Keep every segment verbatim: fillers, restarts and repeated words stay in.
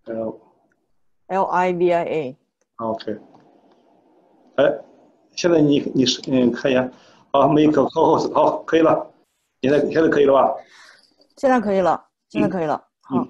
L L I V I A。 OK，哎，现在你你是嗯看一下，好，make a co-host，好，可以了，现在现在可以了吧？ 现在可以了，现在嗯可以了。好。 嗯，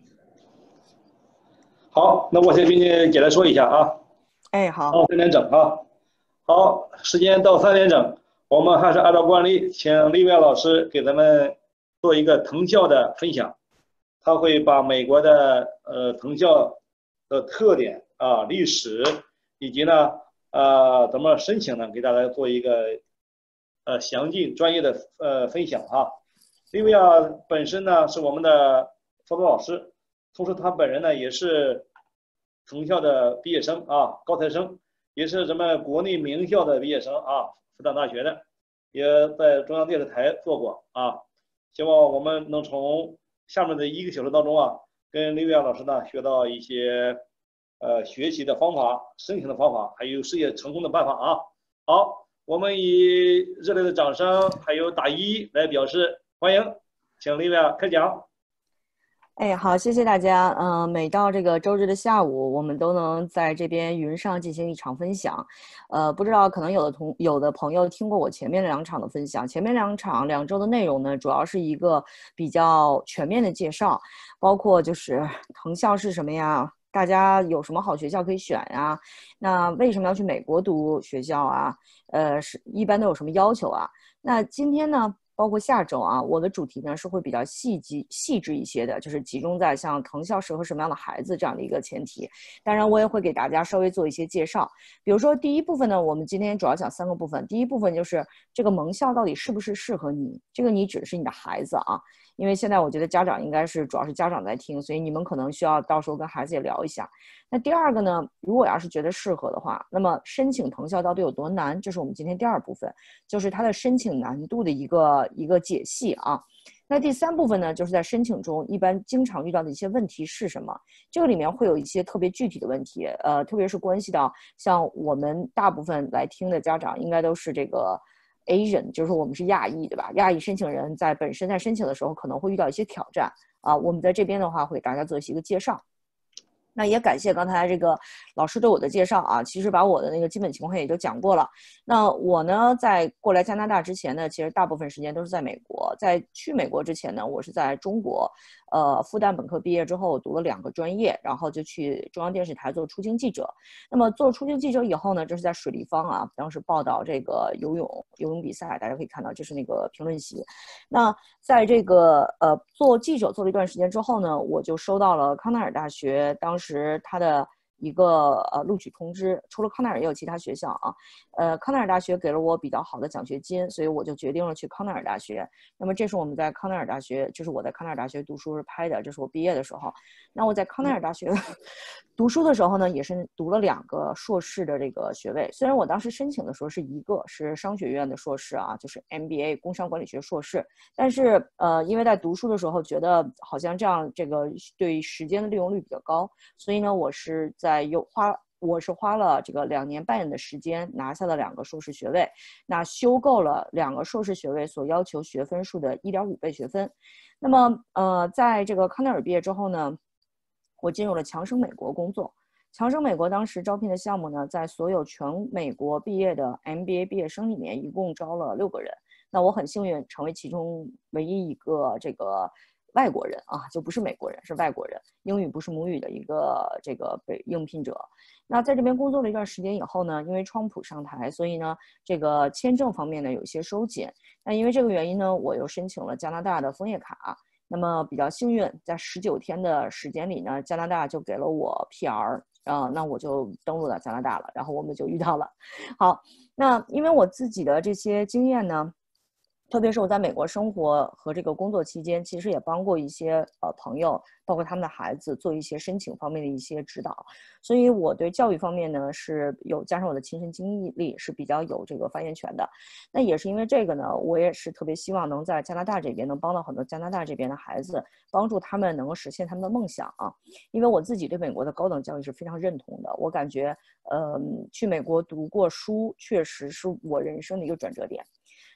好，那我先给你简单说一下啊， 哎，好。 到三点整啊，好，时间到三点整，我们还是按照惯例，请丽薇老师给咱们做一个藤校的分享，他会把美国的呃藤校的特点啊、历史以及呢呃怎么申请呢，给大家做一个呃详尽专业的呃分享哈。利维亚本身呢是我们的辅导老师，同时他本人呢也是藤校的毕业生啊，高材生，也是咱们国内名校的毕业生啊，复旦大学的，也在中央电视台做过啊。希望我们能从下面的一个小时当中啊，跟利维亚老师呢学到一些呃学习的方法、申请的方法，还有事业成功的办法啊。好，我们以热烈的掌声还有打一来表示欢迎，请丽薇开讲。 哎，好，谢谢大家。嗯、呃，每到这个周日的下午，我们都能在这边云上进行一场分享。呃，不知道可能有的同有的朋友听过我前面两场的分享，前面两场两周的内容呢，主要是一个比较全面的介绍，包括就是藤校是什么呀，大家有什么好学校可以选呀，那为什么要去美国读学校啊？呃，是一般都有什么要求啊？那今天呢？包括下周啊，我的主题呢是会比较细细细致一些的，就是集中在像藤校适合什么样的孩子这样的一个前提。当然，我也会给大家稍微做一些介绍。比如说第一部分呢，我们今天主要讲三个部分。第一部分就是这个盟校到底是不是适合你，这个你指的是你的孩子啊，因为现在我觉得家长应该是主要是家长在听，所以你们可能需要到时候跟孩子也聊一下。那第二个呢，如果要是觉得适合的话，那么申请藤校到底有多难，这是我们今天第二部分，就是它的申请难度的一个一个解析啊。那第三部分呢，就是在申请中一般经常遇到的一些问题是什么？这个里面会有一些特别具体的问题，呃，特别是关系到像我们大部分来听的家长，应该都是这个 Asian， 就是我们是亚裔，对吧？亚裔申请人在本身在申请的时候可能会遇到一些挑战啊。我们在这边的话会给大家做一个介绍。那也感谢刚才这个老师对我的介绍啊，其实把我的那个基本情况也就讲过了。那我呢，在过来加拿大之前呢，其实大部分时间都是在美国。在去美国之前呢，我是在中国，呃，复旦本科毕业之后读了两个专业，然后就去中央电视台做出境记者。那么做出境记者以后呢，这是在水立方啊，当时报道这个游泳游泳比赛，大家可以看到这是那个评论席。那在这个呃做记者做了一段时间之后呢，我就收到了康奈尔大学当时他的一个呃录取通知，除了康奈尔也有其他学校啊，呃康奈尔大学给了我比较好的奖学金，所以我就决定了去康奈尔大学。那么这是我们在康奈尔大学，就是我在康奈尔大学读书是拍的，这是我毕业的时候。那我在康奈尔大学读书的时候呢，也是读了两个硕士的这个学位。虽然我当时申请的时候是一个是商学院的硕士啊，就是 M B A 工商管理学硕士，但是呃，因为在读书的时候觉得好像这样这个对时间的利用率比较高，所以呢，我是在有花。我是花了这个两年半的时间拿下了两个硕士学位，那修够了两个硕士学位所要求学分数的一点五倍学分。那么呃，在这个康奈尔毕业之后呢，我进入了强生美国工作。强生美国当时招聘的项目呢，在所有全美国毕业的 M B A 毕业生里面，一共招了六个人。那我很幸运成为其中唯一一个这个外国人啊，就不是美国人，是外国人，英语不是母语的一个这个被应聘者。那在这边工作了一段时间以后呢，因为川普上台，所以呢，这个签证方面呢有一些收紧。那因为这个原因呢，我又申请了加拿大的枫叶卡。那么比较幸运，在十九天的时间里呢，加拿大就给了我 P R， 呃，那我就登陆到加拿大了，然后我们就遇到了。好，那因为我自己的这些经验呢，特别是我在美国生活和这个工作期间，其实也帮过一些呃朋友，包括他们的孩子做一些申请方面的一些指导，所以我对教育方面呢是有加上我的亲身经历是比较有这个发言权的。那也是因为这个呢，我也是特别希望能在加拿大这边能帮到很多加拿大这边的孩子，帮助他们能够实现他们的梦想啊。因为我自己对美国的高等教育是非常认同的，我感觉呃去美国读过书确实是我人生的一个转折点。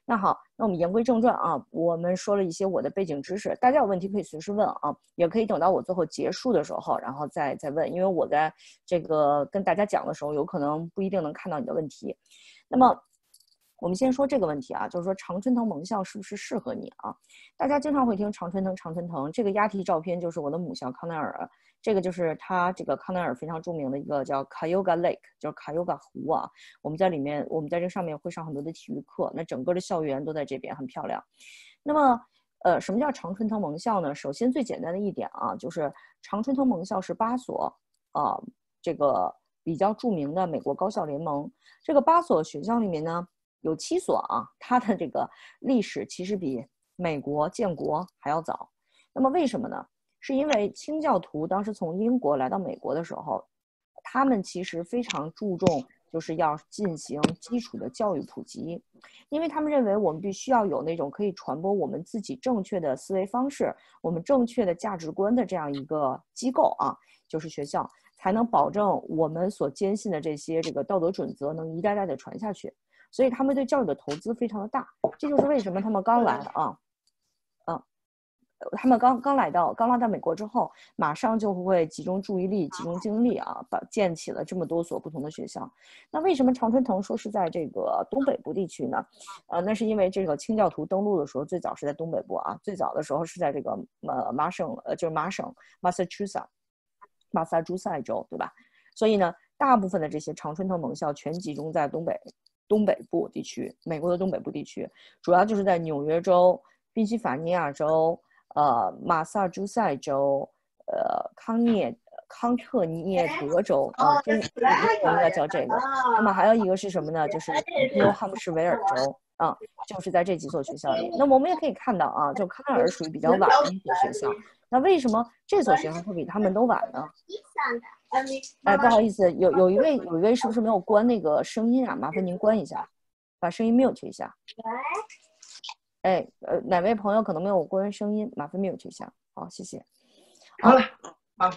那好，那我们言归正传啊，我们说了一些我的背景知识，大家有问题可以随时问啊，也可以等到我最后结束的时候，然后再再问，因为我在这个跟大家讲的时候，有可能不一定能看到你的问题。那么我们先说这个问题啊，就是说常春藤盟校是不是适合你啊？大家经常会听常春藤，常春藤这个押题照片就是我的母校康奈尔，这个就是它这个康奈尔非常著名的一个叫 Cayuga Lake， 就是卡尤嘎湖啊。我们在里面，我们在这上面会上很多的体育课，那整个的校园都在这边，很漂亮。那么，呃，什么叫常春藤盟校呢？首先最简单的一点啊，就是常春藤盟校是八所啊、呃，这个比较著名的美国高校联盟。这个八所学校里面呢，有七所啊，它的这个历史其实比美国建国还要早。那么为什么呢？是因为清教徒当时从英国来到美国的时候，他们其实非常注重就是要进行基础的教育普及，因为他们认为我们必须要有那种可以传播我们自己正确的思维方式，我们正确的价值观的这样一个机构啊，就是学校，才能保证我们所坚信的这些这个道德准则能一代代的传下去。所以他们对教育的投资非常的大，这就是为什么他们刚来啊，嗯，他们刚刚来到刚来到美国之后，马上就会集中注意力、集中精力啊，把建起了这么多所不同的学校。那为什么常春藤说是在这个东北部地区呢？呃，那是因为这个清教徒登陆的时候，最早是在东北部啊，最早的时候是在这个呃麻省，呃就是麻省 Massachusetts 马萨诸塞州，对吧？所以呢，大部分的这些常春藤盟校全集中在东北。东北部地区，美国的东北部地区，主要就是在纽约州、宾夕法尼亚州、呃马萨诸塞州、呃康涅康特涅德州啊，中英文应该叫这个。那么还有一个是什么呢？就是纽汉姆什维尔州啊，就是在这几所学校里。那么我们也可以看到啊，就康奈尔属于比较晚的一所学校。那为什么这所学校会比他们都晚呢？哎，不好意思，有有一位有一位是不是没有关那个声音啊？麻烦您关一下，把声音 mute 一下。哎，呃，哪位朋友可能没有关声音，麻烦 mute 一下。好，谢谢。 好了，好，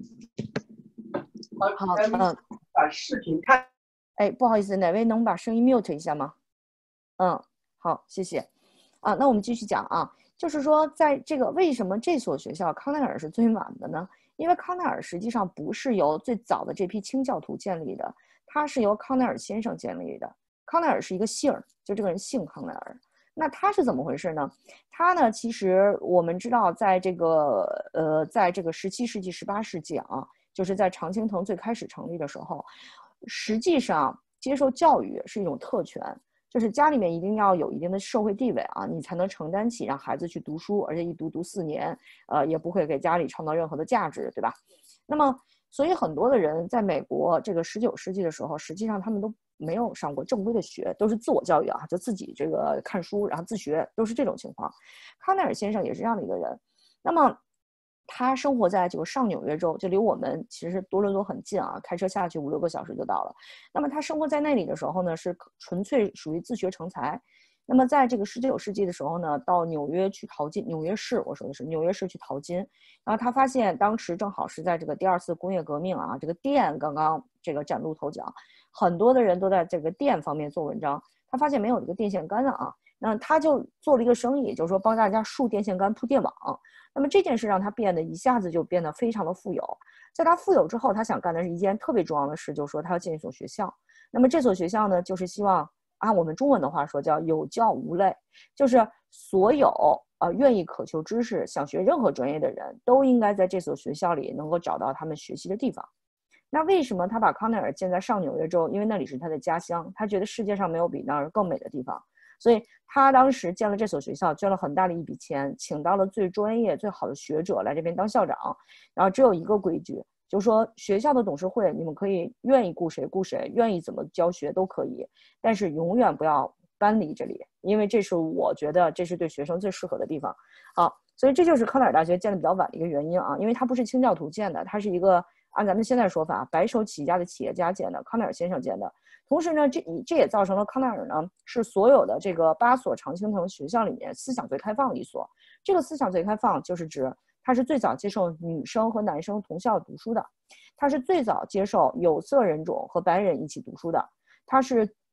好，嗯， 把视频看。 哎，不好意思，哪位能把声音 mute 一下吗？嗯，好，谢谢。啊，那我们继续讲啊，就是说，在这个为什么这所学校康奈尔是最晚的呢？因为康奈尔实际上不是由最早的这批清教徒建立的，它是由康奈尔先生建立的。康奈尔是一个姓儿，就这个人姓康奈尔。那他是怎么回事呢？他呢，其实我们知道，在这个呃，在这个十七世纪、十八世纪啊，就是在常青藤最开始成立的时候，实际上接受教育是一种特权。就是家里面一定要有一定的社会地位啊，你才能承担起让孩子去读书，而且一读读四年，呃，也不会给家里创造任何的价值，对吧？那么，所以很多的人在美国这个十九世纪的时候，实际上他们都没有上过正规的学，都是自我教育啊，就自己这个看书，然后自学，都是这种情况。康奈尔先生也是这样的一个人。那么，他生活在这个上纽约州，就离我们其实多伦多很近啊，开车下去五六个小时就到了。那么他生活在那里的时候呢，是纯粹属于自学成才。那么在这个十九世纪的时候呢，到纽约去淘金，纽约市我说的是纽约市去淘金。然后他发现当时正好是在这个第二次工业革命啊，这个电刚刚这个崭露头角，很多的人都在这个电方面做文章。他发现没有这个电线杆啊，那他就做了一个生意，就是说帮大家竖电线杆、铺电网。那么这件事让他变得一下子就变得非常的富有。在他富有之后，他想干的是一件特别重要的事，就是说他要建一所学校。那么这所学校呢，就是希望按我们中文的话说叫有教无类，就是所有呃愿意渴求知识、想学任何专业的人都应该在这所学校里能够找到他们学习的地方。那为什么他把康奈尔建在上纽约州？因为那里是他的家乡，他觉得世界上没有比那儿更美的地方。所以他当时建了这所学校，捐了很大的一笔钱，请到了最专业、最好的学者来这边当校长。然后只有一个规矩，就是说学校的董事会，你们可以愿意雇谁雇谁，愿意怎么教学都可以，但是永远不要搬离这里，因为这是我觉得这是对学生最适合的地方。好，所以这就是康奈尔大学建的比较晚的一个原因啊，因为它不是清教徒建的，它是一个按咱们现在说法白手起家的企业家建的，康奈尔先生建的。同时呢，这这也造成了康奈尔呢是所有的这个八所常青藤学校里面思想最开放的一所。这个思想最开放就是指它是最早接受女生和男生同校读书的，它是最早接受有色人种和白人一起读书的，它是对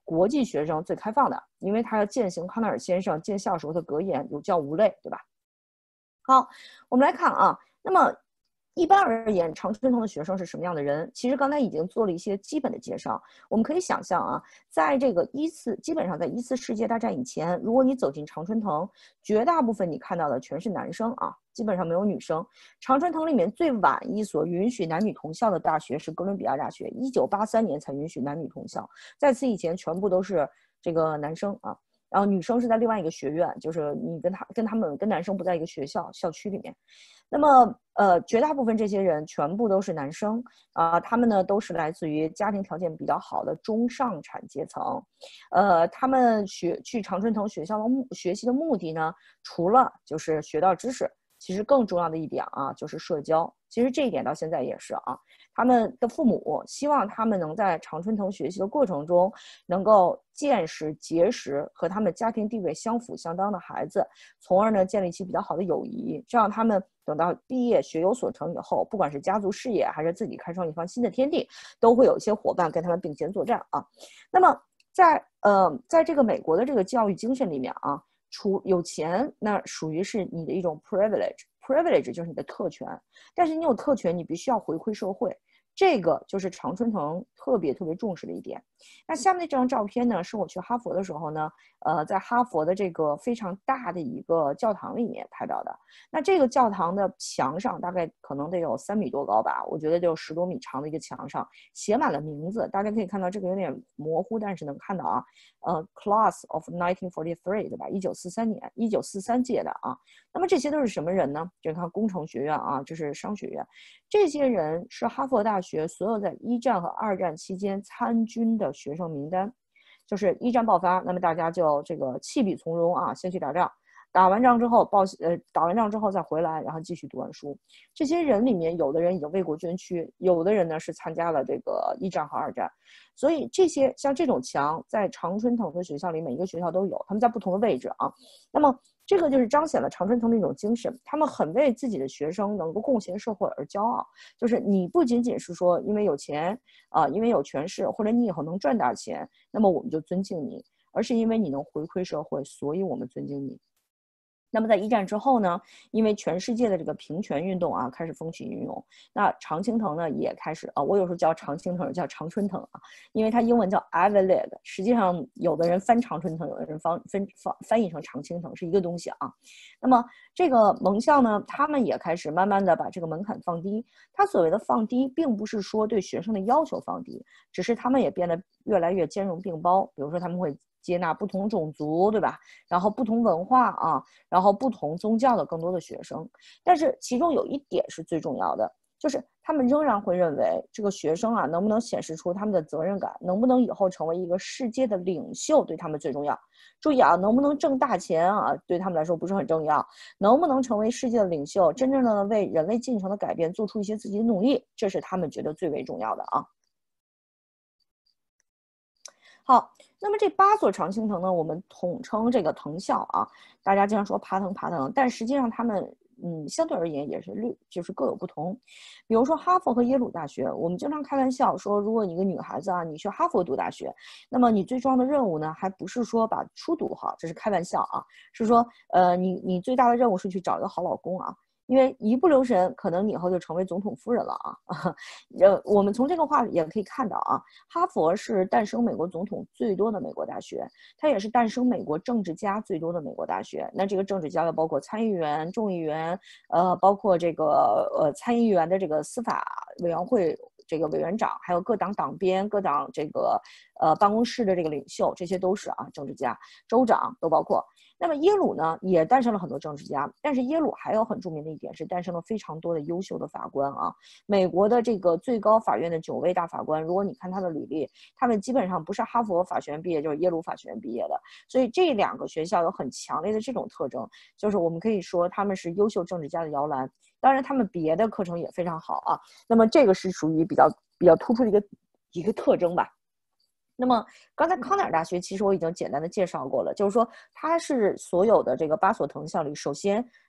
国际学生最开放的，因为他要践行康奈尔先生见校时候的格言，有教无类，对吧？好，我们来看啊，那么一般而言，常春藤的学生是什么样的人？其实刚才已经做了一些基本的介绍。我们可以想象啊，在这个一次基本上在一次世界大战以前，如果你走进常春藤，绝大部分你看到的全是男生啊，基本上没有女生。常春藤里面最晚一所允许男女同校的大学是哥伦比亚大学，一九八三年才允许男女同校，在此以前全部都是这个男生啊。然后女生是在另外一个学院，就是你跟他跟他们跟男生不在一个学校校区里面。那么呃，绝大部分这些人全部都是男生啊、呃，他们呢都是来自于家庭条件比较好的中上产阶层，呃，他们学去常春藤学校的目学习的目的呢，除了就是学到知识，其实更重要的一点啊就是社交。其实这一点到现在也是啊，他们的父母希望他们能在常春藤学习的过程中，能够见识结识和他们家庭地位相辅相当的孩子，从而呢建立起比较好的友谊，这样他们等到毕业学有所成以后，不管是家族事业还是自己开创一方新的天地，都会有一些伙伴跟他们并肩作战啊。那么在呃在这个美国的这个教育精神里面啊，除有钱那属于是你的一种 privilege。privilege 就是你的特权，但是你有特权，你必须要回馈社会，这个就是常春藤特别特别重视的一点。那下面的这张照片呢，是我去哈佛的时候呢，呃，在哈佛的这个非常大的一个教堂里面拍到的。那这个教堂的墙上大概可能得有三米多高吧，我觉得就十多米长的一个墙上写满了名字，大家可以看到这个有点模糊，但是能看到啊，呃 ，Class of nineteen forty-three 对吧？一九四三年，一九四三届的啊。那么这些都是什么人呢？就看工程学院啊，这是商学院，这些人是哈佛大学所有在一战和二战期间参军的学生名单。就是一战爆发，那么大家就这个弃笔从戎啊，先去打仗，打完仗之后报呃打完仗之后再回来，然后继续读完书。这些人里面，有的人已经为国捐躯，有的人呢是参加了这个一战和二战。所以这些像这种墙，在常春藤的学校里，每一个学校都有，他们在不同的位置啊。那么这个就是彰显了常春藤的一种精神，他们很为自己的学生能够贡献社会而骄傲。就是你不仅仅是说因为有钱啊、呃，因为有权势，或者你以后能赚大钱，那么我们就尊敬你，而是因为你能回馈社会，所以我们尊敬你。那么在一战之后呢，因为全世界的这个平权运动啊开始风起云涌，那常青藤呢也开始啊，我有时候叫常青藤，叫常春藤啊，因为它英文叫 Ivy League， 实际上有的人翻常春藤，有的人翻翻翻翻译成常青藤，是一个东西啊。那么这个盟校呢，他们也开始慢慢的把这个门槛放低。他所谓的放低，并不是说对学生的要求放低，只是他们也变得越来越兼容并包。比如说他们会接纳不同种族，对吧？然后不同文化啊，然后不同宗教的更多的学生。但是其中有一点是最重要的，就是他们仍然会认为这个学生啊，能不能显示出他们的责任感，能不能以后成为一个世界的领袖，对他们最重要。注意啊，能不能挣大钱啊，对他们来说不是很重要。能不能成为世界的领袖，真正的为人类进程的改变做出一些自己的努力，这是他们觉得最为重要的啊。好，那么这八所常青藤呢，我们统称这个藤校啊，大家经常说爬藤爬藤，但实际上他们嗯相对而言也是略就是各有不同。比如说哈佛和耶鲁大学，我们经常开玩笑说，如果你一个女孩子啊，你去哈佛读大学，那么你最重要的任务呢，还不是说把书读好，这是开玩笑啊，是说呃你你最大的任务是去找一个好老公啊。因为一不留神，可能你以后就成为总统夫人了啊！呃，我们从这个话也可以看到啊，哈佛是诞生美国总统最多的美国大学，它也是诞生美国政治家最多的美国大学。那这个政治家又包括参议员、众议员，呃，包括这个呃参议员的这个司法委员会这个委员长，还有各党党鞭、各党这个呃办公室的这个领袖，这些都是啊政治家，州长都包括。那么耶鲁呢，也诞生了很多政治家，但是耶鲁还有很著名的一点是诞生了非常多的优秀的法官啊。美国的这个最高法院的九位大法官，如果你看他的履历，他们基本上不是哈佛法学院毕业，就是耶鲁法学院毕业的。所以这两个学校有很强烈的这种特征，就是我们可以说他们是优秀政治家的摇篮。当然，他们别的课程也非常好啊。那么这个是属于比较比较突出的一个一个特征吧。那么刚才康奈尔大学其实我已经简单的介绍过了，就是说它是所有的这个八所藤校里，首先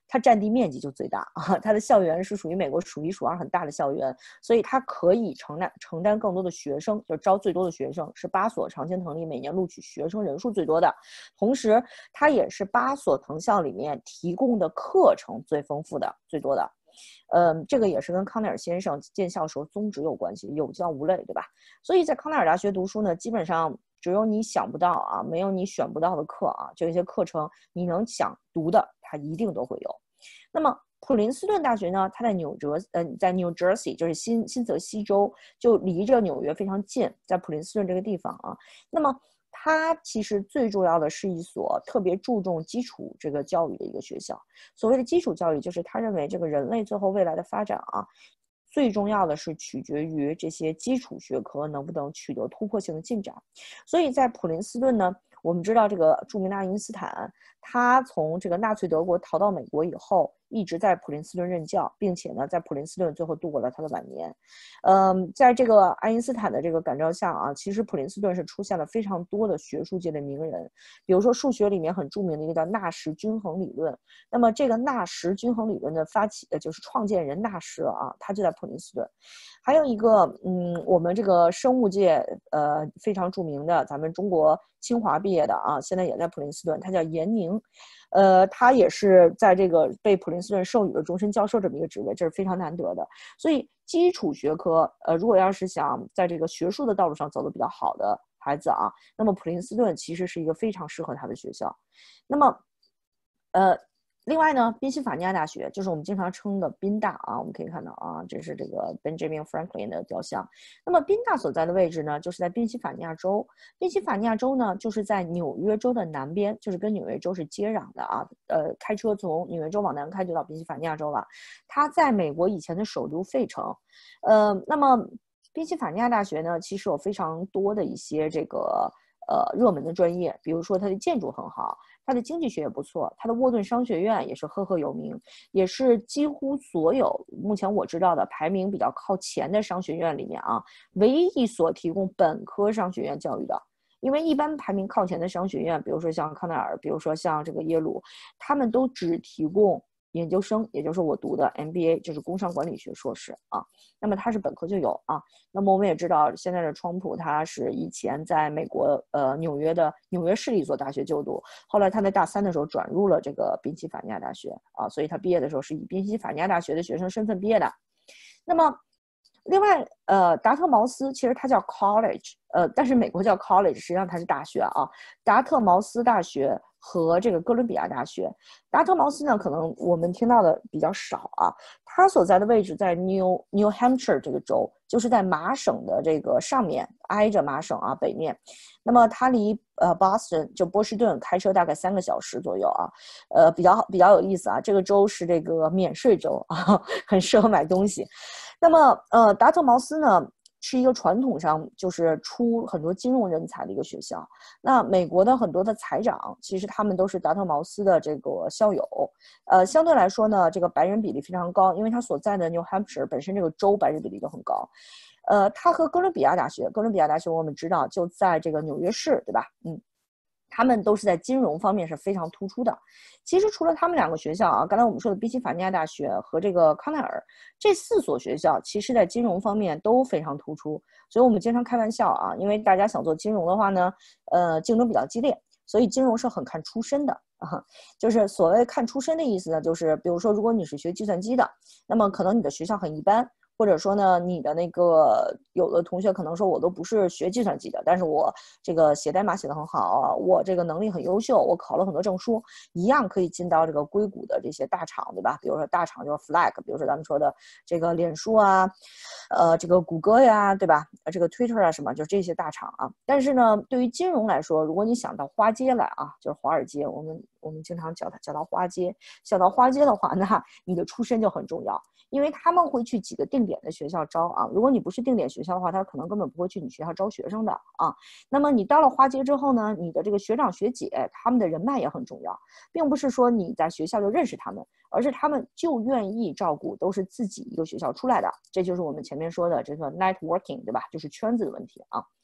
它占地面积就最大啊，它的校园是属于美国数一数二很大的校园，所以它可以承担承担更多的学生，就招最多的学生，是八所常青藤里每年录取学生人数最多的，同时它也是八所藤校里面提供的课程最丰富的、最多的。嗯，这个也是跟康奈尔先生建校时候宗旨有关系，有教无类，对吧？所以在康奈尔大学读书呢，基本上只有你想不到啊，没有你选不到的课啊，这些课程你能想读的，它一定都会有。那么普林斯顿大学呢，它在纽泽呃在 New Jersey 就是新新泽西州，就离着纽约非常近，在普林斯顿这个地方啊。那么它其实最重要的是一所特别注重基础这个教育的一个学校。所谓的基础教育，就是他认为这个人类最后未来的发展啊，最重要的是取决于这些基础学科能不能取得突破性的进展。所以在普林斯顿呢，我们知道这个著名的爱因斯坦，他从这个纳粹德国逃到美国以后，一直在普林斯顿任教，并且呢，在普林斯顿最后度过了他的晚年。嗯，在这个爱因斯坦的这个感召下啊，其实普林斯顿是出现了非常多的学术界的名人，比如说数学里面很著名的一个叫纳什均衡理论。那么这个纳什均衡理论的发起呃就是创建人纳什啊，他就在普林斯顿。还有一个嗯，我们这个生物界呃非常著名的，咱们中国清华毕业的啊，现在也在普林斯顿，他叫严宁。呃，他也是在这个被普林斯顿授予了终身教授这么一个职位，这是非常难得的。所以基础学科，呃，如果要是想在这个学术的道路上走得比较好的孩子啊，那么普林斯顿其实是一个非常适合他的学校。那么，呃。另外呢，宾夕法尼亚大学就是我们经常称的宾大啊，我们可以看到啊，这是这个 Benjamin Franklin 的雕像。那么宾大所在的位置呢，就是在宾夕法尼亚州。宾夕法尼亚州呢，就是在纽约州的南边，就是跟纽约州是接壤的啊。呃，开车从纽约州往南开就到宾夕法尼亚州了。它在美国以前的首都费城。呃，那么宾夕法尼亚大学呢，其实有非常多的一些这个呃热门的专业，比如说它的建筑很好。它的经济学也不错，它的沃顿商学院也是赫赫有名，也是几乎所有目前我知道的排名比较靠前的商学院里面啊，唯一一所提供本科商学院教育的。因为一般排名靠前的商学院，比如说像康奈尔，比如说像这个耶鲁，他们都只提供研究生，也就是我读的 M B A， 就是工商管理学硕士啊。那么他是本科就有啊。那么我们也知道，现在的川普他是以前在美国呃纽约的纽约市立一所大学就读，后来他在大三的时候转入了这个宾夕法尼亚大学啊，所以他毕业的时候是以宾夕法尼亚大学的学生身份毕业的。那么另外，呃，达特茅斯其实它叫 college， 呃，但是美国叫 college， 实际上它是大学啊。达特茅斯大学和这个哥伦比亚大学，达特茅斯呢，可能我们听到的比较少啊。它所在的位置在 New New Hampshire 这个州，就是在麻省的这个上面，挨着麻省啊北面。那么它离呃 Boston 就波士顿开车大概三个小时左右啊，呃，比较比较有意思啊。这个州是这个免税州啊，很适合买东西。那么，呃，达特茅斯呢是一个传统上就是出很多金融人才的一个学校。那美国的很多的财长，其实他们都是达特茅斯的这个校友。呃，相对来说呢，这个白人比例非常高，因为他所在的 New Hampshire 本身这个州白人比例就很高。呃，他和哥伦比亚大学，哥伦比亚大学我们知道就在这个纽约市，对吧？嗯。他们都是在金融方面是非常突出的。其实除了他们两个学校啊，刚才我们说的宾夕法尼亚大学和这个康奈尔这四所学校，其实在金融方面都非常突出。所以我们经常开玩笑啊，因为大家想做金融的话呢，呃，竞争比较激烈，所以金融是很看出身的啊。就是所谓看出身的意思呢，就是比如说，如果你是学计算机的，那么可能你的学校很一般。或者说呢，你的那个有的同学可能说我都不是学计算机的，但是我这个写代码写得很好，我这个能力很优秀，我考了很多证书，一样可以进到这个硅谷的这些大厂，对吧？比如说大厂就是 Flag， 比如说咱们说的这个脸书啊，呃，这个谷歌呀，对吧？这个 Twitter 啊什么，就这些大厂啊。但是呢，对于金融来说，如果你想到花街来啊，就是华尔街，我们我们经常叫它叫到花街，想到花街的话，那你的出身就很重要。因为他们会去几个定点的学校招啊，如果你不是定点学校的话，他可能根本不会去你学校招学生的啊。那么你到了花街之后呢，你的这个学长学姐他们的人脉也很重要，并不是说你在学校就认识他们，而是他们就愿意照顾都是自己一个学校出来的，这就是我们前面说的这个 networking， 对吧？就是圈子的问题啊。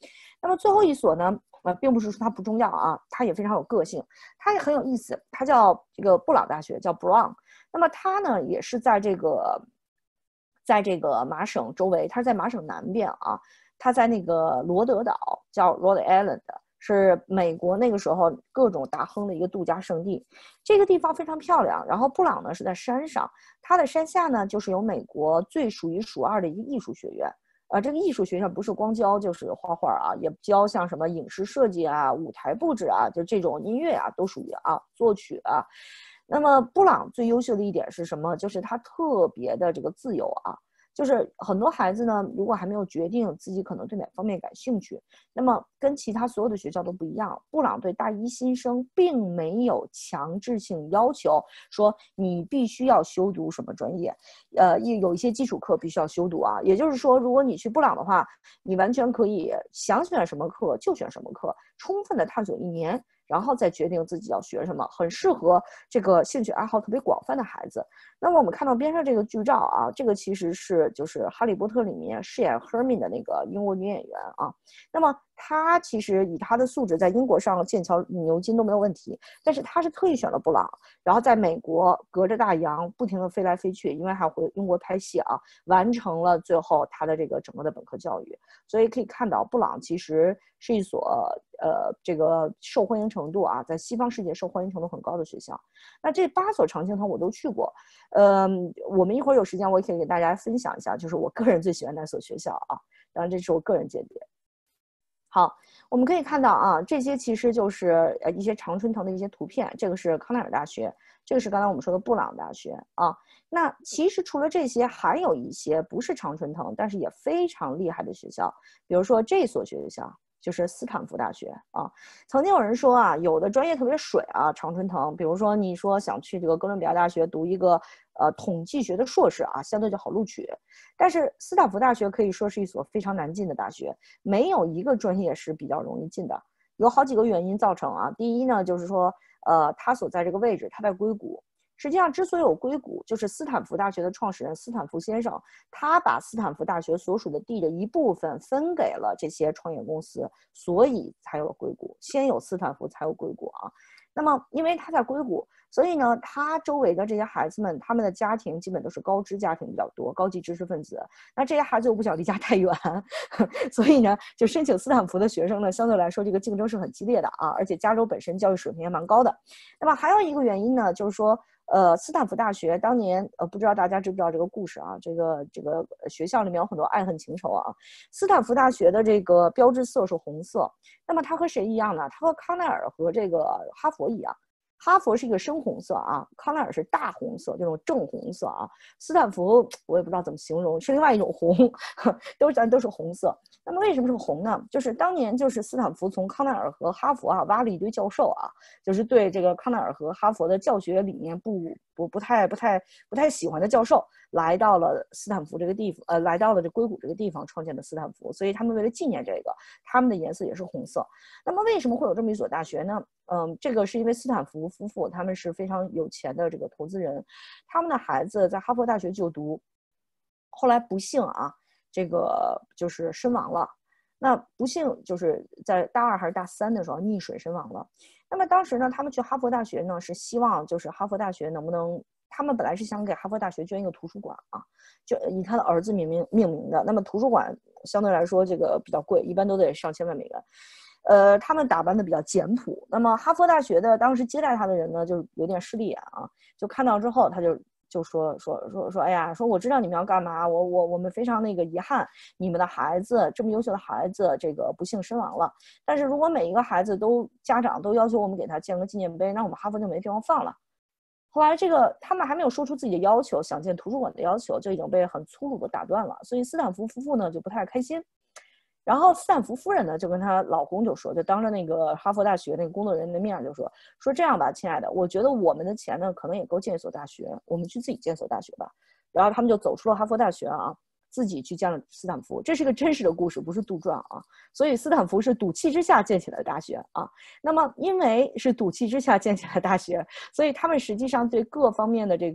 那么最后一所呢，呃，并不是说它不重要啊，它也非常有个性，它也很有意思，它叫这个布朗大学，叫 Brown。那么它呢，也是在这个，在这个麻省周围，它是在麻省南边啊，它在那个罗德岛，叫 Rhode Island。是美国那个时候各种大亨的一个度假胜地，这个地方非常漂亮。然后布朗呢是在山上，它的山下呢就是有美国最数一数二的一个艺术学院。啊、呃，这个艺术学院不是光教就是画画啊，也教像什么影视设计啊、舞台布置啊，就这种音乐啊都属于啊，作曲啊。那么布朗最优秀的一点是什么？就是他特别的这个自由啊。就是很多孩子呢，如果还没有决定自己可能对哪方面感兴趣，那么跟其他所有的学校都不一样。布朗对大一新生并没有强制性要求，说你必须要修读什么专业，呃，有一些基础课必须要修读啊。也就是说，如果你去布朗的话，你完全可以想选什么课就选什么课，充分的探索一年。然后再决定自己要学什么，很适合这个兴趣爱好特别广泛的孩子。那么我们看到边上这个剧照啊，这个其实是就是《哈利波特》里面饰演 Hermione 的那个英国女演员啊。那么她其实以她的素质在英国上剑桥牛津都没有问题，但是她是特意选了布朗，然后在美国隔着大洋不停地飞来飞去，因为还回英国拍戏啊，完成了最后她的这个整个的本科教育。所以可以看到布朗其实是一所呃这个受欢迎程度啊，在西方世界受欢迎程度很高的学校。那这八所常青藤我都去过，嗯，我们一会儿有时间我也可以给大家分享一下，就是我个人最喜欢哪所学校啊，当然这是我个人见解。好，我们可以看到啊，这些其实就是呃一些常春藤的一些图片，这个是康奈尔大学，这个是刚才我们说的布朗大学啊。那其实除了这些，还有一些不是常春藤，但是也非常厉害的学校，比如说这所学校就是斯坦福大学啊。曾经有人说啊，有的专业特别水啊，常春藤，比如说你说想去这个哥伦比亚大学读一个呃统计学的硕士啊，相对就好录取。但是斯坦福大学可以说是一所非常难进的大学，没有一个专业是比较容易进的，有好几个原因造成啊。第一呢，就是说呃它所在这个位置，它在硅谷。实际上之所以有硅谷，就是斯坦福大学的创始人斯坦福先生，他把斯坦福大学所属的地的一部分分给了这些创业公司，所以才有了硅谷。先有斯坦福才有硅谷啊。那么因为他在硅谷，所以呢他周围的这些孩子们，他们的家庭基本都是高知家庭比较多，高级知识分子。那这些孩子又不想离家太远，所以呢就申请斯坦福的学生呢，相对来说这个竞争是很激烈的啊，而且加州本身教育水平也蛮高的。那么还有一个原因呢，就是说呃，斯坦福大学当年呃，不知道大家知不知道这个故事啊？这个这个学校里面有很多爱恨情仇啊。斯坦福大学的这个标志色是红色，那么它和谁一样呢？它和康奈尔和这个哈佛一样。哈佛是一个深红色啊，康奈尔是大红色，这种正红色啊。斯坦福我也不知道怎么形容，是另外一种红，都咱都是红色。那么为什么是红呢？就是当年就是斯坦福从康奈尔和哈佛啊挖了一堆教授啊，就是对这个康奈尔和哈佛的教学理念不不不太不太不太喜欢的教授，来到了斯坦福这个地方，呃，来到了这硅谷这个地方创建的斯坦福。所以他们为了纪念这个，他们的颜色也是红色。那么为什么会有这么一所大学呢？嗯，这个是因为斯坦福夫妇他们是非常有钱的这个投资人，他们的孩子在哈佛大学就读，后来不幸啊，这个就是身亡了。那不幸就是在大二还是大三的时候溺水身亡了。那么当时呢，他们去哈佛大学呢，是希望就是哈佛大学能不能，他们本来是想给哈佛大学捐一个图书馆啊，就以他的儿子命名命名的。那么图书馆相对来说这个比较贵，一般都得上千万美元。呃，他们打扮的比较简朴。那么哈佛大学的当时接待他的人呢，就有点势利眼啊，就看到之后他就就说说说说，哎呀，说我知道你们要干嘛，我我我们非常那个遗憾，你们的孩子这么优秀的孩子，这个不幸身亡了。但是如果每一个孩子都家长都要求我们给他建个纪念碑，那我们哈佛就没地方放了。后来这个他们还没有说出自己的要求，想建图书馆的要求就已经被很粗鲁的打断了，所以斯坦福夫妇呢就不太开心。然后斯坦福夫人呢就跟她老公就说，就当着那个哈佛大学那个工作人员的面就说说这样吧，亲爱的，我觉得我们的钱呢可能也够建一所大学，我们去自己建所大学吧。然后他们就走出了哈佛大学啊，自己去建了斯坦福。这是个真实的故事，不是杜撰啊。所以斯坦福是赌气之下建起来的大学啊。那么因为是赌气之下建起来的大学，所以他们实际上对各方面的这个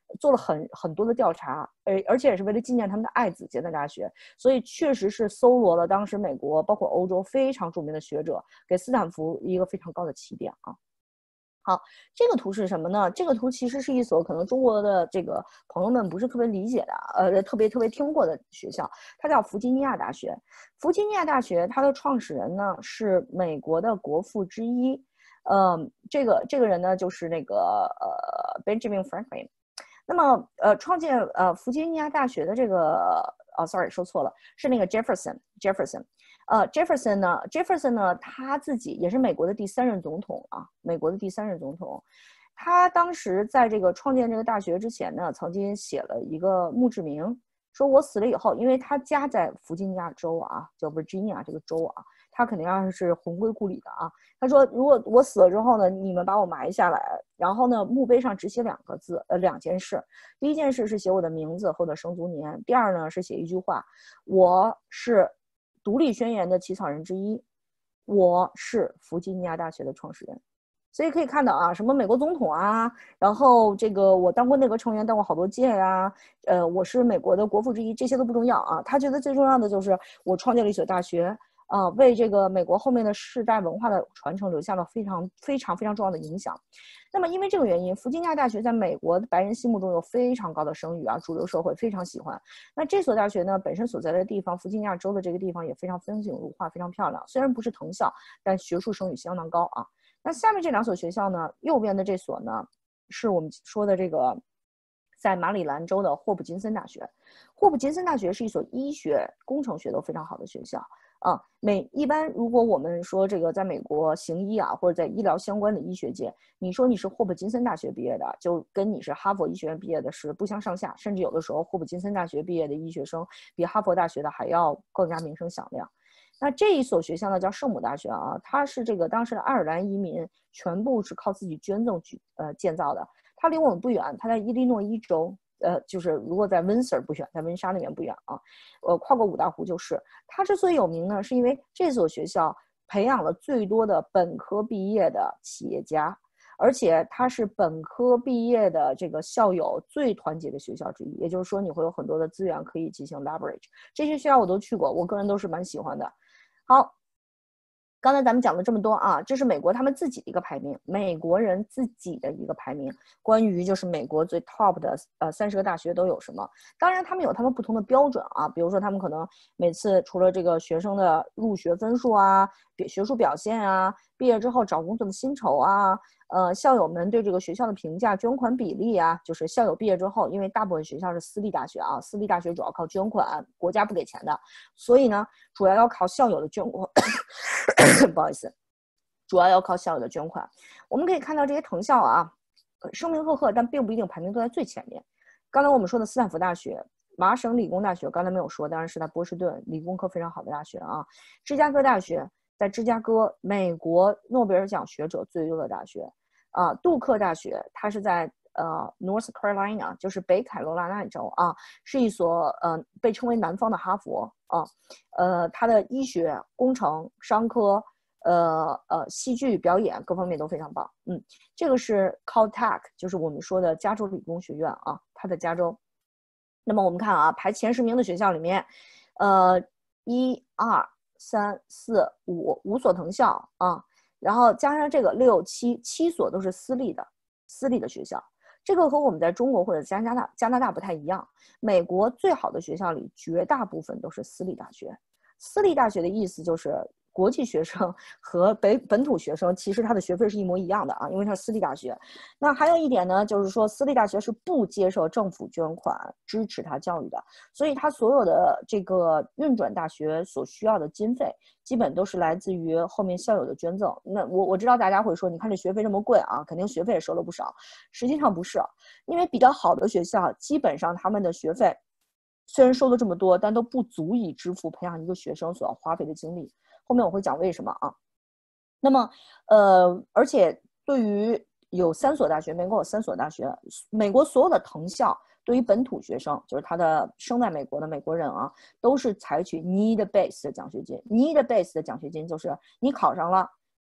做了很很多的调查，而而且也是为了纪念他们的爱子建的大学，所以确实是搜罗了当时美国包括欧洲非常著名的学者，给斯坦福一个非常高的起点啊。好，这个图是什么呢？这个图其实是一所可能中国的这个朋友们不是特别理解的，呃，特别特别听过的学校，它叫弗吉尼亚大学。弗吉尼亚大学它的创始人呢是美国的国父之一，呃，这个这个人呢就是那个呃 Benjamin Franklin。那么呃，创建呃弗吉尼亚大学的这个哦 ，sorry 说错了，是那个 Jefferson Jefferson。呃 ，Jefferson 呢 ，Jefferson 呢，他自己也是美国的第三任总统啊，美国的第三任总统。他当时在这个创建这个大学之前呢，曾经写了一个墓志铭，说我死了以后，因为他家在弗吉尼亚州啊，叫 Virginia 这个州啊，他肯定要是魂归故里的啊。他说，如果我死了之后呢，你们把我埋下来，然后呢，墓碑上只写两个字，呃，两件事。第一件事是写我的名字或者生卒年，第二呢是写一句话，我是独立宣言的起草人之一，我是弗吉尼亚大学的创始人。所以可以看到啊，什么美国总统啊，然后这个我当过内阁成员，当过好多届呀、啊，呃，我是美国的国父之一，这些都不重要啊。他觉得最重要的就是我创建了一所大学啊、呃，为这个美国后面的世代文化的传承留下了非常非常非常重要的影响。那么因为这个原因，弗吉尼亚大学在美国白人心目中有非常高的声誉啊，主流社会非常喜欢。那这所大学呢，本身所在的地方，弗吉尼亚州的这个地方也非常风景如画，非常漂亮。虽然不是藤校，但学术声誉相当高啊。那下面这两所学校呢，右边的这所呢，是我们说的这个在马里兰州的霍普金森大学。霍普金森大学是一所医学、工程学都非常好的学校。啊，美一般如果我们说这个在美国行医啊，或者在医疗相关的医学界，你说你是霍普金森大学毕业的，就跟你是哈佛医学院毕业的是不相上下，甚至有的时候霍普金森大学毕业的医学生比哈佛大学的还要更加名声响亮。那这一所学校呢叫圣母大学啊，它是这个当时的爱尔兰移民全部是靠自己捐赠去呃建造的，它离我们不远，它在伊利诺伊州。呃，就是如果在温斯尔不远，在温莎那边不远啊，呃，跨过五大湖就是。它之所以有名呢，是因为这所学校培养了最多的本科毕业的企业家，而且它是本科毕业的这个校友最团结的学校之一。也就是说，你会有很多的资源可以进行 leverage。这些学校我都去过，我个人都是蛮喜欢的。好。刚才咱们讲了这么多啊，这是美国他们自己的一个排名，美国人自己的一个排名，关于就是美国最 top 的呃三十个大学都有什么？当然他们有他们不同的标准啊，比如说他们可能每次除了这个学生的入学分数啊、学术表现啊、毕业之后找工作的薪酬啊，呃校友们对这个学校的评价、捐款比例啊，就是校友毕业之后，因为大部分学校是私立大学啊，私立大学主要靠捐款，国家不给钱的，所以呢，主要要靠校友的捐款。不好意思，主要要靠校友的捐款。我们可以看到这些藤校啊，声名赫赫，但并不一定排名都在最前面。刚才我们说的斯坦福大学、麻省理工大学，刚才没有说，当然是在波士顿，理工科非常好的大学啊。芝加哥大学在芝加哥，美国诺贝尔奖学者最多的大学啊。杜克大学，它是在呃 North Carolina， 就是北卡罗来纳州啊，是一所呃被称为南方的哈佛啊。呃，它的医学、工程、商科。呃呃，戏剧表演各方面都非常棒。嗯，这个是 Caltech， 就是我们说的加州理工学院啊，它的加州。那么我们看啊，排前十名的学校里面，呃，一二三四五五所藤校啊，然后加上这个六七七所都是私立的私立的学校。这个和我们在中国或者加拿大加拿大不太一样。美国最好的学校里，绝大部分都是私立大学。私立大学的意思就是国际学生和本本土学生其实他的学费是一模一样的啊，因为它是私立大学。那还有一点呢，就是说私立大学是不接受政府捐款支持他教育的，所以他所有的这个运转大学所需要的经费，基本都是来自于后面校友的捐赠。那我我知道大家会说，你看这学费这么贵啊，肯定学费也收了不少。实际上不是，因为比较好的学校，基本上他们的学费虽然收了这么多，但都不足以支付培养一个学生所要花费的精力。后面我会讲为什么啊。那么，呃，而且对于有三所大学，美国有三所大学，美国所有的藤校对于本土学生，就是他的生在美国的美国人啊，都是采取 need base 的奖学金。need base 的奖学金就是你考上了，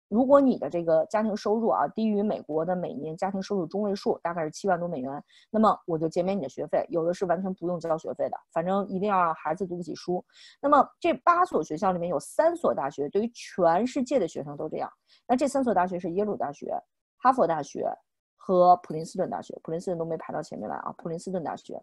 如果你的这个家庭收入啊低于美国的每年家庭收入中位数，大概是七万多美元，那么我就减免你的学费，有的是完全不用交学费的，反正一定要让孩子读得起书。那么这八所学校里面有三所大学，对于全世界的学生都这样。那这三所大学是耶鲁大学、哈佛大学和普林斯顿大学，普林斯顿都没排到前面来啊，普林斯顿大学。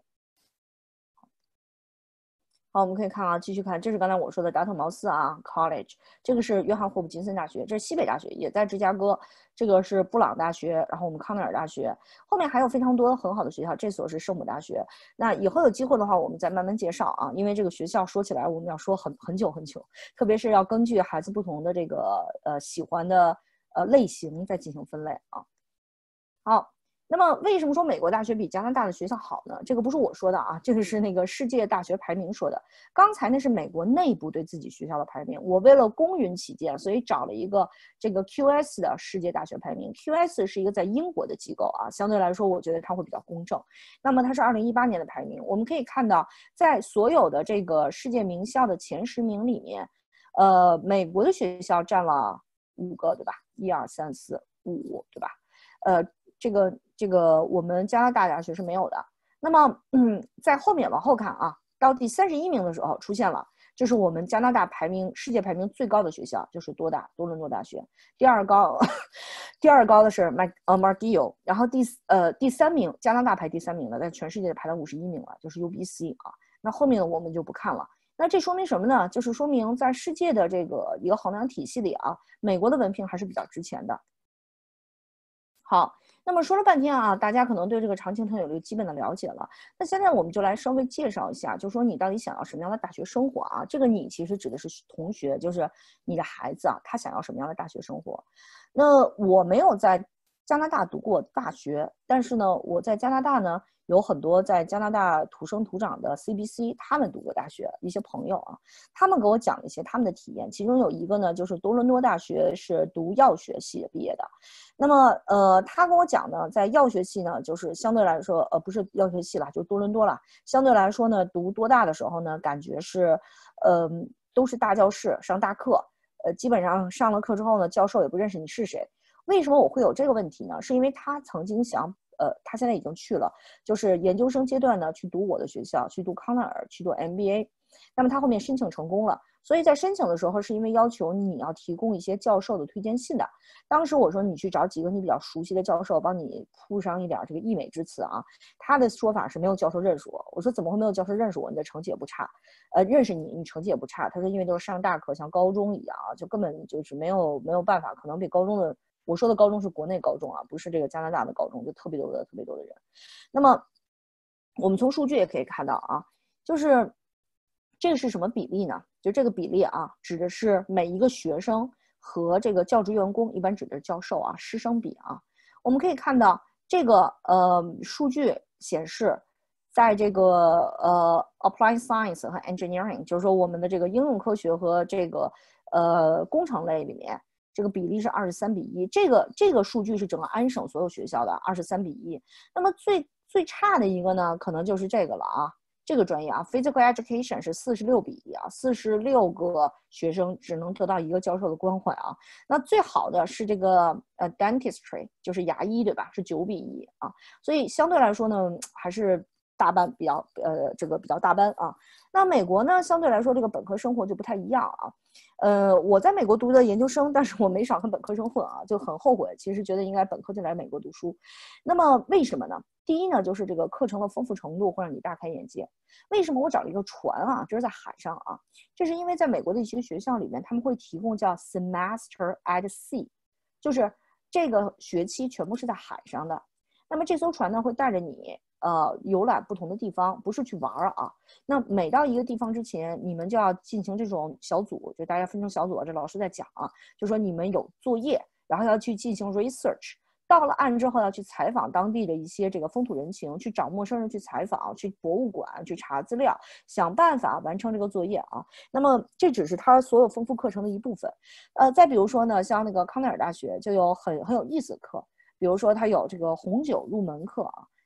好，我们可以看啊，继续看，这是刚才我说的达特茅斯啊 College， 这个是约翰霍普金森大学，这是西北大学，也在芝加哥，这个是布朗大学，然后我们康奈尔大学，后面还有非常多很好的学校，这所是圣母大学。那以后有机会的话，我们再慢慢介绍啊，因为这个学校说起来我们要说很很久很久，特别是要根据孩子不同的这个呃喜欢的呃类型再进行分类啊。好。那么为什么说美国大学比加拿大的学校好呢？这个不是我说的啊，这个是那个世界大学排名说的。刚才那是美国内部对自己学校的排名，我为了公允起见，所以找了一个这个 Q S 的世界大学排名。Q S 是一个在英国的机构啊，相对来说我觉得它会比较公正。那么它是二零一八年的排名，我们可以看到，在所有的这个世界名校的前十名里面，呃，美国的学校占了五个，对吧？一二三四五，对吧？呃。这个这个我们加拿大大学是没有的。那么，嗯，在后面往后看啊，到第三十一名的时候出现了，这是我们加拿大排名世界排名最高的学校，就是多大多伦多大学。第二高，第二高的是麦呃 McGill， 然后第呃第三名加拿大排第三名的，在全世界排到五十一名了，就是 U B C 啊。那后面的我们就不看了。那这说明什么呢？就是说明在世界的这个一个衡量体系里啊，美国的文凭还是比较值钱的。好。那么说了半天啊，大家可能对这个常青藤有一个基本的了解了。那现在我们就来稍微介绍一下，就是说你到底想要什么样的大学生活啊？这个你其实指的是同学，就是你的孩子啊，他想要什么样的大学生活？那我没有在加拿大读过大学，但是呢，我在加拿大呢有很多在加拿大土生土长的 C B C， 他们读过大学，一些朋友啊，他们给我讲了一些他们的体验。其中有一个呢，就是多伦多大学是读药学系毕业的。那么，呃，他跟我讲呢，在药学系呢，就是相对来说，呃，不是药学系啦，就是多伦多啦。相对来说呢，读多大的时候呢，感觉是，呃，都是大教室上大课，呃，基本上上了课之后呢，教授也不认识你是谁。为什么我会有这个问题呢？是因为他曾经想，呃，他现在已经去了，就是研究生阶段呢，去读我的学校，去读康奈尔，去读 M B A。那么他后面申请成功了，所以在申请的时候是因为要求你要提供一些教授的推荐信的。当时我说你去找几个你比较熟悉的教授，帮你铺上一点这个溢美之词啊。他的说法是没有教授认识我。我说怎么会没有教授认识我？你的成绩也不差，呃，认识你，你成绩也不差。他说因为都是上大课，像高中一样啊，就根本就是没有没有办法，可能比高中的，我说的高中是国内高中啊，不是这个加拿大的高中，就特别多的特别多的人。那么我们从数据也可以看到啊，就是这个是什么比例呢？就这个比例啊，指的是每一个学生和这个教职员工，一般指的是教授啊，师生比啊。我们可以看到这个呃数据显示，在这个呃 applied science 和 engineering， 就是说我们的这个应用科学和这个呃工程类里面，这个比例是二十三比一。这个这个数据是整个安省所有学校的二十三比一。那么最最差的一个呢，可能就是这个了啊。这个专业啊 ，physical education 是四十六比一啊，四十六个学生只能得到一个教授的关怀啊。那最好的是这个呃 dentistry， 就是牙医，对吧？是九比一啊。所以相对来说呢，还是大班比较呃这个比较大班啊。那美国呢，相对来说这个本科生活就不太一样啊。呃，我在美国读的研究生，但是我没少跟本科生混啊，就很后悔。其实觉得应该本科就来美国读书。那么为什么呢？第一呢，就是这个课程的丰富程度会让你大开眼界。为什么我找了一个船啊？这是在海上啊。这是因为在美国的一些学校里面，他们会提供叫 semester at sea， 就是这个学期全部是在海上的。那么这艘船呢，会带着你呃游览不同的地方，不是去玩啊。那每到一个地方之前，你们就要进行这种小组，就大家分成小组，这老师在讲啊，就说你们有作业，然后要去进行 research。到了岸之后，要去采访当地的一些这个风土人情，去找陌生人去采访，去博物馆去查资料，想办法完成这个作业啊。那么这只是他所有丰富课程的一部分。呃，再比如说呢，像那个康奈尔大学就有很很有意思的课，比如说它有这个红酒入门课啊。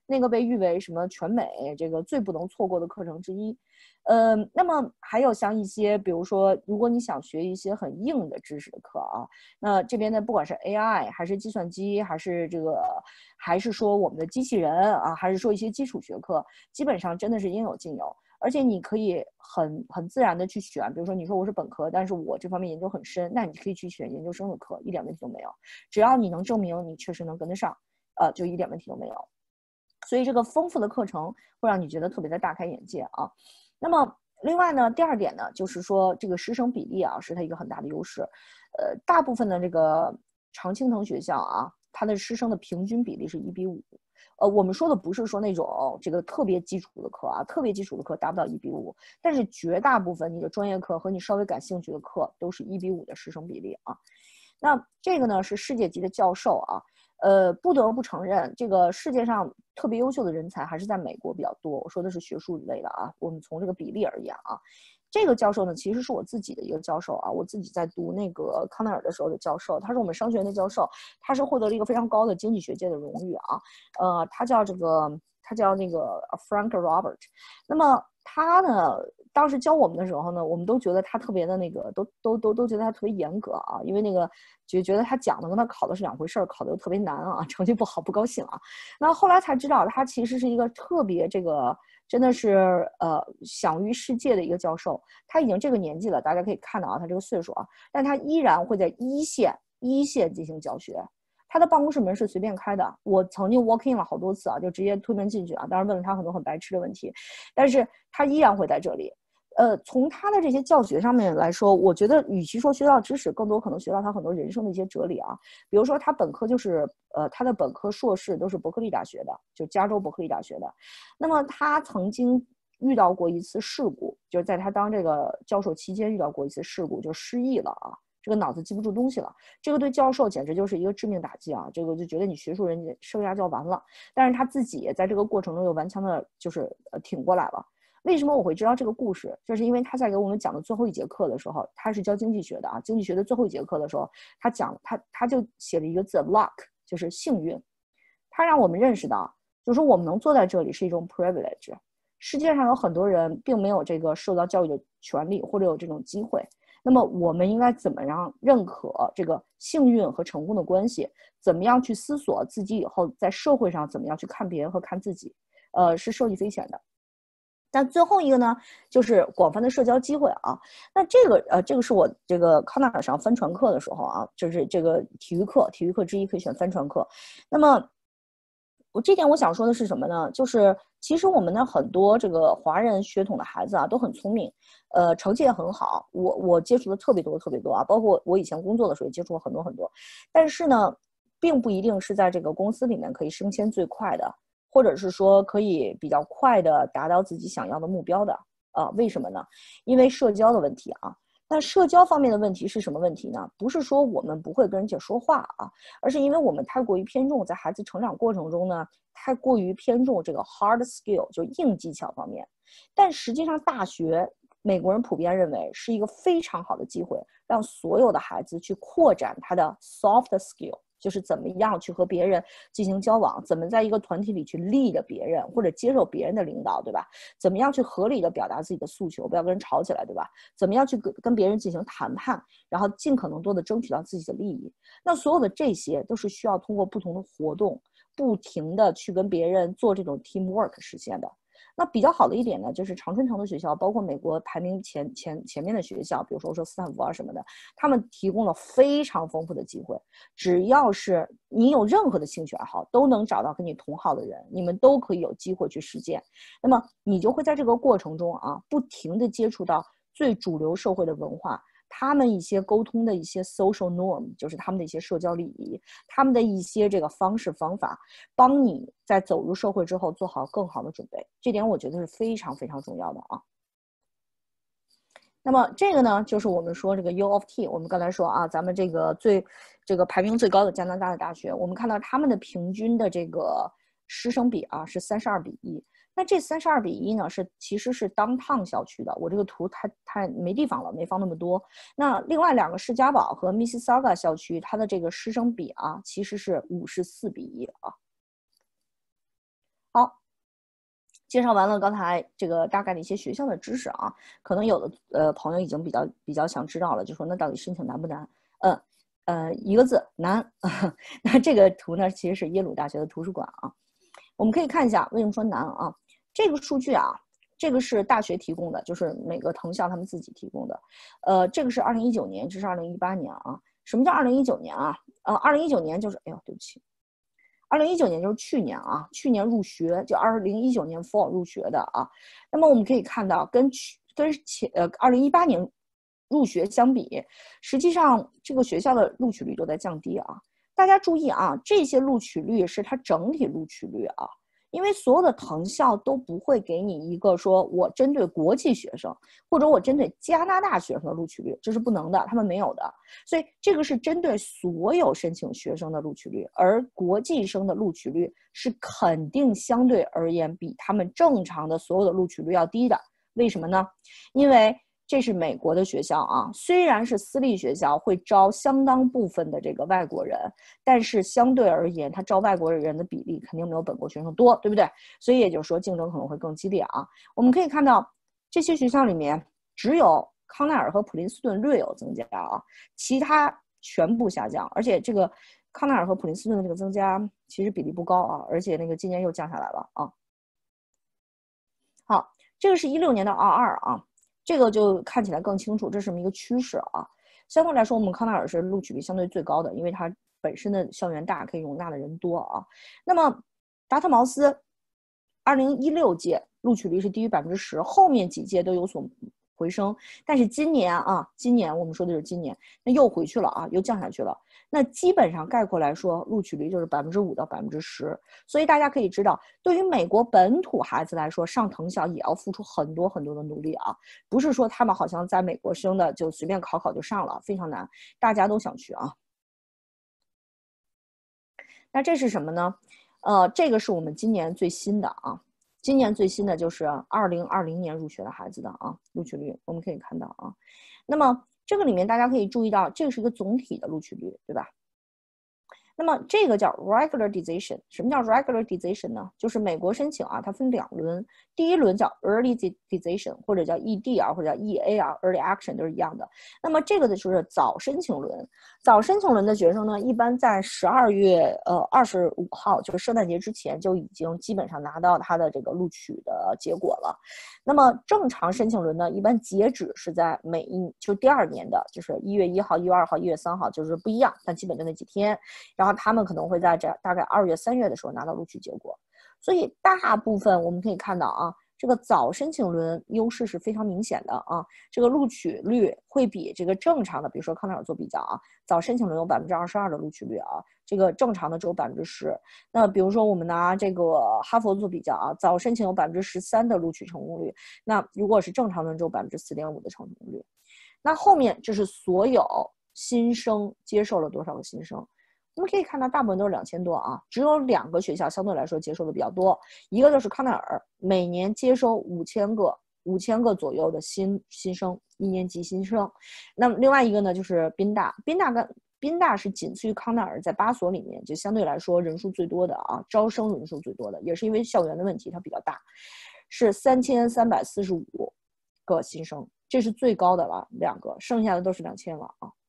那个被誉为什么全美这个最不能错过的课程之一。呃，那么还有像一些，比如说，如果你想学一些很硬的知识的课啊，那这边的不管是 A I 还是计算机，还是这个，还是说我们的机器人啊，还是说一些基础学科，基本上真的是应有尽有。而且你可以很很自然的去选，比如说你说我是本科，但是我这方面研究很深，那你可以去选研究生的课，一点问题都没有。只要你能证明你确实能跟得上，呃，就一点问题都没有。所以这个丰富的课程会让你觉得特别的大开眼界啊。那么另外呢，第二点呢，就是说这个师生比例啊，是它一个很大的优势。呃，大部分的这个常青藤学校啊，它的师生的平均比例是一比五。呃，我们说的不是说那种这个特别基础的课啊，特别基础的课达不到一比五，但是绝大部分你的专业课和你稍微感兴趣的课都是一比五的师生比例啊。那这个呢是世界级的教授啊，呃，不得不承认，这个世界上特别优秀的人才还是在美国比较多。我说的是学术类的啊，我们从这个比例而言啊。这个教授呢，其实是我自己的一个教授啊，我自己在读那个康奈尔的时候的教授，他是我们商学院的教授，他是获得了一个非常高的经济学界的荣誉啊，呃，他叫这个，他叫那个 Frank Robert， 那么他呢，当时教我们的时候呢，我们都觉得他特别的那个，都都都都觉得他特别严格啊，因为那个就觉得他讲的跟他考的是两回事儿，考的又特别难啊，成绩不好不高兴啊。那后来才知道，他其实是一个特别这个。真的是呃享誉世界的一个教授，他已经这个年纪了，大家可以看到啊，他这个岁数啊，但他依然会在一线一线进行教学。他的办公室门是随便开的，我曾经 walk in 了好多次啊，就直接推门进去啊，当然问了他很多很白痴的问题，但是他依然会在这里。呃，从他的这些教学上面来说，我觉得与其说学到知识，更多可能学到他很多人生的一些哲理啊。比如说他本科就是呃他的本科硕士都是伯克利大学的，就加州伯克利大学的。那么他曾经遇到过一次事故，就是在他当这个教授期间遇到过一次事故，就失忆了啊，这个脑子记不住东西了。这个对教授简直就是一个致命打击啊！这个就觉得你学术人家生涯就要完了。但是他自己在这个过程中又顽强的，就是呃挺过来了。为什么我会知道这个故事？就是因为他在给我们讲的最后一节课的时候，他是教经济学的啊，经济学的最后一节课的时候，他讲他他就写了一个字 luck， 就是幸运。他让我们认识到，就是说我们能坐在这里是一种 privilege。世界上有很多人并没有这个受到教育的权利或者有这种机会。那么我们应该怎么样认可这个幸运和成功的关系？怎么样去思索自己以后在社会上怎么样去看别人和看自己？呃，是受益匪浅的。但最后一个呢，就是广泛的社交机会啊。那这个呃，这个是我这个康奈尔上帆船课的时候啊，就是这个体育课，体育课之一可以选帆船课。那么我这点我想说的是什么呢？就是其实我们的很多这个华人血统的孩子啊，都很聪明，呃，成绩也很好。我我接触的特别多特别多啊，包括我以前工作的时候也接触过很多很多。但是呢，并不一定是在这个公司里面可以升迁最快的。或者是说可以比较快的达到自己想要的目标的啊、呃？为什么呢？因为社交的问题啊。那社交方面的问题是什么问题呢？不是说我们不会跟人家说话啊，而是因为我们太过于偏重在孩子成长过程中呢，太过于偏重这个 hard skill， 就硬技巧方面。但实际上大学美国人普遍认为是一个非常好的机会，让所有的孩子去扩展他的 soft skill。就是怎么样去和别人进行交往，怎么在一个团体里去 lead 别人或者接受别人的领导，对吧？怎么样去合理的表达自己的诉求，不要跟人吵起来，对吧？怎么样去跟别人进行谈判，然后尽可能多的争取到自己的利益。那所有的这些都是需要通过不同的活动，不停的去跟别人做这种 teamwork 实现的。那比较好的一点呢，就是常春藤的学校，包括美国排名前前前面的学校，比如说说斯坦福啊什么的，他们提供了非常丰富的机会。只要是你有任何的兴趣爱好，都能找到跟你同好的人，你们都可以有机会去实践。那么你就会在这个过程中啊，不停地接触到最主流社会的文化。他们一些沟通的一些 social norm， 就是他们的一些社交礼仪，他们的一些这个方式方法，帮你在走入社会之后做好更好的准备。这点我觉得是非常非常重要的啊。那么这个呢，就是我们说这个 U of T， 我们刚才说啊，咱们这个最这个排名最高的加拿大的大学，我们看到他们的平均的这个师生比啊是三十二比一。那这三十二比一呢，是其实是downtown校区的。我这个图太太没地方了，没放那么多。那另外两个士嘉堡和 Mississauga 校区，它的这个师生比啊，其实是五十四比一啊。好， 介绍完了刚才这个大概的一些学校的知识啊，可能有的呃朋友已经比较比较想知道了，就说那到底申请难不难？嗯呃一个字难。那这个图呢其实是耶鲁大学的图书馆啊，我们可以看一下为什么说难啊？这个数据啊，这个是大学提供的，就是每个藤校他们自己提供的。呃，这个是二零一九年，这是二零一八年啊。什么叫二零一九年啊？呃，二零一九年就是，哎呦，对不起。二零一九年就是去年啊，去年入学就二零一九年 fall 入学的啊。那么我们可以看到，跟去跟前呃二零一八年入学相比，实际上这个学校的录取率都在降低啊。大家注意啊，这些录取率是它整体录取率啊。因为所有的藤校都不会给你一个说我针对国际学生或者我针对加拿大学生的录取率，这是不能的，他们没有的。所以这个是针对所有申请学生的录取率，而国际生的录取率是肯定相对而言比他们正常的所有的录取率要低的。为什么呢？因为这是美国的学校啊，虽然是私立学校会招相当部分的这个外国人，但是相对而言，他招外国人的比例肯定没有本国学生多，对不对？所以也就是说竞争可能会更激烈啊。我们可以看到这些学校里面只有康奈尔和普林斯顿略有增加啊，其他全部下降，而且这个康奈尔和普林斯顿的这个增加其实比例不高啊，而且那个今年又降下来了啊。好，这个是一六年的 R 二啊。这个就看起来更清楚，这是这么一个趋势啊。相对来说，我们康奈尔是录取率相对最高的，因为它本身的校园大，可以容纳的人多啊。那么达特茅斯二零一六届录取率是低于百分之十，后面几届都有所回升，但是今年啊，今年我们说的是今年，那又回去了啊，又降下去了。那基本上概括来说，录取率就是百分之五到百分之十。所以大家可以知道，对于美国本土孩子来说，上藤校也要付出很多很多的努力啊，不是说他们好像在美国生的就随便考考就上了，非常难，大家都想去啊。那这是什么呢？呃，这个是我们今年最新的啊。今年最新的就是二零二零年入学的孩子的啊录取率，我们可以看到啊。那么这个里面大家可以注意到，这个是一个总体的录取率，对吧？那么这个叫 regularization。 什么叫 regularization 呢？就是美国申请啊，它分两轮，第一轮叫 earlyization 或者叫 E D 啊，或者叫 E A 啊 early action 都是一样的。那么这个的就是早申请轮，早申请轮的学生呢，一般在十二月呃二十五号，就是圣诞节之前就已经基本上拿到他的这个录取的结果了。那么正常申请轮呢，一般截止是在每一就第二年的，就是一月一号、一月二号、一月三号，就是不一样，但基本就那几天。然后他们可能会在这大概二月、三月的时候拿到录取结果。所以大部分我们可以看到啊，这个早申请轮优势是非常明显的啊，这个录取率会比这个正常的，比如说康奈尔做比较啊，早申请轮有百分之二十二的录取率啊，这个正常的只有百分之十。那比如说我们拿这个哈佛做比较啊，早申请有百分之十三的录取成功率，那如果是正常轮只有百分之四点五的成功率。那后面这是所有新生接受了多少个新生？我们可以看到大部分都是两千多啊，只有两个学校相对来说接收的比较多，一个就是康奈尔，每年接收五千个五千个左右的新新生，一年级新生。那么另外一个呢就是宾大，宾大跟宾大是仅次于康奈尔，在八所里面就相对来说人数最多的啊，招生人数最多的，也是因为校园的问题它比较大，是三千三百四十五个新生，这是最高的了两个，剩下的都是两千了啊。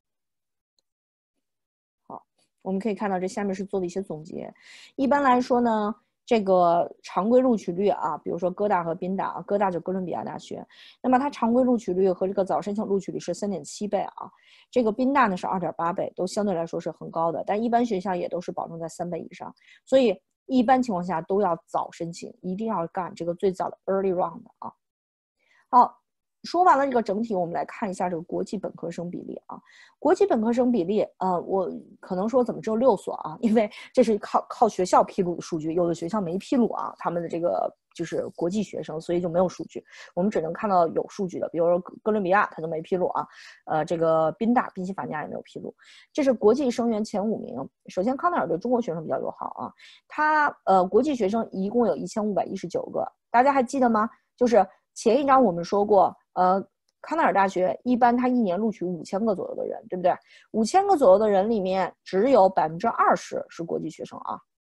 我们可以看到这下面是做的一些总结。一般来说呢，这个常规录取率啊，比如说哥大和宾大，哥大就哥伦比亚大学，那么它常规录取率和这个早申请录取率是 三点七倍啊，这个宾大呢是 二点八倍，都相对来说是很高的，但一般学校也都是保证在三倍以上，所以一般情况下都要早申请，一定要干这个最早的 early round 啊。好，说完了这个整体，我们来看一下这个国际本科生比例啊。国际本科生比例，呃，我可能说怎么只有六所啊？因为这是靠靠学校披露的数据，有的学校没披露啊，他们的这个就是国际学生，所以就没有数据。我们只能看到有数据的，比如说哥伦比亚他都没披露啊，呃，这个宾大、宾夕法尼亚也没有披露。这是国际生源前五名。首先，康奈尔对中国学生比较友好啊，他呃国际学生一共有一千五百一十九个，大家还记得吗？就是前一章我们说过，呃。康奈尔大学一般它一年录取五千个左右的人，对不对？五千个左右的人里面，只有百分之二十是国际学生啊。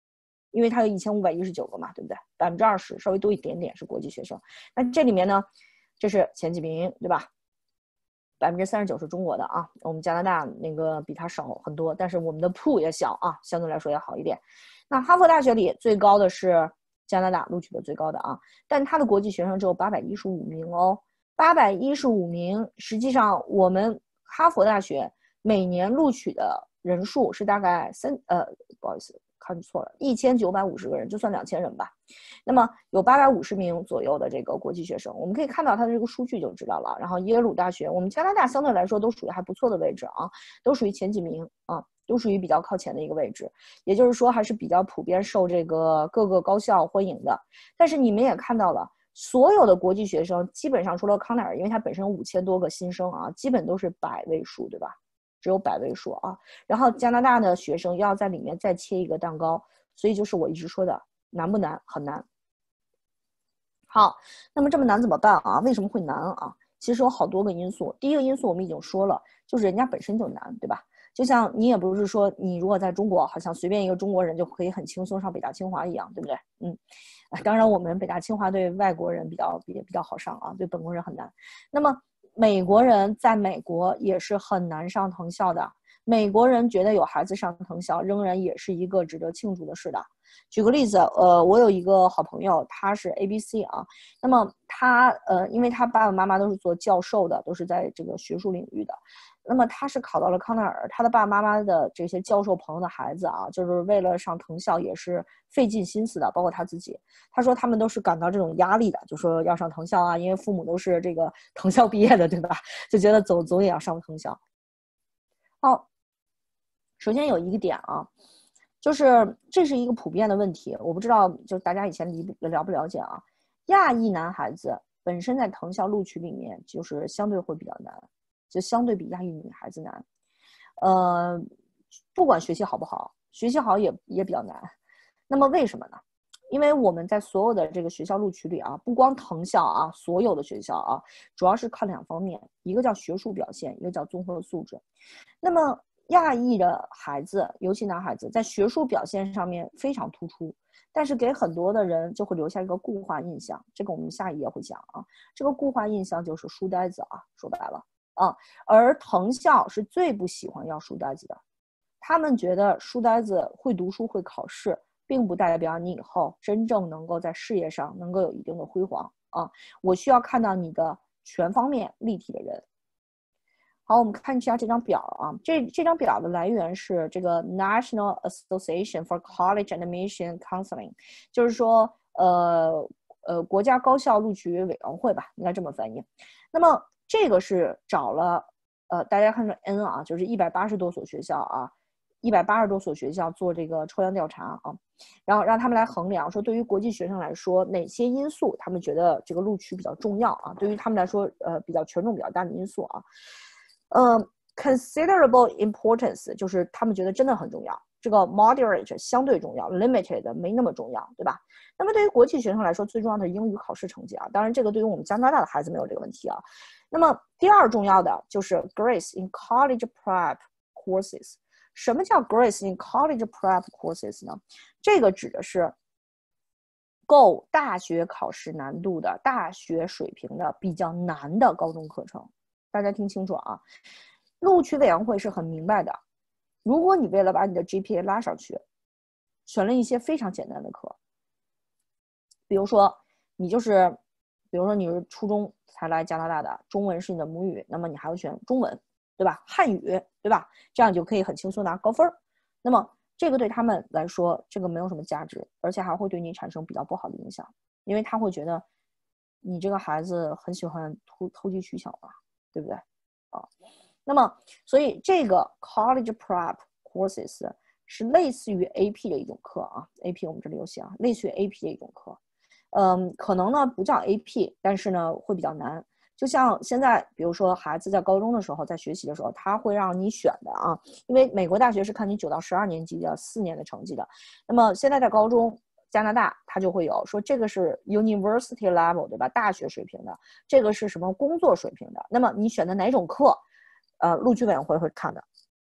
因为它有一千五百一十九个嘛，对不对？百分之二十稍微多一点点是国际学生。那这里面呢，这是前几名，对吧？百分之三十九是中国的啊，我们加拿大那个比它少很多，但是我们的铺也小啊，相对来说也好一点。那哈佛大学里最高的是加拿大录取的最高的啊，但它的国际学生只有八百一十五名哦，八百一十五名，实际上我们哈佛大学每年录取的人数是大概三呃，不好意思，看错了，一千九百五十个人，就算两千人吧。那么有八百五十名左右的这个国际学生，我们可以看到它的这个数据就知道了。然后耶鲁大学，我们加拿大相对来说都属于还不错的位置啊，都属于前几名啊，都属于比较靠前的一个位置。也就是说，还是比较普遍受这个各个高校欢迎的。但是你们也看到了，所有的国际学生基本上除了康奈尔，因为它本身有五千多个新生啊，基本都是百位数，对吧？只有百位数啊。然后加拿大的学生要在里面再切一个蛋糕，所以就是我一直说的，难不难？很难。好，那么这么难怎么办啊？为什么会难啊？其实有好多个因素。第一个因素我们已经说了，就是人家本身就难，对吧？就像你也不是说你如果在中国，好像随便一个中国人就可以很轻松上北大清华一样，对不对？嗯，当然我们北大清华对外国人比较比比较好上啊，对本国人很难。那么美国人在美国也是很难上藤校的。美国人觉得有孩子上藤校，仍然也是一个值得庆祝的事的。举个例子，呃，我有一个好朋友，他是 A B C 啊，那么他呃，因为他爸爸妈妈都是做教授的，都是在这个学术领域的，那么他是考到了康奈尔，他的爸爸妈妈的这些教授朋友的孩子啊，就是为了上藤校也是费尽心思的，包括他自己。他说他们都是感到这种压力的，就说要上藤校啊，因为父母都是这个藤校毕业的，对吧？就觉得总总也要上藤校。好，首先有一个点啊。就是这是一个普遍的问题，我不知道就大家以前了不了解啊。亚裔男孩子本身在藤校录取里面就是相对会比较难，就相对比亚裔女孩子难。呃，不管学习好不好，学习好也也比较难。那么为什么呢？因为我们在所有的这个学校录取里啊，不光藤校啊，所有的学校啊，主要是看两方面，一个叫学术表现，一个叫综合素质。那么亚裔的孩子，尤其男孩子，在学术表现上面非常突出，但是给很多的人就会留下一个固化印象。这个我们下一页会讲啊。这个固化印象就是书呆子啊，说白了啊。而藤校是最不喜欢要书呆子的，他们觉得书呆子会读书会考试，并不代表你以后真正能够在事业上能够有一定的辉煌啊。我需要看到你的全方面立体的人。好，我们看一下这张表啊，这这张表的来源是这个 National Association for College Admission Counseling， 就是说，呃呃，国家高校录取委员会吧，应该这么翻译。那么这个是找了，呃，大家看着 N 啊，就是一百八十多所学校啊，一百八十多所学校做这个抽样调查啊，然后让他们来衡量，说对于国际学生来说，哪些因素他们觉得这个录取比较重要啊？对于他们来说，呃，比较权重比较大的因素啊。呃 considerable importance 就是他们觉得真的很重要，这个 moderate 相对重要， limited 没那么重要，对吧？那么对于国际学生来说，最重要的是英语考试成绩啊，当然这个对于我们加拿大的孩子没有这个问题啊。那么第二重要的就是 Grace in college prep courses。 什么叫 Grace in college prep courses 呢？这个指的是够大学考试难度的大学水平的比较难的高中课程。大家听清楚啊，录取委员会是很明白的。如果你为了把你的 G P A 拉上去，选了一些非常简单的课，比如说你就是，比如说你是初中才来加拿大的，中文是你的母语，那么你还会选中文，对吧？汉语，对吧？这样就可以很轻松拿高分。那么这个对他们来说，这个没有什么价值，而且还会对你产生比较不好的影响，因为他会觉得你这个孩子很喜欢投投机取巧吧。对不对啊？那么，所以这个 college prep courses 是类似于 A P 的一种课啊 ，A P 我们这里有写啊，类似于 A P 的一种课。嗯，可能呢不叫 A P， 但是呢会比较难。就像现在，比如说孩子在高中的时候，在学习的时候，他会让你选的啊，因为美国大学是看你九到十二年级的四年的成绩的。那么现在在高中，加拿大它就会有说这个是 university level 对吧？大学水平的，这个是什么工作水平的？那么你选的哪种课，呃，录取委员会会看的。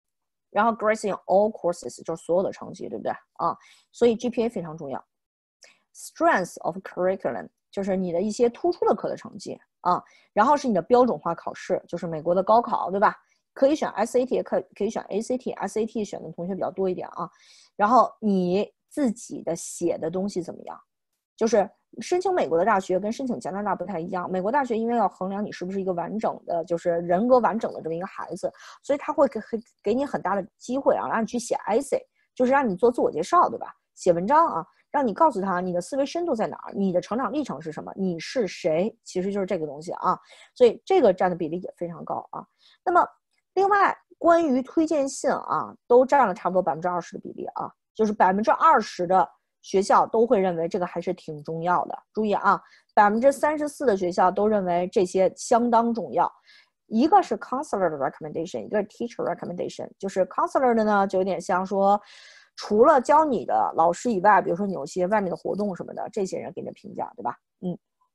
然后 grades in all courses 就是所有的成绩，对不对啊？所以 G P A 非常重要。Strength of curriculum 就是你的一些突出的课的成绩啊，然后是你的标准化考试，就是美国的高考，对吧？可以选 S A T， 也可可以选 A C T，S A T 选的同学比较多一点啊。然后你自己的写的东西怎么样？就是申请美国的大学跟申请加拿大不太一样，美国大学因为要衡量你是不是一个完整的，就是人格完整的这么一个孩子，所以他会给给你很大的机会啊，让你去写 essay， 就是让你做自我介绍，对吧？写文章啊，让你告诉他你的思维深度在哪儿，你的成长历程是什么，你是谁，其实就是这个东西啊。所以这个占的比例也非常高啊。那么另外关于推荐信啊，都占了差不多百分之二十的比例啊，就是百分之二十的学校都会认为这个还是挺重要的。注意啊，百分之三十四的学校都认为这些相当重要。一个是 counselor 的 recommendation， 一个是 teacher recommendation。就是 counselor 的呢，就有点像说，除了教你的老师以外，比如说你有些外面的活动什么的，这些人给你的评价，对吧？嗯。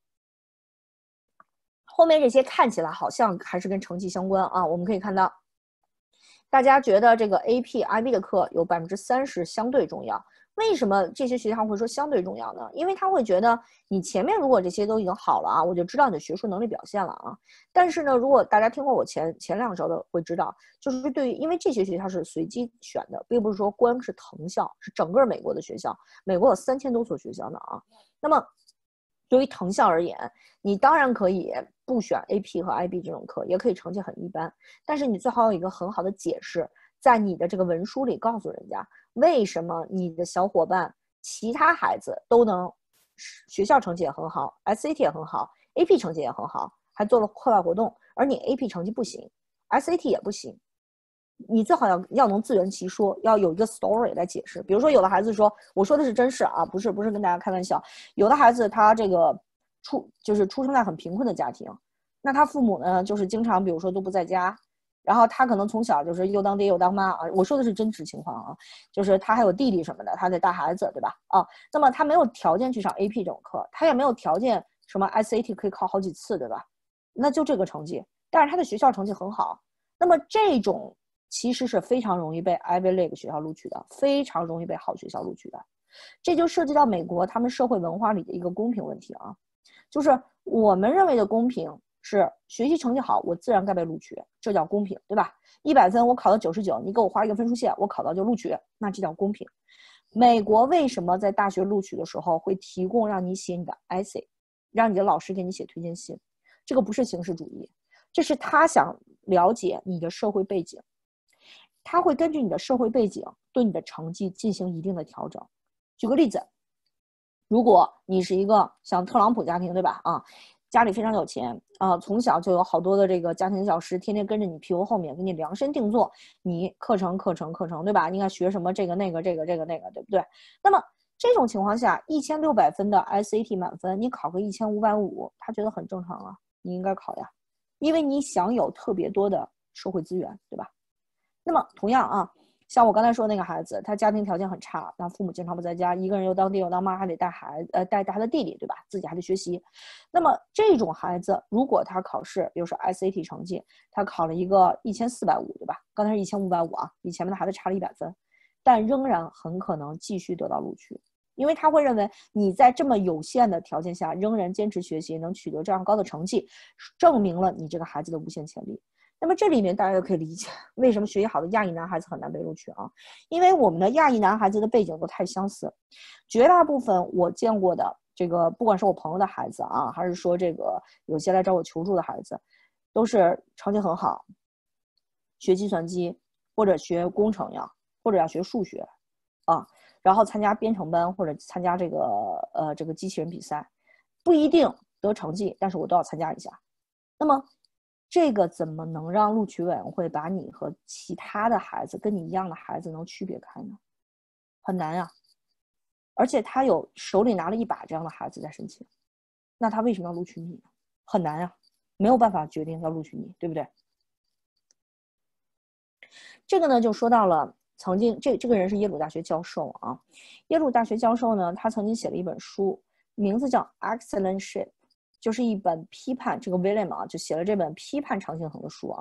后面这些看起来好像还是跟成绩相关啊，我们可以看到，大家觉得这个 A P、I B 的课有百分之三十相对重要。为什么这些学校会说相对重要呢？因为他会觉得你前面如果这些都已经好了啊，我就知道你的学术能力表现了啊。但是呢，如果大家听过我前前两周的会知道，就是对于因为这些学校是随机选的，并不是说光是藤校，是整个美国的学校，美国有三千多所学校呢啊。那么对于藤校而言，你当然可以不选 A P 和 I B 这种课，也可以成绩很一般，但是你最好有一个很好的解释，在你的这个文书里告诉人家，为什么你的小伙伴其他孩子都能学校成绩也很好， S A T 也很好， A P 成绩也很好，还做了课外活动，而你 A P 成绩不行， S A T 也不行。你最好要要能自圆其说，要有一个 story 来解释。比如说有的孩子说，我说的是真事啊，不是不是跟大家开玩笑。有的孩子他这个出就是出生在很贫困的家庭，那他父母呢就是经常比如说都不在家，然后他可能从小就是又当爹又当妈啊。我说的是真实情况啊，就是他还有弟弟什么的，他得带孩子，对吧？啊，那么他没有条件去上 A P 这种课，他也没有条件什么 S A T 可以考好几次，对吧？那就这个成绩，但是他的学校成绩很好，那么这种其实是非常容易被 Ivy League 学校录取的，非常容易被好学校录取的。这就涉及到美国他们社会文化里的一个公平问题啊，就是我们认为的公平是学习成绩好，我自然该被录取，这叫公平，对吧？一百分我考到九十九，你给我画一个分数线，我考到就录取，那这叫公平。美国为什么在大学录取的时候会提供让你写你的 essay， 让你的老师给你写推荐信？这个不是形式主义，这是他想了解你的社会背景。他会根据你的社会背景对你的成绩进行一定的调整。举个例子，如果你是一个像特朗普家庭，对吧？啊，家里非常有钱啊，从小就有好多的这个家庭教师天天跟着你屁股后面给你量身定做你课程课程课程，对吧？你看学什么这个那个这个这个那个，对不对？那么这种情况下，一千六百分的 S A T 满分，你考个一千五百五，他觉得很正常啊，你应该考呀，因为你享有特别多的社会资源，对吧？那么同样啊，像我刚才说那个孩子，他家庭条件很差，那父母经常不在家，一个人又当爹又当妈，还得带孩子，呃，带带他的弟弟，对吧？自己还得学习。那么这种孩子，如果他考试，比如说 S A T 成绩，他考了一个一千四百五，对吧？刚才是一千五百五啊，比前面的孩子差了一百分，但仍然很可能继续得到录取，因为他会认为你在这么有限的条件下仍然坚持学习，能取得这样高的成绩，证明了你这个孩子的无限潜力。那么这里面大家就可以理解为什么学习好的亚裔男孩子很难被录取啊，因为我们的亚裔男孩子的背景都太相似，绝大部分我见过的这个，不管是我朋友的孩子啊，还是说这个有些来找我求助的孩子，都是成绩很好，学计算机或者学工程呀，或者要学数学啊，然后参加编程班或者参加这个呃这个机器人比赛，不一定得成绩，但是我都要参加一下。那么这个怎么能让录取委员会把你和其他的孩子跟你一样的孩子能区别开呢？很难啊，而且他有手里拿了一把这样的孩子在申请，那他为什么要录取你呢？很难啊，没有办法决定要录取你，对不对？这个呢就说到了曾经这这个人是耶鲁大学教授啊，耶鲁大学教授呢，他曾经写了一本书，名字叫 Excellentship，就是一本批判，这个 William 啊就写了这本批判常青藤的书啊，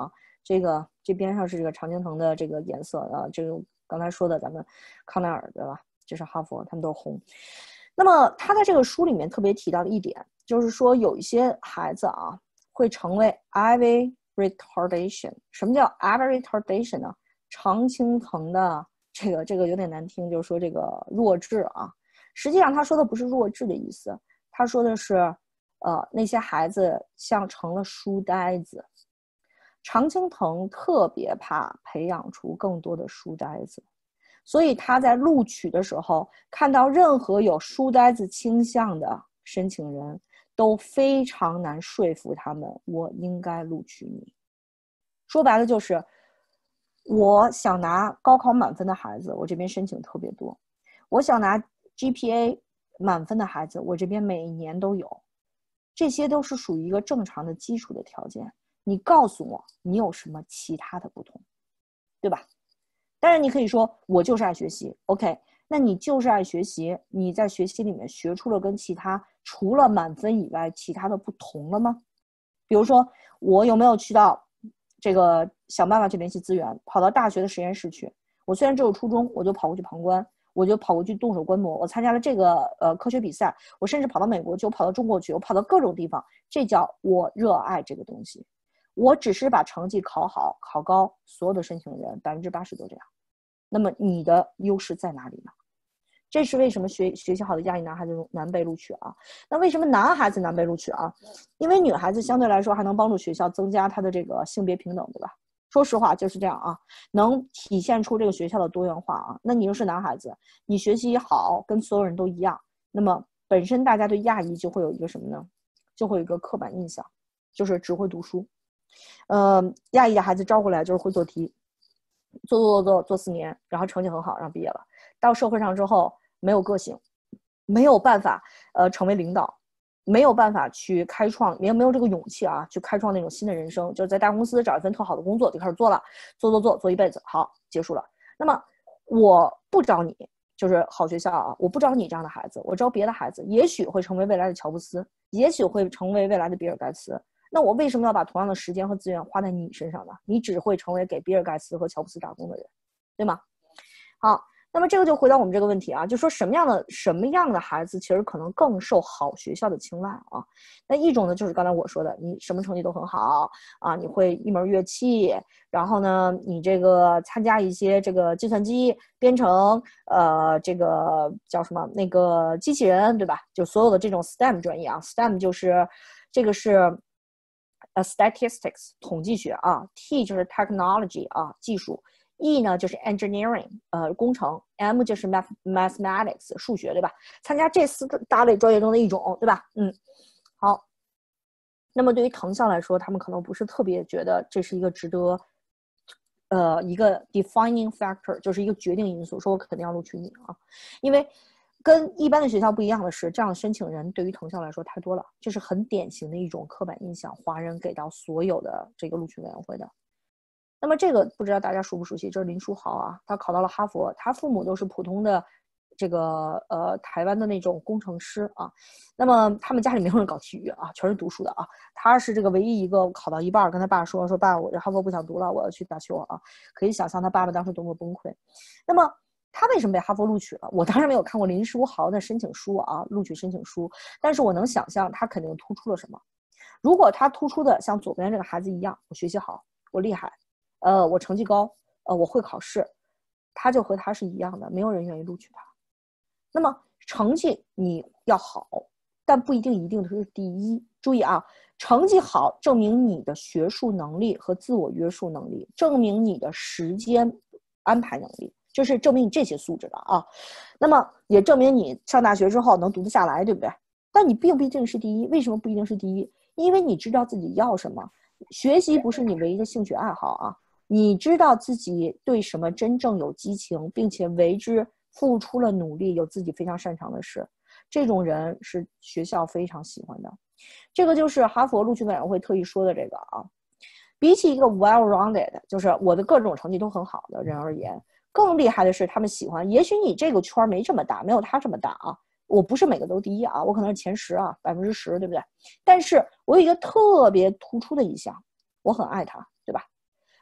这个这边上是这个常青藤的这个颜色啊，这个刚才说的咱们康奈尔对吧？这是哈佛，他们都红。那么他在这个书里面特别提到的一点，就是说有一些孩子啊会成为 Ivy retardation。什么叫 Ivy retardation 呢？常青藤的这个这个有点难听，就是说这个弱智啊。实际上他说的不是弱智的意思，他说的是呃那些孩子像成了书呆子。常青藤特别怕培养出更多的书呆子，所以他在录取的时候看到任何有书呆子倾向的申请人都非常难说服他们我应该录取你。说白了就是我想拿高考满分的孩子，我这边申请特别多，我想拿 G P A 满分的孩子，我这边每一年都有，这些都是属于一个正常的基础的条件。你告诉我你有什么其他的不同，对吧？当然你可以说我就是爱学习 OK， 那你就是爱学习，你在学习里面学出了跟其他除了满分以外其他的不同了吗？比如说我有没有去到这个想办法去联系资源，跑到大学的实验室去，我虽然只有初中，我就跑过去旁观，我就跑过去动手观摩，我参加了这个呃科学比赛，我甚至跑到美国去，我跑到中国去，我跑到各种地方，这叫我热爱这个东西。我只是把成绩考好考高，所有的申请人百分之八十都这样。那么你的优势在哪里呢？这是为什么学学习好的亚裔男孩子难被录取啊？那为什么男孩子难被录取啊？因为女孩子相对来说还能帮助学校增加他的这个性别平等，对吧？说实话就是这样啊，能体现出这个学校的多元化啊。那你又是男孩子，你学习好跟所有人都一样，那么本身大家对亚裔就会有一个什么呢？就会有一个刻板印象，就是只会读书。呃，亚裔的孩子招过来就是会做题，做做做做做四年，然后成绩很好，然后毕业了。到社会上之后没有个性，没有办法呃成为领导，没有办法去开创，也没有这个勇气啊，去开创那种新的人生。就是在大公司找一份特好的工作就开始做了，做做做做一辈子，好结束了。那么我不招你，就是好学校啊，我不招你这样的孩子，我招别的孩子，也许会成为未来的乔布斯，也许会成为未来的比尔盖茨。那我为什么要把同样的时间和资源花在你身上呢？你只会成为给比尔盖茨和乔布斯打工的人，对吗？好，那么这个就回到我们这个问题啊，就说什么样的什么样的孩子其实可能更受好学校的青睐啊？那一种呢，就是刚才我说的，你什么成绩都很好啊，你会一门乐器，然后呢，你这个参加一些这个计算机编程，呃，这个叫什么那个机器人，对吧？就所有的这种 S T E M 专业啊 ，S T E M 就是这个是。呃 statistics 统计学啊 ，T 就是 technology 啊技术 ，E 呢就是 engineering 呃工程 ，M 就是 math mathematics 数学对吧？参加这四个大类专业中的一种对吧？嗯，好。那么对于藤校来说，他们可能不是特别觉得这是一个值得，呃一个 defining factor 就是一个决定因素，说我肯定要录取你啊，因为。跟一般的学校不一样的是，这样的申请人对于藤校来说太多了，这是很典型的一种刻板印象，华人给到所有的这个录取委员会的。那么这个不知道大家熟不熟悉，这是林书豪啊，他考到了哈佛，他父母都是普通的这个呃台湾的那种工程师啊。那么他们家里没有人搞体育啊，全是读书的啊。他是这个唯一一个考到一半跟他爸说说爸，我这哈佛不想读了，我要去打球啊。可以想象他爸爸当时多么崩溃。那么。他为什么被哈佛录取了？我当然没有看过林书豪的申请书啊，录取申请书，但是我能想象他肯定突出了什么。如果他突出的像左边这个孩子一样，我学习好，我厉害，呃，我成绩高，呃，我会考试，他就和他是一样的，没有人愿意录取他。那么成绩你要好，但不一定一定是第一。注意啊，成绩好证明你的学术能力和自我约束能力，证明你的时间安排能力。就是证明你这些素质的啊，那么也证明你上大学之后能读得下来，对不对？但你并不一定是第一，为什么不一定是第一？因为你知道自己要什么，学习不是你唯一的兴趣爱好啊，你知道自己对什么真正有激情，并且为之付出了努力，有自己非常擅长的事，这种人是学校非常喜欢的。这个就是哈佛录取委员会特意说的这个啊，比起一个 well-rounded， 就是我的各种成绩都很好的人而言。更厉害的是他们喜欢，也许你这个圈没这么大，没有他这么大啊，我不是每个都第一啊，我可能是前十啊，百分之十，对不对？但是我有一个特别突出的一项，我很爱他，对吧？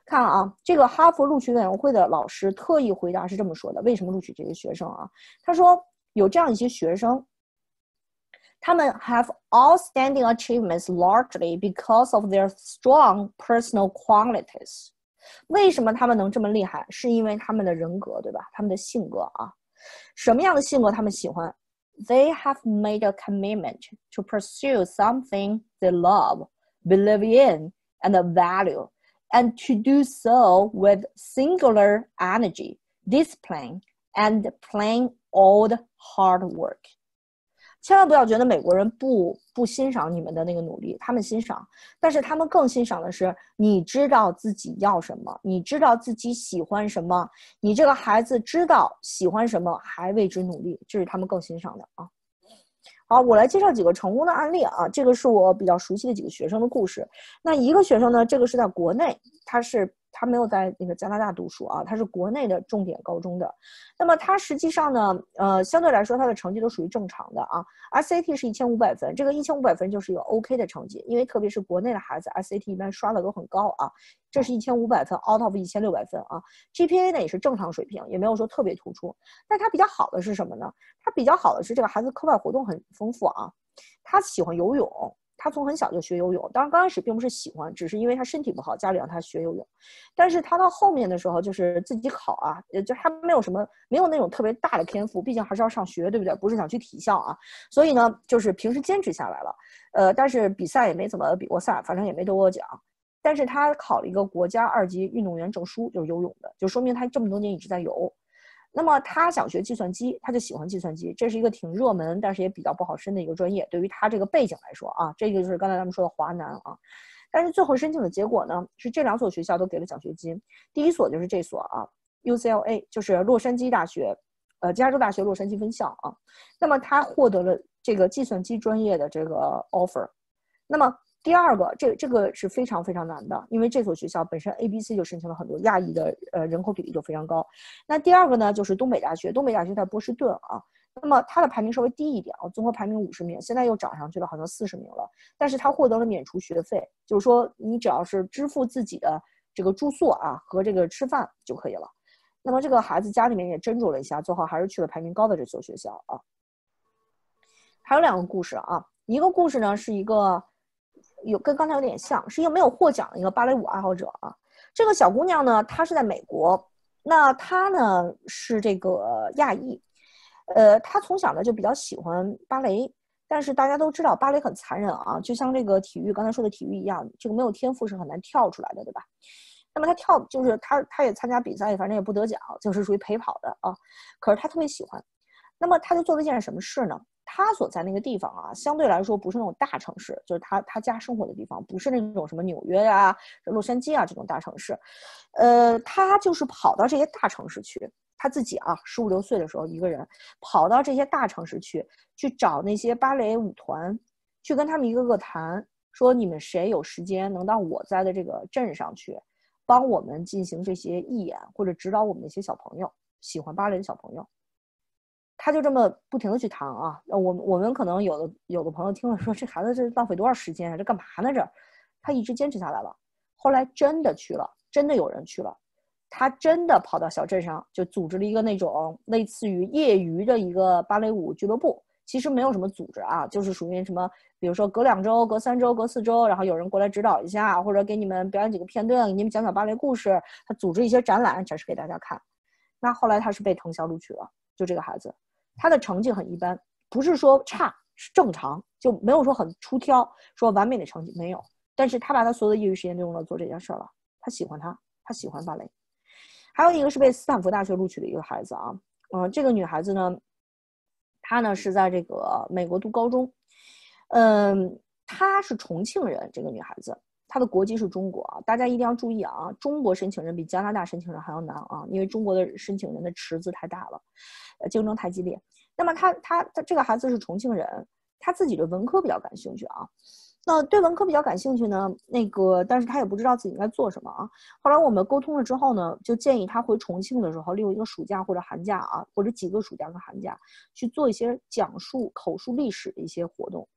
看啊，这个哈佛录取委员会的老师特意回答是这么说的：为什么录取这些学生啊？他说有这样一些学生，他们 have outstanding achievements largely because of their strong personal qualities。为什么他们能这么厉害？是因为他们的人格，对吧？他们的性格啊，什么样的性格他们喜欢 ？They have made a commitment to pursue something they love, believe in, and value, and to do so with singular energy, discipline, and plain old hard work。千万不要觉得美国人不不欣赏你们的那个努力，他们欣赏，但是他们更欣赏的是你知道自己要什么，你知道自己喜欢什么，你这个孩子知道喜欢什么，还为之努力，这是他们更欣赏的啊。好，我来介绍几个成功的案例啊，这个是我比较熟悉的几个学生的故事。那一个学生呢，这个是在国内，他是他没有在那个加拿大读书啊，他是国内的重点高中的。那么他实际上呢，呃，相对来说他的成绩都属于正常的啊。S A T 是一千五百分，这个一千五百分就是一个 OK 的成绩，因为特别是国内的孩子 S A T 一般刷的都很高啊。这是一千五百分 out of 一千六百分啊。G P A 呢也是正常水平，也没有说特别突出。但他比较好的是什么呢？他比较好的是这个孩子课外活动很丰富啊，他喜欢游泳。他从很小就学游泳，当然刚开始并不是喜欢，只是因为他身体不好，家里让他学游泳。但是他到后面的时候，就是自己考啊，就他没有什么，没有那种特别大的天赋，毕竟还是要上学，对不对？不是想去体校啊。所以呢，就是平时坚持下来了，呃，但是比赛也没怎么比过赛，反正也没得过奖。但是他考了一个国家二级运动员证书，就是游泳的，就说明他这么多年一直在游。那么他想学计算机，他就喜欢计算机，这是一个挺热门，但是也比较不好申的一个专业。对于他这个背景来说啊，这个就是刚才咱们说的华南啊。但是最后申请的结果呢，是这两所学校都给了奖学金。第一所就是这所啊 ，U C L A， 就是洛杉矶大学，呃，加州大学洛杉矶分校啊。那么他获得了这个计算机专业的这个 offer。那么第二个，这这个是非常非常难的，因为这所学校本身 A B C 就申请了很多，亚裔的呃人口比例就非常高。那第二个呢，就是东北大学，东北大学在波士顿啊，那么它的排名稍微低一点啊，综合排名五十名，现在又涨上去了，好像四十名了。但是它获得了免除学费，就是说你只要是支付自己的这个住宿啊和这个吃饭就可以了。那么这个孩子家里面也斟酌了一下，最后还是去了排名高的这所学校啊。还有两个故事啊，一个故事呢是一个。有跟刚才有点像，是一个没有获奖的一个芭蕾舞爱好者啊。这个小姑娘呢，她是在美国，那她呢是这个亚裔，呃，她从小呢就比较喜欢芭蕾，但是大家都知道芭蕾很残忍啊，就像这个体育刚才说的体育一样，这个没有天赋是很难跳出来的，对吧？那么她跳就是她她也参加比赛，反正也不得奖，就是属于陪跑的啊。可是她特别喜欢，那么她就做了一件什么事呢？他所在那个地方啊，相对来说不是那种大城市，就是他他家生活的地方，不是那种什么纽约啊、洛杉矶啊这种大城市，呃，他就是跑到这些大城市去，他自己啊，十五六岁的时候一个人跑到这些大城市去，去找那些芭蕾舞团，去跟他们一个个谈，说你们谁有时间能到我在的这个镇上去，帮我们进行这些义演，或者指导我们那些小朋友，喜欢芭蕾的小朋友。他就这么不停的去谈啊，我我们可能有的有的朋友听了说，这孩子这浪费多少时间啊，这干嘛呢这？他一直坚持下来了，后来真的去了，真的有人去了，他真的跑到小镇上，就组织了一个那种类似于业余的一个芭蕾舞俱乐部，其实没有什么组织啊，就是属于什么，比如说隔两周、隔三周、隔四周，然后有人过来指导一下，或者给你们表演几个片段，给你们讲讲芭蕾故事，他组织一些展览展示给大家看。那后来他是被藤校录取了，就这个孩子。他的成绩很一般，不是说差，是正常，就没有说很出挑，说完美的成绩没有。但是他把他所有的业余时间都用来做这件事了，他喜欢他，他喜欢芭蕾。还有一个是被斯坦福大学录取的一个孩子啊，嗯、呃，这个女孩子呢，她呢是在这个美国读高中，嗯，她是重庆人，这个女孩子。她的国籍是中国啊，大家一定要注意啊！中国申请人比加拿大申请人还要难啊，因为中国的申请人的池子太大了，呃，竞争太激烈。那么她她她这个孩子是重庆人，她自己对文科比较感兴趣啊。那对文科比较感兴趣呢，那个但是她也不知道自己应该做什么啊。后来我们沟通了之后呢，就建议她回重庆的时候，利用一个暑假或者寒假啊，或者几个暑假和寒假去做一些讲述口述历史的一些活动。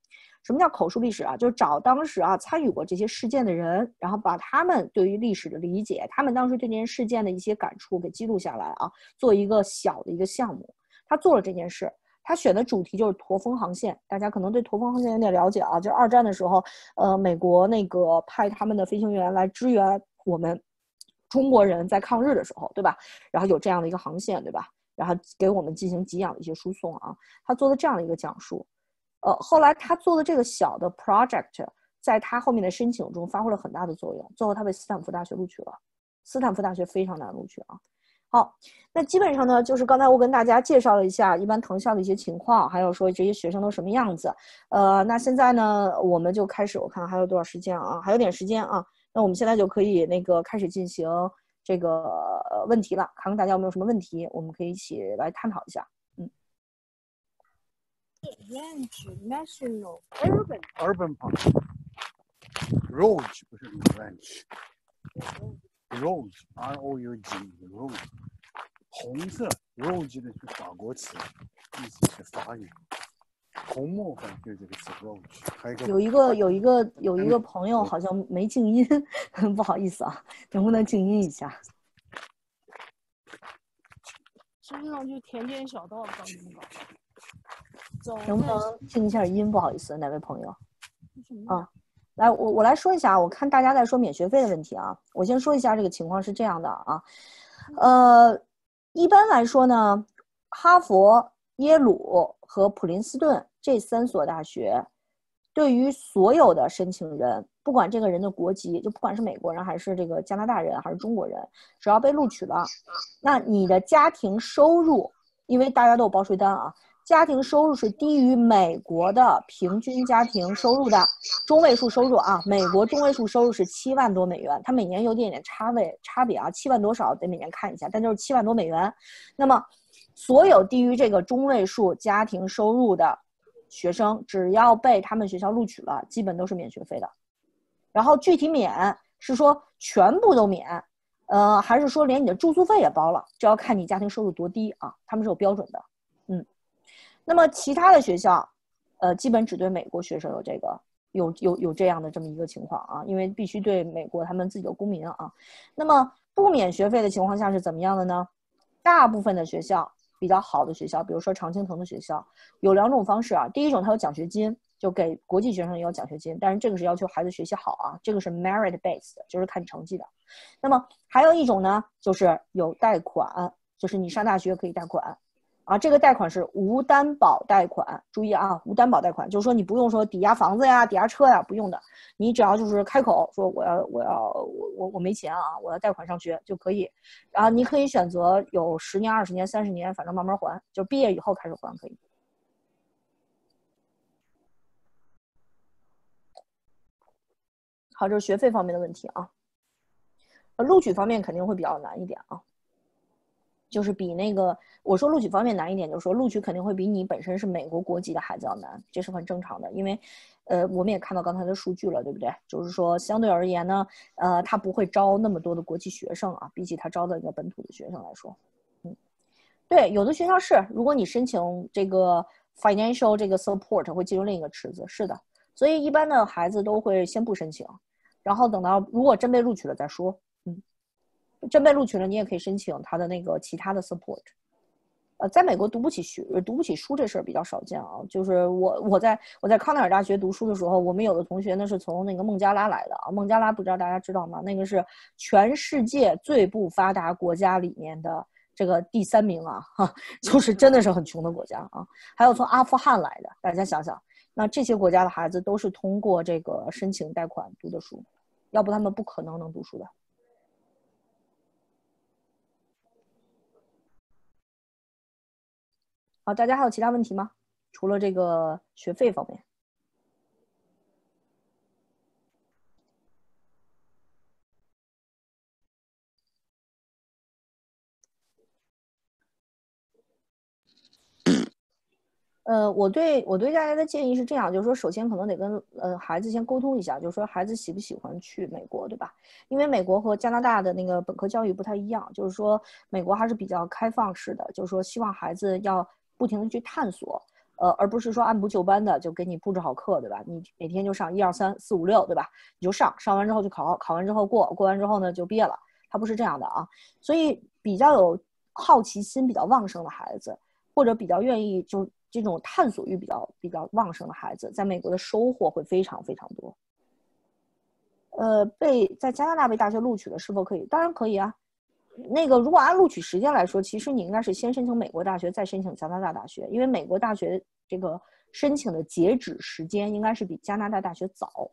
什么叫口述历史啊？就是找当时啊参与过这些事件的人，然后把他们对于历史的理解，他们当时对这件事件的一些感触给记录下来啊，做一个小的一个项目。他做了这件事，他选的主题就是驼峰航线。大家可能对驼峰航线有点了解啊，就是二战的时候，呃，美国那个派他们的飞行员来支援我们中国人在抗日的时候，对吧？然后有这样的一个航线，对吧？然后给我们进行给养的一些输送啊，他做的这样的一个讲述。呃，后来他做的这个小的 project， 在他后面的申请中发挥了很大的作用，最后他被斯坦福大学录取了。斯坦福大学非常难录取啊。好，那基本上呢，就是刚才我跟大家介绍了一下一般藤校的一些情况，还有说这些学生都什么样子。呃，那现在呢，我们就开始，我看还有多少时间啊？还有点时间啊。那我们现在就可以那个开始进行这个呃问题了，看看大家有没有什么问题，我们可以一起来探讨一下。嗯。 Ranch National Urban Urban Park Rouge 不是 Ranch Rouge R O U G Rouge 红色 Rouge 的是法国词，意思是法语。红磨坊就是这个词 Rouge。还有一个有一个有一个有一个朋友好像没静音，不好意思啊，能不能静音一下？ 实际上就田间小道刚刚搞。 能不能静一下音？不好意思，哪位朋友？ 啊， 来，我我来说一下，我看大家在说免学费的问题啊。我先说一下这个情况是这样的啊，呃，一般来说呢，哈佛、耶鲁和普林斯顿这三所大学，对于所有的申请人，不管这个人的国籍，就不管是美国人还是这个加拿大人还是中国人，只要被录取了，那你的家庭收入，因为大家都有报税单啊。家庭收入是低于美国的平均家庭收入的中位数收入啊，美国中位数收入是七万多美元，它每年有点点差位差别啊，七万多少得每年看一下，但就是七万多美元。那么，所有低于这个中位数家庭收入的学生，只要被他们学校录取了，基本都是免学费的。然后具体免是说全部都免，呃，还是说连你的住宿费也包了，这要看你家庭收入多低啊，他们是有标准的，嗯。那么其他的学校，呃，基本只对美国学生有这个有有有这样的这么一个情况啊，因为必须对美国他们自己的公民啊。那么不免学费的情况下是怎么样的呢？大部分的学校比较好的学校，比如说常青藤的学校，有两种方式啊。第一种，它有奖学金，就给国际学生也有奖学金，但是这个是要求孩子学习好啊，这个是 merit based， 就是看成绩的。那么还有一种呢，就是有贷款，就是你上大学可以贷款。啊，这个贷款是无担保贷款，注意啊，无担保贷款就是说你不用说抵押房子呀、抵押车呀，不用的，你只要就是开口说我要我要我我我没钱啊，我要贷款上学就可以。然后你可以选择有十年、二十年、三十年，反正慢慢还，就毕业以后开始还可以。好，这是学费方面的问题啊。呃，录取方面肯定会比较难一点啊。就是比那个我说录取方面难一点，就是说录取肯定会比你本身是美国国籍的孩子要难，这是很正常的，因为呃我们也看到刚才的数据了，对不对？就是说相对而言呢，呃他不会招那么多的国际学生啊，比起他招的一个本土的学生来说，嗯，对，有的学校是，如果你申请这个 financial 这个 support 会进入另一个池子，是的，所以一般的孩子都会先不申请，然后等到如果真被录取了再说。真被录取了，你也可以申请他的那个其他的 support。呃，在美国读不起学、读不起书这事儿比较少见啊。就是我我在我在康奈尔大学读书的时候，我们有的同学呢是从那个孟加拉来的啊。孟加拉不知道大家知道吗？那个是全世界最不发达国家里面的这个第三名啊，哈，就是真的是很穷的国家啊。还有从阿富汗来的，大家想想，那这些国家的孩子都是通过这个申请贷款读的书，要不他们不可能能读书的。好，大家还有其他问题吗？除了这个学费方面。呃，我对我对大家的建议是这样，就是说，首先可能得跟呃孩子先沟通一下，就是说孩子喜不喜欢去美国，对吧？因为美国和加拿大的那个本科教育不太一样，就是说美国还是比较开放式的，就是说希望孩子要不停的去探索， 呃，而不是说按部就班的就给你布置好课，对吧？你每天就上一二三四五六，对吧？你就上，上完之后就考，考完之后过，过完之后呢就毕业了。它不是这样的啊，所以比较有好奇心比较旺盛的孩子，或者比较愿意就这种探索欲比较比较旺盛的孩子，在美国的收获会非常非常多。呃，被在加拿大被大学录取的是否可以？当然可以啊。那个如果按录取时间来说，其实你应该是先申请美国大学，再申请加拿大大学，因为美国大学这个申请的截止时间应该是比加拿大大学早。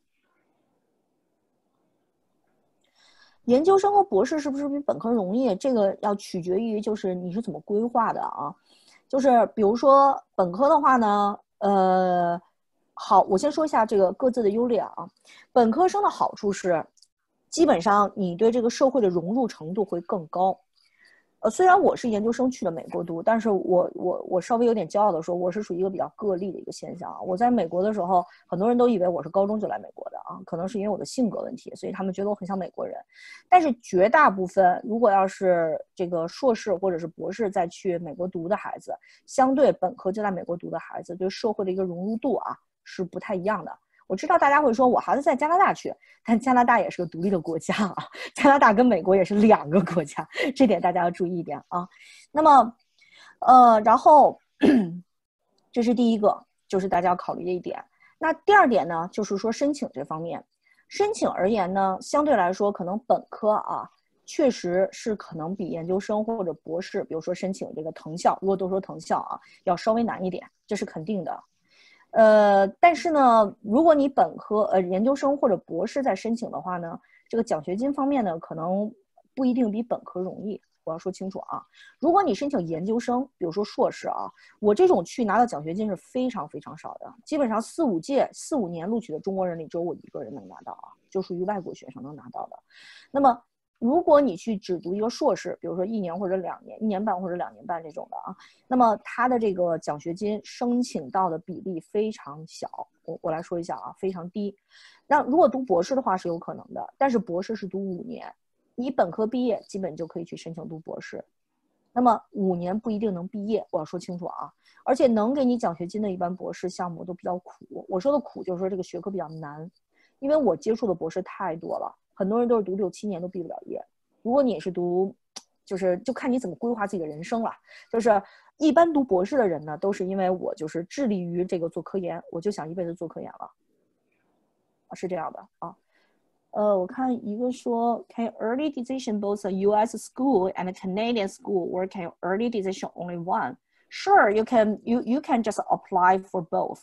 研究生和博士是不是比本科容易？这个要取决于就是你是怎么规划的啊。就是比如说本科的话呢，呃，好，我先说一下这个各自的优劣啊。本科生的好处是，基本上你对这个社会的融入程度会更高。呃，虽然我是研究生去的美国读，但是我我我稍微有点骄傲的说，我是属于一个比较个例的一个现象啊。我在美国的时候，很多人都以为我是高中就来美国的啊，可能是因为我的性格问题，所以他们觉得我很像美国人。但是绝大部分，如果要是这个硕士或者是博士再去美国读的孩子，相对本科就在美国读的孩子，对社会的一个融入度啊是不太一样的。我知道大家会说我孩子在加拿大去，但加拿大也是个独立的国家啊，加拿大跟美国也是两个国家，这点大家要注意一点啊。那么，呃，然后这是第一个，就是大家要考虑的一点。那第二点呢，就是说申请这方面，申请而言呢，相对来说可能本科啊，确实是可能比研究生或者博士，比如说申请这个藤校，如果都说藤校啊，要稍微难一点，这是肯定的。呃，但是呢，如果你本科、呃研究生或者博士在申请的话呢，这个奖学金方面呢，可能不一定比本科容易。我要说清楚啊，如果你申请研究生，比如说硕士啊，我这种去拿到奖学金是非常非常少的，基本上四五届、四五年录取的中国人里，只有我一个人能拿到啊，就属于外国学生能拿到的。那么，如果你去只读一个硕士，比如说一年或者两年、一年半或者两年半这种的啊，那么他的这个奖学金申请到的比例非常小。我我来说一下啊，非常低。那如果读博士的话是有可能的，但是博士是读五年，你本科毕业基本就可以去申请读博士。那么五年不一定能毕业，我要说清楚啊。而且能给你奖学金的一般博士项目都比较苦。我说的苦就是说这个学科比较难，因为我接触的博士太多了。很多人都是读六七年都毕不了业，如果你是读，就是就看你怎么规划自己的人生了。就是一般读博士的人呢，都是因为我就是致力于这个做科研，我就想一辈子做科研了，是这样的啊。呃，我看一个说 ，Can early decision both a U S school and a Canadian school, or can early decision only one? Sure, you can. You you can just apply for both.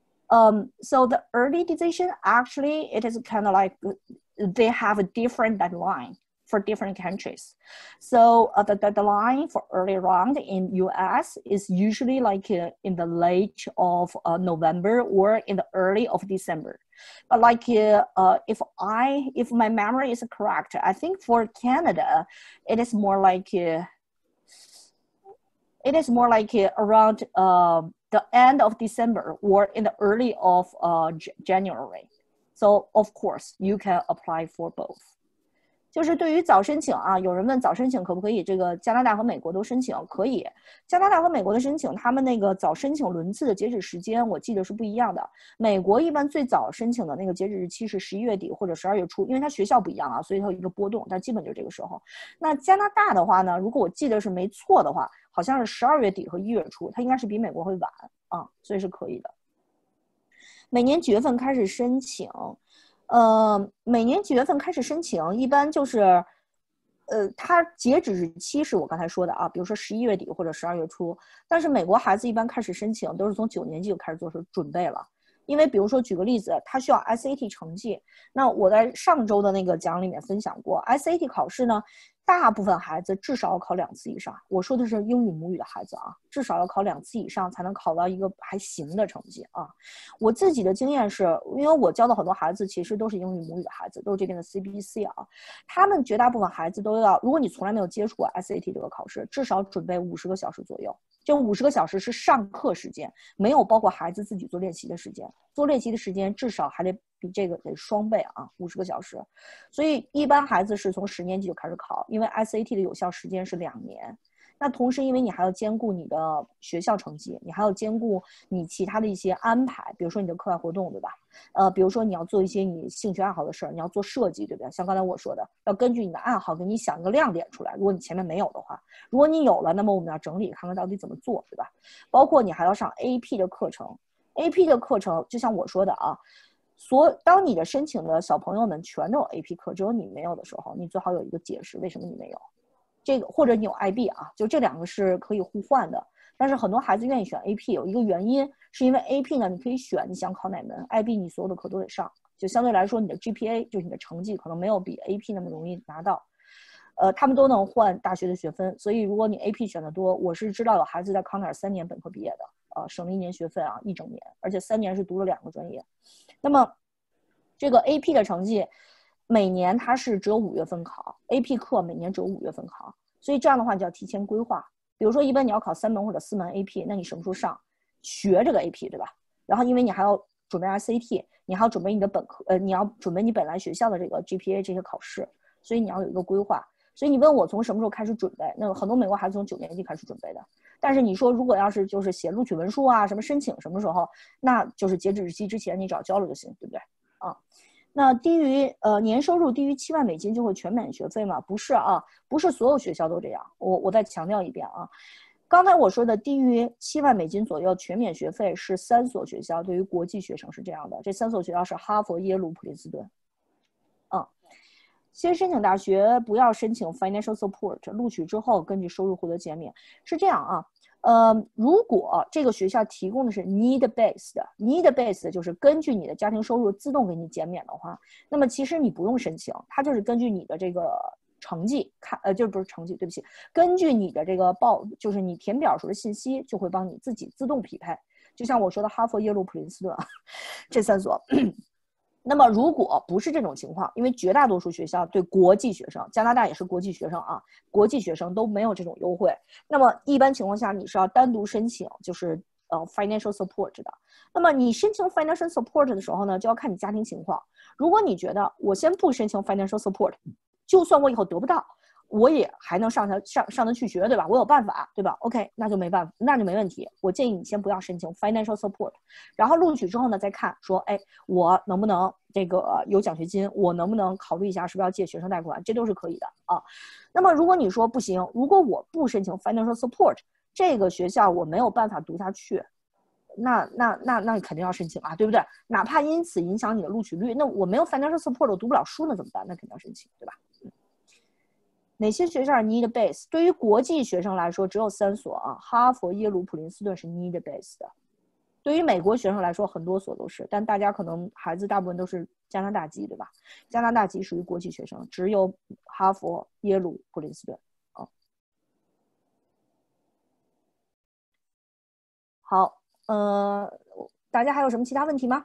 Um, so the early decision actually it is kind of like they have a different deadline for different countries. So uh, the deadline for early round in U S is usually like uh, in the late of uh, November or in the early of December. But like uh, uh, if I if my memory is correct, I think for Canada it is more like uh, it is more like uh, around uh, the end of December or in the early of uh, January. So of course you can apply for both. 就是对于早申请啊，有人问早申请可不可以这个加拿大和美国都申请？可以，加拿大和美国的申请，他们那个早申请轮次的截止时间，我记得是不一样的。美国一般最早申请的那个截止日期是十一月底或者十二月初，因为它学校不一样啊，所以它有一个波动，但基本就这个时候。那加拿大的话呢，如果我记得是没错的话，好像是十二月底和一月初，它应该是比美国会晚啊，所以是可以的。每年几月份开始申请？呃，每年几月份开始申请，一般就是，呃，它截止日期是我刚才说的啊，比如说十一月底或者十二月初。但是美国孩子一般开始申请都是从九年级就开始做准备了，因为比如说举个例子，他需要 S A T 成绩。那我在上周的那个讲里面分享过 ，S A T 考试呢，大部分孩子至少要考两次以上。我说的是英语母语的孩子啊，至少要考两次以上才能考到一个还行的成绩啊。我自己的经验是，因为我教的很多孩子其实都是英语母语的孩子，都是这边的 C B C 啊，他们绝大部分孩子都要，如果你从来没有接触过 S A T 这个考试，至少准备五十个小时左右。这五十个小时是上课时间，没有包括孩子自己做练习的时间。做练习的时间至少还得比这个得双倍啊，五十个小时。所以一般孩子是从十年级就开始考，因为 S A T 的有效时间是两年。 那同时因为你还要兼顾你的学校成绩，你还要兼顾你其他的一些安排，比如说你的课外活动，对吧？呃，比如说你要做一些你兴趣爱好的事儿，你要做设计，对不对？像刚才我说的，要根据你的爱好给你想一个亮点出来。如果你前面没有的话，如果你有了，那么我们要整理看看到底怎么做，对吧？包括你还要上 A P 的课程 ，A P 的课程就像我说的啊，所当你的申请的小朋友们全都有 A P 课，只有你没有的时候，你最好有一个解释为什么你没有。这个或者你有 I B 啊，就这两个是可以互换的。但是很多孩子愿意选 A P， 有一个原因是因为 A P 呢，你可以选你想考哪门 ，I B 你所有的课都得上，就相对来说你的 G P A 就是你的成绩可能没有比 A P 那么容易拿到。呃，他们都能换大学的学分，所以如果你 A P 选的多，我是知道有孩子在康奈尔三年本科毕业的，呃，省了一年学分啊，一整年，而且三年是读了两个专业。那么这个 A P 的成绩每年它是只有五月份考 ，A P 课每年只有五月份考。所以这样的话，你就要提前规划。比如说，一般你要考三门或者四门 A P， 那你什么时候上学这个 A P， 对吧？然后，因为你还要准备 S A T， 你还要准备你的本科，呃，你要准备你本来学校的这个 G P A 这些考试，所以你要有一个规划。所以你问我从什么时候开始准备？那很多美国孩子从九年级开始准备的。但是你说，如果要是就是写录取文书啊，什么申请什么时候，那就是截止日期之前你只要交了就行，对不对？啊。那低于呃年收入低于七万美金就会全免学费吗？不是啊，不是所有学校都这样。我我再强调一遍啊，刚才我说的低于七万美金左右全免学费是三所学校，对于国际学生是这样的。这三所学校是哈佛、耶鲁、普林斯顿。嗯，先申请大学不要申请 financial support， 录取之后根据收入获得减免，是这样啊。呃，如果这个学校提供的是 need based need based 就是根据你的家庭收入自动给你减免的话，那么其实你不用申请，它就是根据你的这个成绩看，呃，就是不是成绩，对不起，根据你的这个报，就是你填表时的信息，就会帮你自己自动匹配。就像我说的哈佛、耶鲁、普林斯顿这三所。那么如果不是这种情况，因为绝大多数学校对国际学生，加拿大也是国际学生啊，国际学生都没有这种优惠。那么一般情况下你是要单独申请，就是呃 financial support 的。那么你申请 financial support 的时候呢，就要看你家庭情况。如果你觉得我先不申请 financial support， 就算我以后得不到，我也还能上上上上得去学，对吧？我有办法，对吧 ？OK， 那就没办法，那就没问题。我建议你先不要申请 financial support， 然后录取之后呢，再看说，哎，我能不能这个有奖学金？我能不能考虑一下是不是要借学生贷款？这都是可以的啊。那么如果你说不行，如果我不申请 financial support， 这个学校我没有办法读下去，那那那那肯定要申请啊，对不对？哪怕因此影响你的录取率，那我没有 financial support， 我读不了书，那怎么办？那肯定要申请，对吧？哪些学校是 need base？ 对于国际学生来说，只有三所啊，哈佛、耶鲁、普林斯顿是 need base 的。对于美国学生来说，很多所都是，但大家可能孩子大部分都是加拿大籍，对吧？加拿大籍属于国际学生，只有哈佛、耶鲁、普林斯顿啊。好，呃，大家还有什么其他问题吗？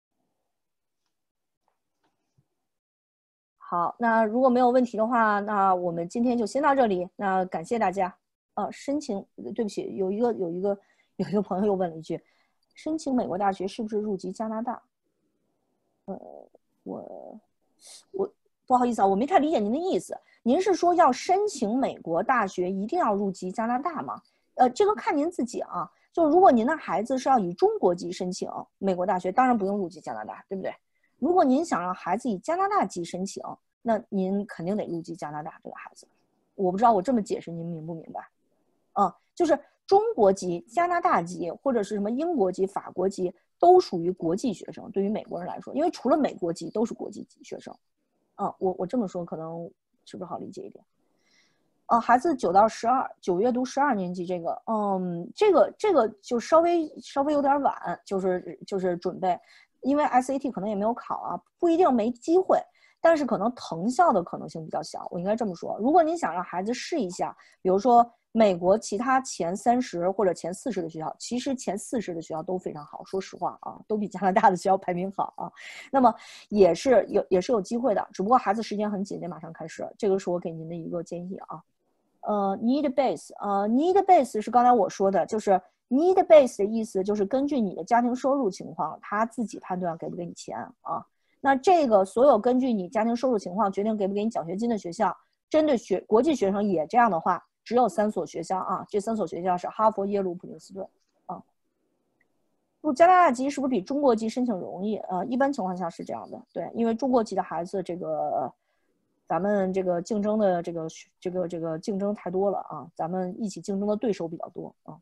好，那如果没有问题的话，那我们今天就先到这里。那感谢大家。呃，申请，对不起，有一个有一个有一个朋友又问了一句，申请美国大学是不是入籍加拿大？呃，我我不好意思啊，我没太理解您的意思。您是说要申请美国大学一定要入籍加拿大吗？呃，这个看您自己啊。就如果您的孩子是要以中国籍申请美国大学，当然不用入籍加拿大，对不对？如果您想让孩子以加拿大籍申请，那您肯定得入籍加拿大。这个孩子，我不知道我这么解释您明不明白？嗯，就是中国籍、加拿大籍或者是什么英国籍、法国籍都属于国际学生。对于美国人来说，因为除了美国籍都是国际学生。嗯，我我这么说可能是不是好理解一点？呃，孩子九到十二，九月读十二年级，这个，嗯，这个这个就稍微稍微有点晚，就是就是准备。因为 S A T 可能也没有考啊，不一定没机会，但是可能藤校的可能性比较小，我应该这么说。如果您想让孩子试一下，比如说美国其他前三十或者前四十的学校，其实前四十的学校都非常好，说实话啊，都比加拿大的学校排名好啊。那么也是有也是有机会的，只不过孩子时间很紧，得马上开始。这个是我给您的一个建议啊。呃 ，need base， 呃 ，need base 是刚才我说的，就是。need base 的意思就是根据你的家庭收入情况，他自己判断给不给你钱啊。那这个所有根据你家庭收入情况决定给不给你奖学金的学校，针对学国际学生也这样的话， 只有三所学校啊，这三所学校是哈佛、耶鲁、普林斯顿啊。入加拿大籍是不是比中国籍申请容易？呃，一般情况下是这样的，对，因为中国籍的孩子这个。咱们这个竞争的这个这个这个竞争太多了啊，咱们一起竞争的对手比较多啊。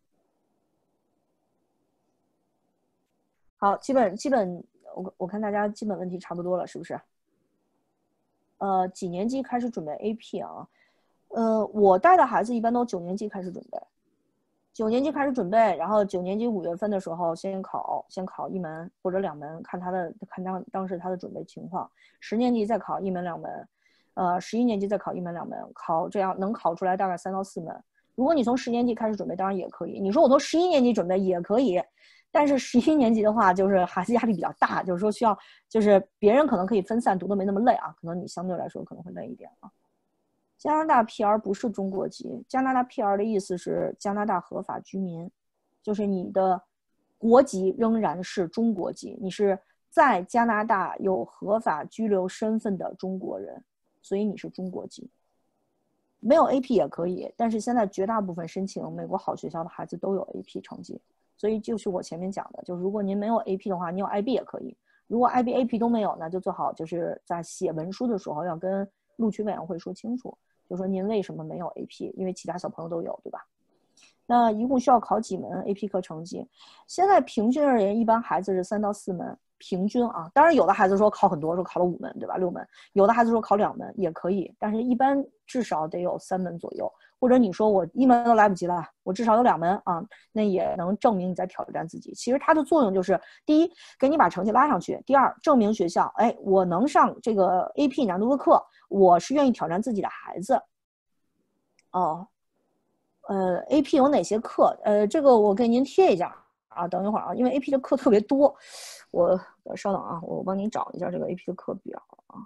好，基本基本我我看大家基本问题差不多了，是不是？呃，几年级开始准备 A P 啊？呃，我带的孩子一般都九年级开始准备，九年级开始准备，然后九年级五月份的时候先考，先考一门或者两门，看他的看当当时他的准备情况。十年级再考一门两门。呃，十一年级再考一门两门，考这样能考出来大概三到四门。如果你从十年级开始准备，当然也可以。你说我从十一年级准备也可以，但是十一年级的话，就是孩子压力比较大，就是说需要，就是别人可能可以分散读的没那么累啊，可能你相对来说可能会累一点啊。加拿大 P R 不是中国籍，加拿大 P R 的意思是加拿大合法居民，就是你的国籍仍然是中国籍，你是在加拿大有合法居留身份的中国人。所以你是中国籍，没有 A P 也可以，但是现在绝大部分申请美国好学校的孩子都有 A P 成绩，所以就是我前面讲的，就是如果您没有 A P 的话，你有 I B 也可以。如果 I B、A P 都没有，那就最好就是在写文书的时候要跟录取委员会说清楚，就说您为什么没有 A P， 因为其他小朋友都有，对吧？那一共需要考几门 A P 课成绩？现在平均而言，一般孩子是三到四门。平均啊，当然有的孩子说考很多，说考了五门，对吧？六门，有的孩子说考两门也可以，但是一般至少得有三门左右。或者你说我一门都来不及了，我至少有两门啊，那也能证明你在挑战自己。其实它的作用就是：第一，给你把成绩拉上去；第二，证明学校，哎，我能上这个 A P 难度的课，我是愿意挑战自己的孩子。哦，呃 ，A P 有哪些课？呃，这个我给您贴一下。啊，等一会儿啊，因为 A P 的课特别多，我稍等啊，我帮您找一下这个 A P 的课表啊。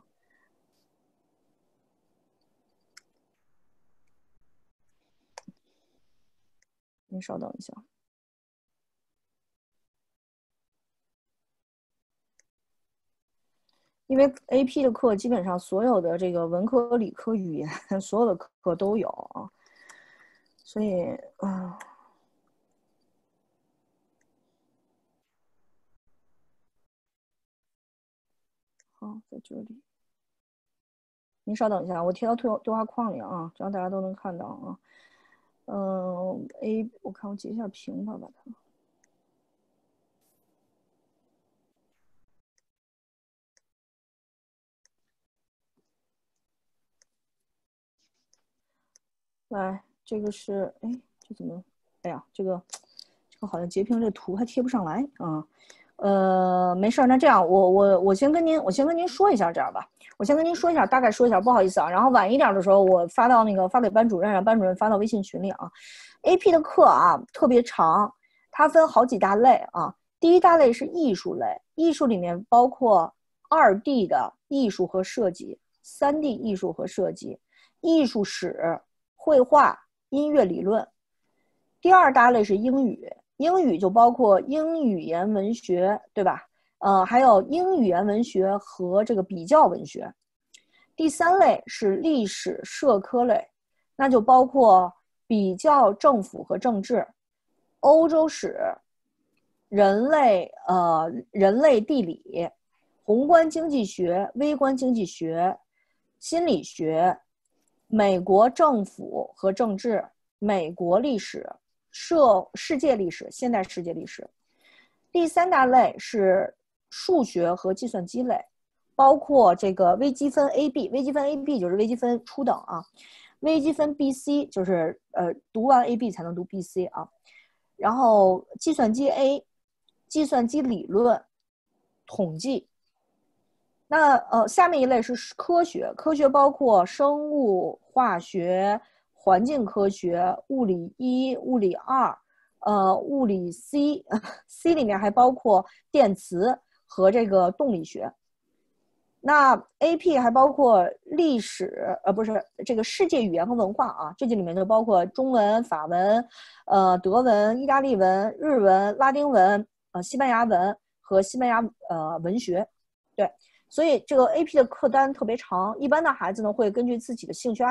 您稍等一下。因为 A P 的课基本上所有的这个文科、理科、语言所有的课都有啊，所以啊。好，在这里，您稍等一下，我贴到对对话框里啊，这样大家都能看到啊。嗯 ，A， 我看我截一下屏吧，把它。来，这个是，哎，这怎么？哎呀，这个，这个好像截屏这个图还贴不上来啊。呃，没事，那这样，我我我先跟您，我先跟您说一下，这样吧，我先跟您说一下，大概说一下，不好意思啊。然后晚一点的时候，我发到那个发给班主任，让班主任发到微信群里啊。A P 的课啊特别长，它分好几大类啊。第一大类是艺术类，艺术里面包括二 D 的艺术和设计，三 D 艺术和设计，艺术史、绘画、音乐理论。第二大类是英语。英语就包括英语言文学，对吧？呃，还有英语言文学和这个比较文学。第三类是历史社科类，那就包括比较政府和政治、欧洲史、人类呃人类地理、宏观经济学、微观经济学、心理学、美国政府和政治、美国历史。社世界历史、现代世界历史。第三大类是数学和计算机类，包括这个微积分 A B， 微积分 A B 就是微积分初等啊，微积分 B C 就是呃读完 A B 才能读 B C 啊，然后计算机 A， 计算机理论、统计。那呃下面一类是科学，科学包括生物、化学、环境科学、物理一、物理二，呃，物理 C，C 里面还包括电磁和这个动力学。那 A P 还包括历史，呃，不是这个世界语言和文化啊，这里面就包括中文、法文、呃，德文、意大利文、日文、拉丁文、呃，西班牙文和西班牙呃文学，对。所以这个 A P 的课单特别长，一般的孩子呢会根据自己的兴趣爱好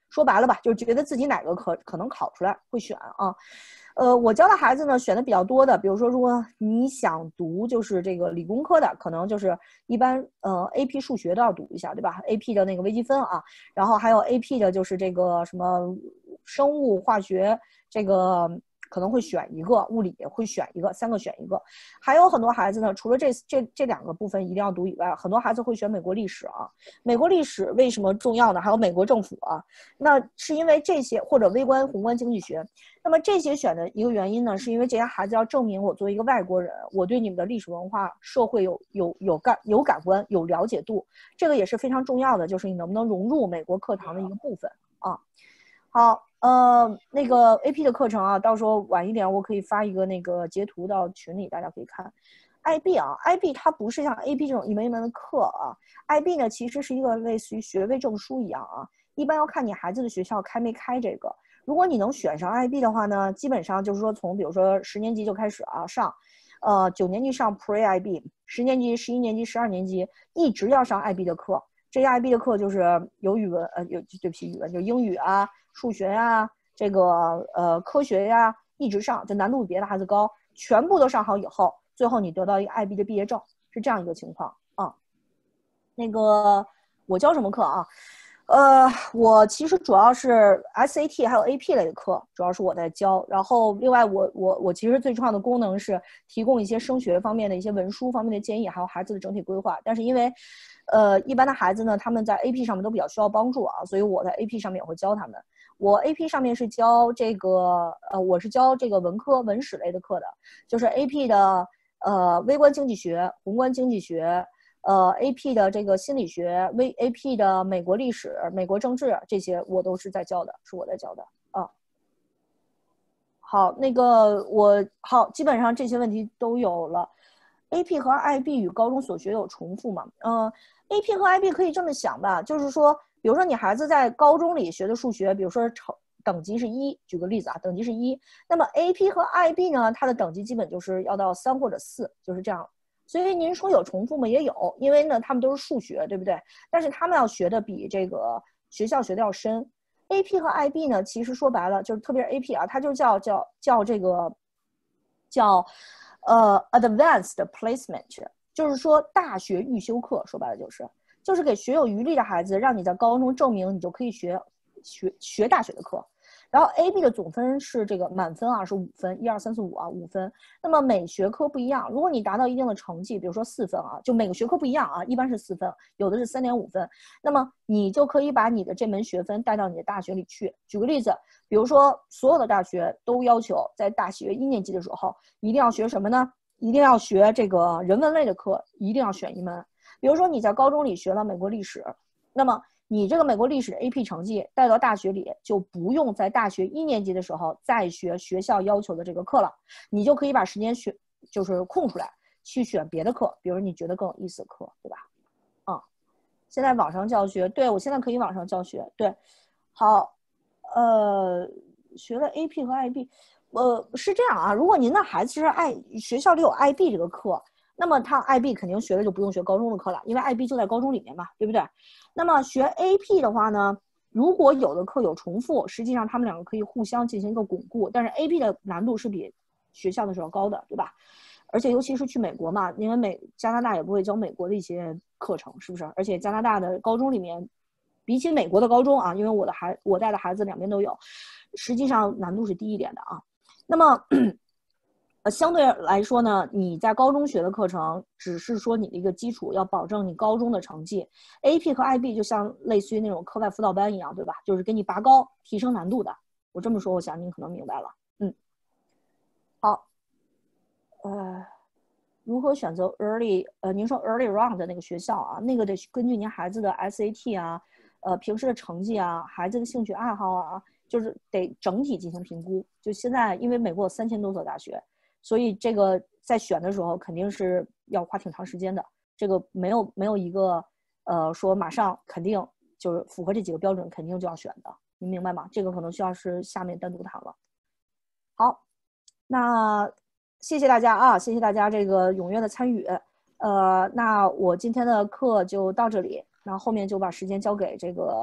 说白了吧，就是觉得自己哪个可可能考出来会选啊。呃，我教的孩子呢选的比较多的，比如说如果你想读就是这个理工科的，可能就是一般呃 A P 数学都要读一下，对吧 ？A P 的那个微积分啊，然后还有 A P 的就是这个什么生物化学，这个可能会选一个，物理会选一个，三个选一个。还有很多孩子呢，除了这这这两个部分一定要读以外，很多孩子会选美国历史啊。美国历史为什么重要呢？还有美国政府啊，那是因为这些或者微观宏观经济学。那么这些选的一个原因呢，是因为这些孩子要证明我作为一个外国人，我对你们的历史文化、社会有有有感有感官、有了解度，这个也是非常重要的，就是你能不能融入美国课堂的一个部分啊。好，呃，那个 A P 的课程啊，到时候晚一点我可以发一个那个截图到群里，大家可以看。I B 啊 ，I B 它不是像 A P 这种一门一门的课啊 ，I B 呢其实是一个类似于学位证书一样啊，一般要看你孩子的学校开没开这个。如果你能选上 I B 的话呢，基本上就是说从比如说十年级就开始啊上，呃九年级上 Pre I B， 十年级、十一年级、十二年级一直要上 I B 的课。这些 I B 的课就是有语文呃有对不起语文就英语啊、数学呀、这个呃科学呀，一直上，就难度比别的孩子高，全部都上好以后，最后你得到一个 I B 的毕业证，是这样一个情况啊。那个我教什么课啊？呃，我其实主要是 S A T 还有 A P 类的课，主要是我在教。然后另外我我我其实最重要的功能是提供一些升学方面的一些文书方面的建议，还有孩子的整体规划。但是因为，呃，一般的孩子呢，他们在 A P 上面都比较需要帮助啊，所以我在 A P 上面也会教他们。我 A P 上面是教这个，呃，我是教这个文科文史类的课的，就是 A P 的呃微观经济学、宏观经济学。呃 ，A P 的这个心理学，微 A P 的美国历史、美国政治，这些我都是在教的，是我在教的啊。好，那个我好，基本上这些问题都有了。A P 和 I B 与高中所学有重复吗？嗯、呃、，A P 和 I B 可以这么想吧，就是说，比如说你孩子在高中里学的数学，比如说成等级是一，举个例子啊，等级是一，那么 A P 和 I B 呢，它的等级基本就是要到三或者四，就是这样。所以您说有重复吗？也有，因为呢，他们都是数学，对不对？但是他们要学的比这个学校学的要深。A P 和 I B 呢，其实说白了就是特别是 A P 啊，它就叫叫叫这个叫呃 Advanced Placement， 就是说大学预修课，说白了就是就是给学有余力的孩子，让你在高中证明你就可以学学学大学的课。然后 A B 的总分是这个满分啊，是五分，一二三四五啊，五分。那么每学科不一样，如果你达到一定的成绩，比如说四分啊，就每个学科不一样啊，一般是四分，有的是三点五分。那么你就可以把你的这门学分带到你的大学里去。举个例子，比如说所有的大学都要求在大学一年级的时候一定要学什么呢？一定要学这个人文类的课，一定要选一门。比如说你在高中里学了美国历史，那么你这个美国历史 A P 成绩带到大学里，就不用在大学一年级的时候再学学校要求的这个课了，你就可以把时间选就是空出来去选别的课，比如你觉得更有意思的课，对吧？嗯，现在网上教学，对，我现在可以网上教学，对，好，呃，学了 A P 和 I B， 呃，是这样啊，如果您的孩子是爱学校里有 I B 这个课，那么他 I B 肯定学了就不用学高中的课了，因为 I B 就在高中里面嘛，对不对？那么学 A P 的话呢，如果有的课有重复，实际上他们两个可以互相进行一个巩固，但是 A P 的难度是比学校的时候高的，对吧？而且尤其是去美国嘛，因为美加拿大也不会教美国的一些课程，是不是？而且加拿大的高中里面，比起美国的高中啊，因为我的孩我带的孩子两边都有，实际上难度是低一点的啊。那么呃，相对来说呢，你在高中学的课程只是说你的一个基础，要保证你高中的成绩。A P 和 I B 就像类似于那种课外辅导班一样，对吧？就是给你拔高、提升难度的。我这么说，我想您可能明白了。嗯，好，呃，如何选择 early？ 呃，您说 early round 的那个学校啊，那个得根据您孩子的 S A T 啊，呃，平时的成绩啊，孩子的兴趣爱好啊，就是得整体进行评估。就现在，因为美国有三千多所大学。所以这个在选的时候肯定是要花挺长时间的，这个没有没有一个呃说马上肯定就是符合这几个标准肯定就要选的，您明白吗？这个可能需要是下面单独谈了。好，那谢谢大家啊，谢谢大家这个踊跃的参与。呃，那我今天的课就到这里，那后面就把时间交给这个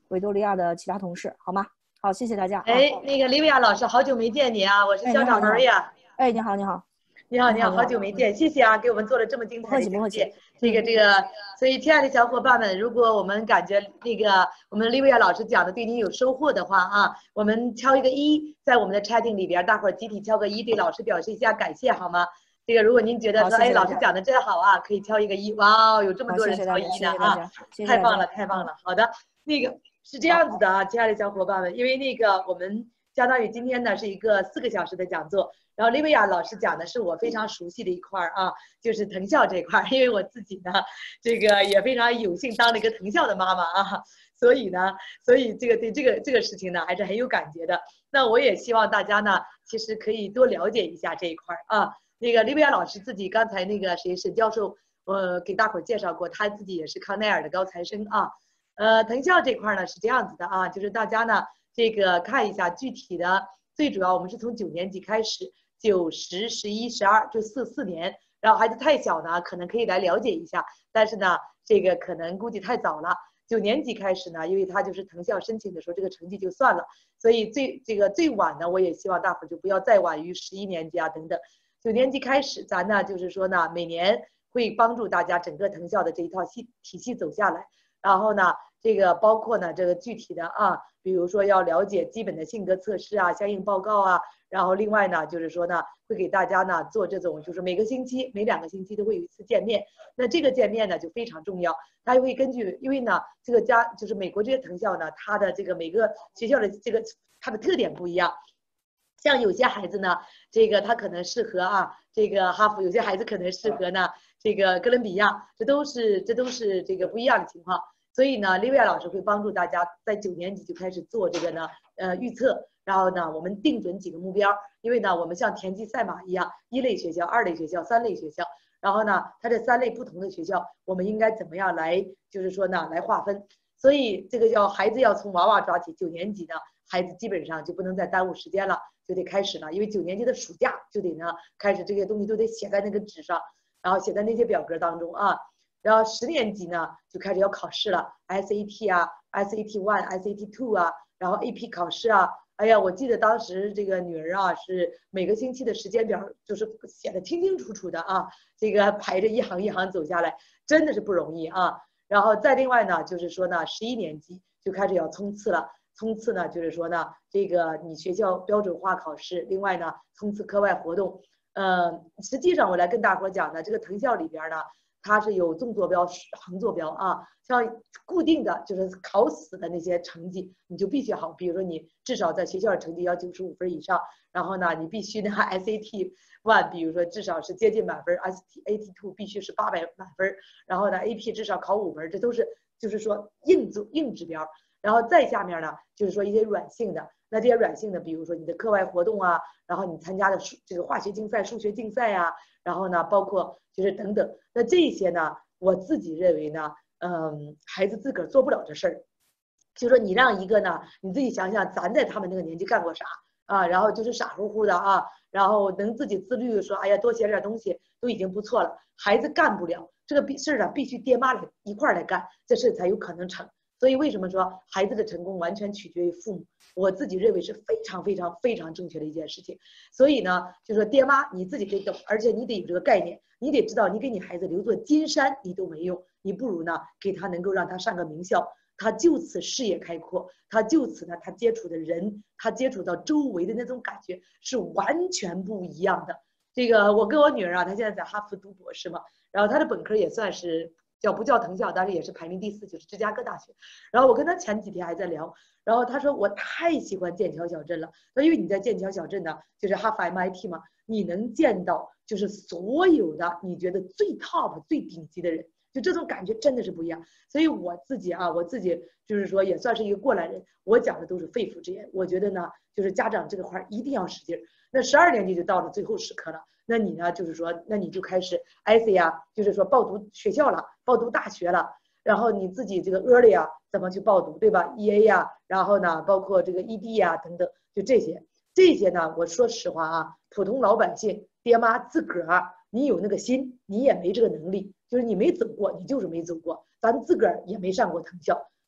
维多利亚的其他同事，好吗？好，谢谢大家。 哎，那个莉维亚老师，好久没见你啊，我是校长 Maria。 哎，你好，你好。 你好，你好，好久没见，谢谢啊，给我们做了这么精彩的讲解。这个这个，所以亲爱的小伙伴们，如果我们感觉那个我们莉维亚老师讲的对您有收获的话啊，我们敲一个一，在我们的 chatting 里边，大伙儿集体敲个一，对老师表示一下感谢好吗？这个如果您觉得说，哎，老师讲的真好啊，可以敲一个一。哇，有这么多人敲一呢啊，太棒了，太棒了。好的，那个是这样子的啊，亲爱的小伙伴们，因为那个我们相当于今天呢是一个四个小时的讲座。然后莉维亚老师讲的是我非常熟悉的一块儿啊，就是藤校这块儿，因为我自己呢，这个也非常有幸当了一个藤校的妈妈啊，所以呢，所以这个对这个这个事情呢还是很有感觉的。那我也希望大家呢，其实可以多了解一下这一块儿啊。那个莉维亚老师自己刚才那个谁沈教授，呃，给大伙儿介绍过，他自己也是康奈尔的高材生啊。呃，藤校这块儿呢是这样子的啊，就是大家呢这个看一下具体的，最主要我们是从九年级开始。九、十、十一、十二，就四四年。然后孩子太小呢，可能可以来了解一下，但是呢，这个可能估计太早了。九年级开始呢，因为他就是藤校申请的时候，这个成绩就算了，所以最这个最晚呢，我也希望大伙儿就不要再晚于十一年级啊等等。九年级开始，咱呢就是说呢，每年会帮助大家整个藤校的这一套系体系走下来，然后呢，这个包括呢这个具体的啊，比如说要了解基本的性格测试啊、相应报告啊。然后另外呢，就是说呢，会给大家呢做这种，就是每个星期、每两个星期都会有一次见面。那这个见面呢就非常重要，它会根据，因为呢，这个家就是美国这些藤校呢，它的这个每个学校的这个它的特点不一样。像有些孩子呢，这个他可能适合啊，这个哈佛；有些孩子可能适合呢，这个哥伦比亚，这都是这都是这个不一样的情况。所以呢，莉维亚老师会帮助大家在九年级就开始做这个呢，呃，预测。然后呢，我们定准几个目标，因为呢，我们像田忌赛马一样，一类学校、二类学校、三类学校。然后呢，它这三类不同的学校，我们应该怎么样来，就是说呢，来划分。所以这个叫孩子要从娃娃抓起，九年级呢，孩子基本上就不能再耽误时间了，就得开始了。因为九年级的暑假就得呢，开始这些东西都得写在那个纸上，然后写在那些表格当中啊。然后十年级呢，就开始要考试了 ，S A T 啊 ，S A T one、S A T two 啊，然后 A P 考试啊。哎呀，我记得当时这个女儿啊，是每个星期的时间表就是写的清清楚楚的啊，这个排着一行一行走下来，真的是不容易啊。然后再另外呢，就是说呢，十一年级就开始要冲刺了，冲刺呢就是说呢，这个你学校标准化考试，另外呢，冲刺课外活动。呃，实际上我来跟大伙讲呢，这个藤校里边呢，它是有纵坐标、横坐标啊，像固定的就是考死的那些成绩，你就必须好。比如说你至少在学校的成绩要九十五分以上，然后呢，你必须呢 S A T one， 比如说至少是接近满分 ，S A T two 必须是八百满分，然后呢 A P 至少考五分，这都是就是说硬指硬指标。然后再下面呢，就是说一些软性的，那这些软性的，比如说你的课外活动啊，然后你参加的这个化学竞赛、数学竞赛啊，然后呢，包括就是等等，那这些呢，我自己认为呢，嗯，孩子自个儿做不了这事儿，就说你让一个呢，你自己想想，咱在他们那个年纪干过啥啊？然后就是傻乎乎的啊，然后能自己自律，说哎呀多写点东西都已经不错了。孩子干不了这个必事儿啊，必须爹妈来一块儿来干，这事才有可能成。所以为什么说孩子的成功完全取决于父母？我自己认为是非常非常非常正确的一件事情。所以呢，就说爹妈你自己得懂，而且你得有这个概念，你得知道你给你孩子留作金山你都没用，你不如呢给他能够让他上个名校，他就此视野开阔，他就此呢他接触的人，他接触到周围的那种感觉是完全不一样的。这个我跟我女儿啊，她现在在哈佛读博士嘛，然后她的本科也算是。叫不叫藤校，但是也是排名第四，就是芝加哥大学。然后我跟他前几天还在聊，然后他说我太喜欢剑桥小镇了。他说因为你在剑桥小镇呢，就是哈佛 M I T 嘛，你能见到就是所有的你觉得最 top 最顶级的人，就这种感觉真的是不一样。所以我自己啊，我自己就是说也算是一个过来人，我讲的都是肺腑之言。我觉得呢，就是家长这个块一定要使劲。那十二年级就到了最后时刻了。那你呢？就是说，那你就开始 I C 啊，就是说报读学校了，报读大学了，然后你自己这个 early 啊，怎么去报读，对吧 ？E A 呀，然后呢，包括这个 E D 呀等等，就这些，这些呢，我说实话啊，普通老百姓爹妈自个儿，你有那个心，你也没这个能力，就是你没走过，你就是没走过，咱自个儿也没上过藤校。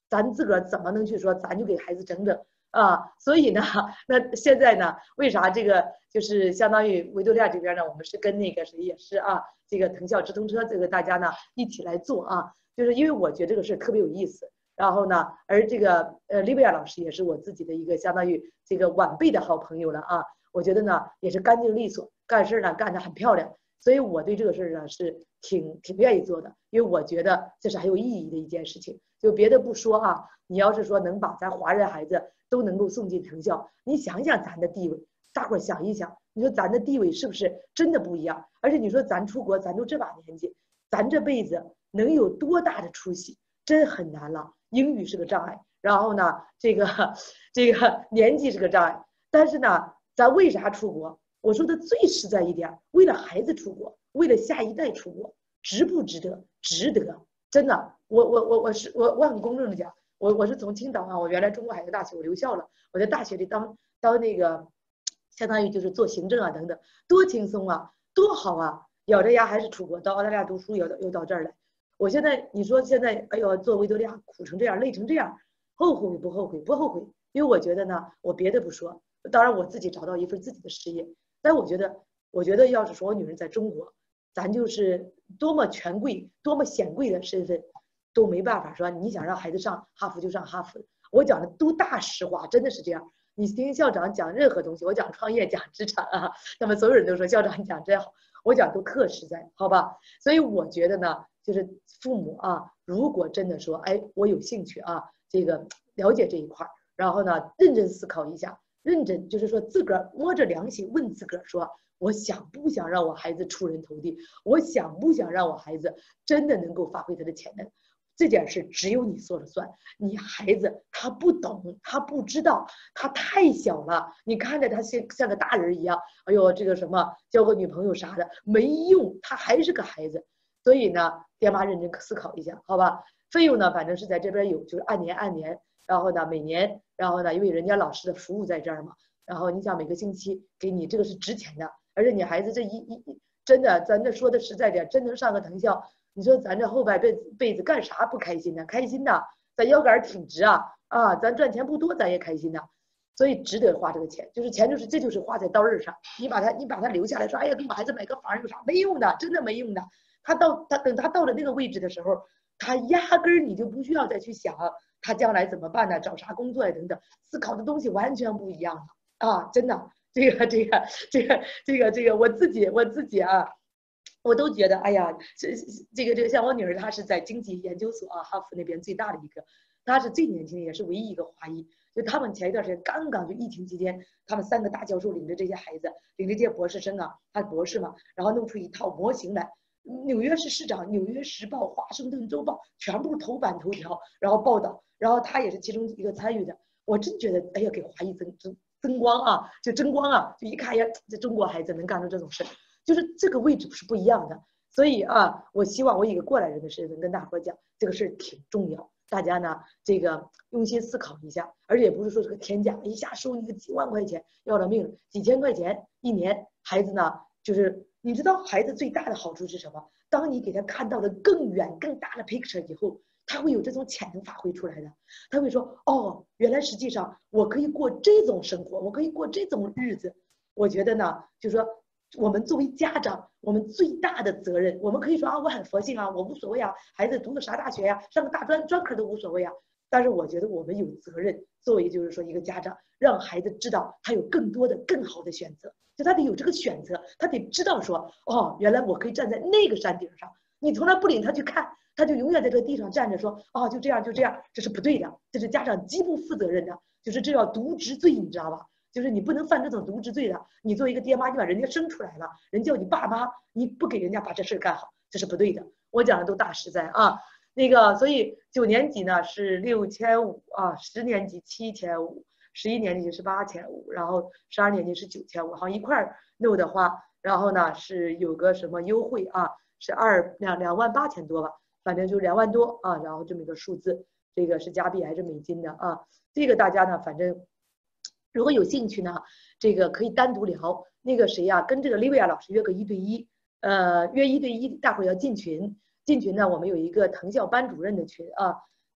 咱自个儿怎么能去说咱就给孩子整整啊？所以呢，那现在呢，为啥这个就是相当于维多利亚这边呢，我们是跟那个谁也是啊，这个藤校直通车这个大家呢一起来做啊，就是因为我觉得这个事特别有意思。然后呢，而这个呃利维亚老师也是我自己的一个相当于这个晚辈的好朋友了啊。我觉得呢也是干净利索，干事呢干得很漂亮，所以我对这个事儿呢是挺挺愿意做的，因为我觉得这是很有意义的一件事情。就别的不说啊，你要是说能把咱华人孩子都能够送进藤校，你想想咱的地位，大伙儿想一想，你说咱的地位是不是真的不一样？而且你说咱出国，咱都这把年纪，咱这辈子能有多大的出息，真很难了。英语是个障碍，然后呢，这个这个年纪是个障碍，但是呢，咱为啥出国？我说的最实在一点，为了孩子出国，为了下一代出国，值不值得？值得，真的。我我我我是我我很公正的讲，我我是从青岛啊，我原来中国海洋大学我留校了，我在大学里当当那个，相当于就是做行政啊等等，多轻松啊，多好啊！咬着牙还是出国，到澳大利亚读书，又到又到这儿来。我现在你说现在，哎呦，做维多利亚苦成这样，累成这样，后悔不后悔？不后悔，因为我觉得呢，我别的不说，当然我自己找到一份自己的事业，但我觉得，我觉得要是说我女人在中国，咱就是多么权贵、多么显贵的身份，都没办法说你想让孩子上哈佛就上哈佛。我讲的都大实话，真的是这样。你听校长讲任何东西，我讲创业、讲职场啊，那么所有人都说校长你讲真好，我讲都特实在，好吧？所以我觉得呢。就是父母啊，如果真的说，哎，我有兴趣啊，这个了解这一块，然后呢，认真思考一下，认真就是说自个儿摸着良心问自个儿说，我想不想让我孩子出人头地？我想不想让我孩子真的能够发挥他的潜能？这件事只有你说了算。你孩子他不懂，他不知道，他太小了，你看着他像像个大人一样，哎呦，这个什么交个女朋友啥的没用，他还是个孩子。所以呢，爹妈认真思考一下，好吧？费用呢，反正是在这边有，就是按年按年，然后呢每年，然后呢，因为人家老师的服务在这儿嘛，然后你想每个星期给你这个是值钱的，而且你孩子这一一真的，咱这说的实在点，真能上个藤校，你说咱这后半辈子辈子干啥不开心呢？开心的，咱腰杆挺直啊啊，咱赚钱不多，咱也开心的。所以值得花这个钱，就是钱就是这就是花在刀刃上，你把它你把它留下来说，哎呀，给我孩子买个房有啥没用的，真的没用的。他到他等他到了那个位置的时候，他压根儿你就不需要再去想他将来怎么办呢，找啥工作呀等等，思考的东西完全不一样的啊！真的，这个这个这个这个这个我自己我自己啊，我都觉得哎呀，这这个这个像我女儿，她是在经济研究所啊，哈佛那边最大的一个，她是最年轻的，也是唯一一个华裔。就他们前一段时间刚刚就疫情期间，他们三个大教授领着这些孩子，领着这些博士生啊，他博士嘛，然后弄出一套模型来。纽约市市长、纽约时报、华盛顿周报全部头版头条，然后报道，然后他也是其中一个参与的。我真觉得，哎呀，给华裔增增增光啊，就争光啊！就一看呀，这中国孩子能干出这种事，就是这个位置是不一样的。所以啊，我希望我以一个过来人的身份跟大伙讲，这个事挺重要，大家呢这个用心思考一下，而且不是说这个天价一下收你个几万块钱，要了命了，几千块钱一年，孩子呢就是。你知道孩子最大的好处是什么？当你给他看到了更远更大的 picture 以后，他会有这种潜能发挥出来的。他会说，哦，原来实际上我可以过这种生活，我可以过这种日子。我觉得呢，就是说我们作为家长，我们最大的责任，我们可以说啊，我很佛系啊，我无所谓啊，孩子读个啥大学呀、啊，上个大专专科都无所谓啊。但是我觉得我们有责任，作为就是说一个家长，让孩子知道他有更多的更好的选择。就他得有这个选择，他得知道说，哦，原来我可以站在那个山顶上。你从来不领他去看，他就永远在这个地上站着说，哦，就这样就这样，这是不对的，这是家长极不负责任的，就是这叫渎职罪，你知道吧？就是你不能犯这种渎职罪的。你作为一个爹妈，你把人家生出来了，人叫你爸妈，你不给人家把这事干好，这是不对的。我讲的都大实在啊。那个，所以九年级呢是六千五啊，十年级七千五。十一年级是八千五，然后十二年级是九千五，好像一块儿弄的话，然后呢是有个什么优惠啊，是二两两万八千多吧，反正就两万多啊，然后这么一个数字，这个是加币还是美金的啊？这个大家呢，反正如果有兴趣呢，这个可以单独聊。那个谁呀、啊，跟这个利维亚老师约个一对一，呃，约一对一，大伙要进群，进群呢，我们有一个藤校班主任的群啊。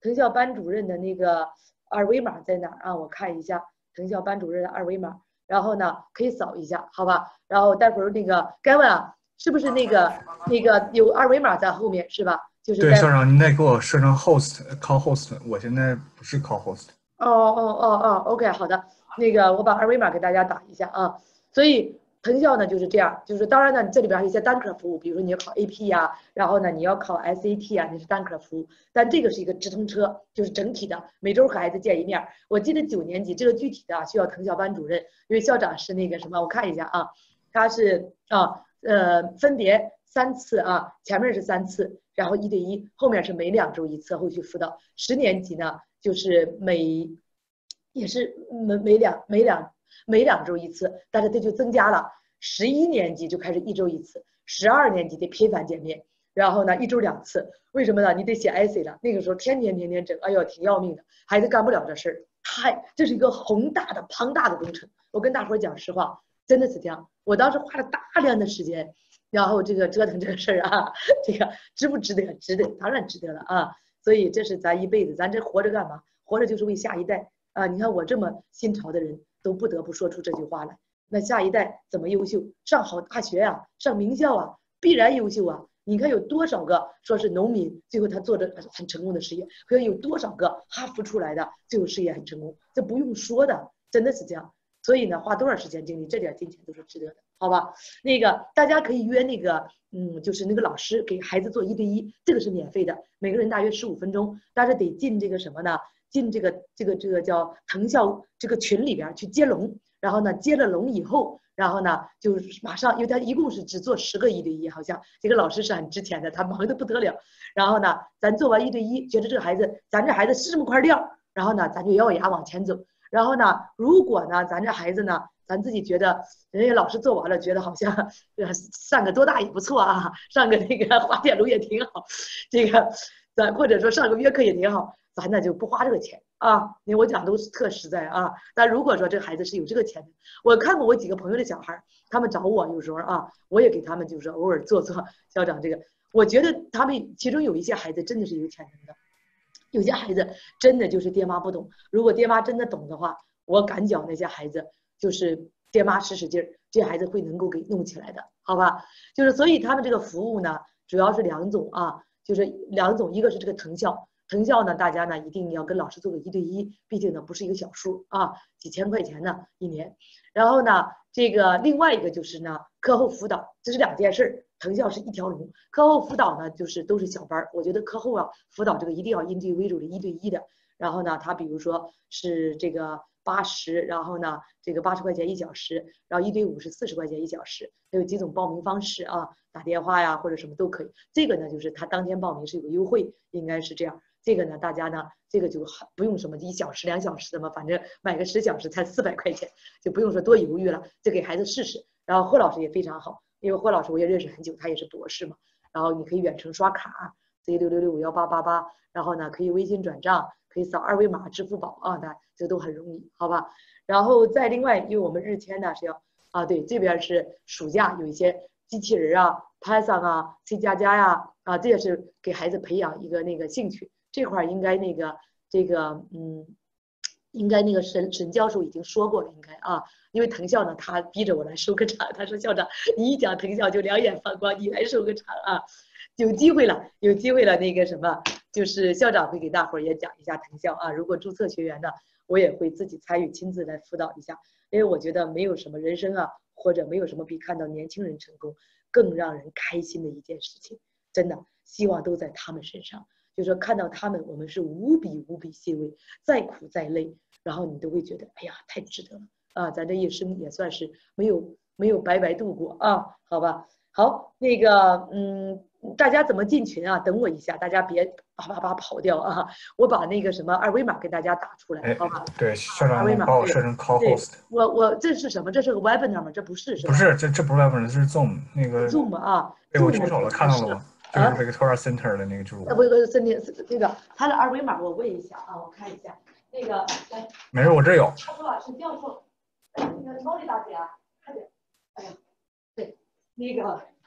藤校班主任的那个二维码在哪儿啊？我看一下藤校班主任的二维码，然后呢可以扫一下，好吧？然后待会儿那个该问啊，是不是那个那个有二维码在后面是吧？就是对，校长，您得给我设成 host，call host， 我现在不是 call host。 哦哦哦哦 ，OK， 好的，那个我把二维码给大家打一下啊。所以藤校呢就是这样，就是当然呢这里边还有一些单科服务，比如说你要考 A P 呀、啊，然后呢你要考 S A T 啊，那是单科服务。但这个是一个直通车，就是整体的，每周和孩子见一面。我记得九年级这个具体的需要藤校班主任，因为校长是那个什么，我看一下啊，他是啊呃分别三次啊，前面是三次，然后一对一，后面是每两周一次后续辅导。十年级呢就是每也是每每两每两每两周一次，但是这就增加了。十一年级就开始一周一次，十二年级得频繁见面，然后呢一周两次。为什么呢？你得写 essay 了，那个时候天天天天整，哎呦挺要命的，孩子干不了这事儿，太这是一个宏大的庞大的工程。我跟大伙儿讲实话，真的是这样。我当时花了大量的时间，然后这个折腾这个事儿啊，这个值不值得？值得，当然值得了啊。所以这是咱一辈子，咱这活着干嘛？活着就是为下一代啊！你看我这么新潮的人，都不得不说出这句话来。那下一代怎么优秀？上好大学啊，上名校啊，必然优秀啊！你看有多少个说是农民，最后他做着很成功的事业，可有多少个哈佛出来的，最后事业很成功，这不用说的，真的是这样。所以呢，花多少时间精力，这点金钱都是值得的，好吧？那个大家可以约那个，嗯，就是那个老师给孩子做一对一，这个是免费的，每个人大约十五分钟，但是得进这个什么呢？进这个这个这个叫藤校这个群里边去接龙。然后呢，接了龙以后，然后呢，就马上，因为他一共是只做十个一对一，好像这个老师是很值钱的，他忙得不得了。然后呢，咱做完一对一，觉得这个孩子，咱这孩子是这么块料，然后呢，咱就咬咬牙往前走。然后呢，如果呢，咱这孩子呢，咱自己觉得，人家老师做完了，觉得好像上个多大也不错啊，上个那个滑铁卢也挺好，这个咱或者说上个约课也挺好。咱呢就不花这个钱啊，因为我讲都是特实在啊。但如果说这个孩子是有这个钱的，我看过我几个朋友的小孩，他们找我有时候啊，我也给他们就是偶尔做做校长这个。我觉得他们其中有一些孩子真的是有潜能的，有些孩子真的就是爹妈不懂。如果爹妈真的懂的话，我敢讲那些孩子就是爹妈使使劲儿，这些孩子会能够给弄起来的，好吧？就是所以他们这个服务呢，主要是两种啊，就是两种，一个是这个藤校。藤校呢，大家呢一定要跟老师做个一对一，毕竟呢不是一个小数啊，几千块钱呢一年。然后呢，这个另外一个就是呢课后辅导，这是两件事。藤校是一条龙，课后辅导呢就是都是小班。我觉得课后啊辅导这个一定要 individual 的一对一的。然后呢，他比如说是这个八十，然后呢这个八十块钱一小时，然后一对五是四十块钱一小时，还有几种报名方式啊，打电话呀或者什么都可以。这个呢就是他当天报名是有个优惠，应该是这样。这个呢，大家呢，这个就不用什么一小时、两小时的嘛，反正买个十小时才四百块钱，就不用说多犹豫了，就给孩子试试。然后霍老师也非常好，因为霍老师我也认识很久，他也是博士嘛。然后你可以远程刷卡 ，Z 六六六五幺八八八，然后呢可以微信转账，可以扫二维码、支付宝啊，那这都很容易，好吧？然后再另外，因为我们日签呢是要啊，对，这边是暑假有一些机器人啊、Python 啊、C 加加呀啊，这也是给孩子培养一个那个兴趣。这块应该那个这个嗯，应该那个沈沈教授已经说过了，应该啊，因为藤校呢，他逼着我来收个场，他说校长你一讲藤校就两眼放光，你来收个场啊，有机会了，有机会了，那个什么，就是校长会给大伙儿也讲一下藤校啊，如果注册学员呢，我也会自己参与亲自来辅导一下，因为我觉得没有什么人生啊，或者没有什么比看到年轻人成功更让人开心的一件事情，真的希望都在他们身上。就是说看到他们，我们是无比无比欣慰，再苦再累，然后你都会觉得，哎呀，太值得了啊！咱这一生也算是没有没有白白度过啊，好吧？好，那个，嗯，大家怎么进群啊？等我一下，大家别叭叭叭跑掉啊！我把那个什么二维码给大家打出来，好吧？ 对，校长把我设成 call host。 我我这是什么？这是个 webinar 吗？这不是是吧？ 不是，这这不是 webinar，这是 Zoom 那个。 Zoom 啊。 对，我举手了，看到了吗？就是 Victoria Center 的那个就是我。 不不，森林那个他的二维码我问一下啊，我看一下那个来。 没事，我这有。 他说是教授，那个毛利大姐啊，快点，哎呀，对，那个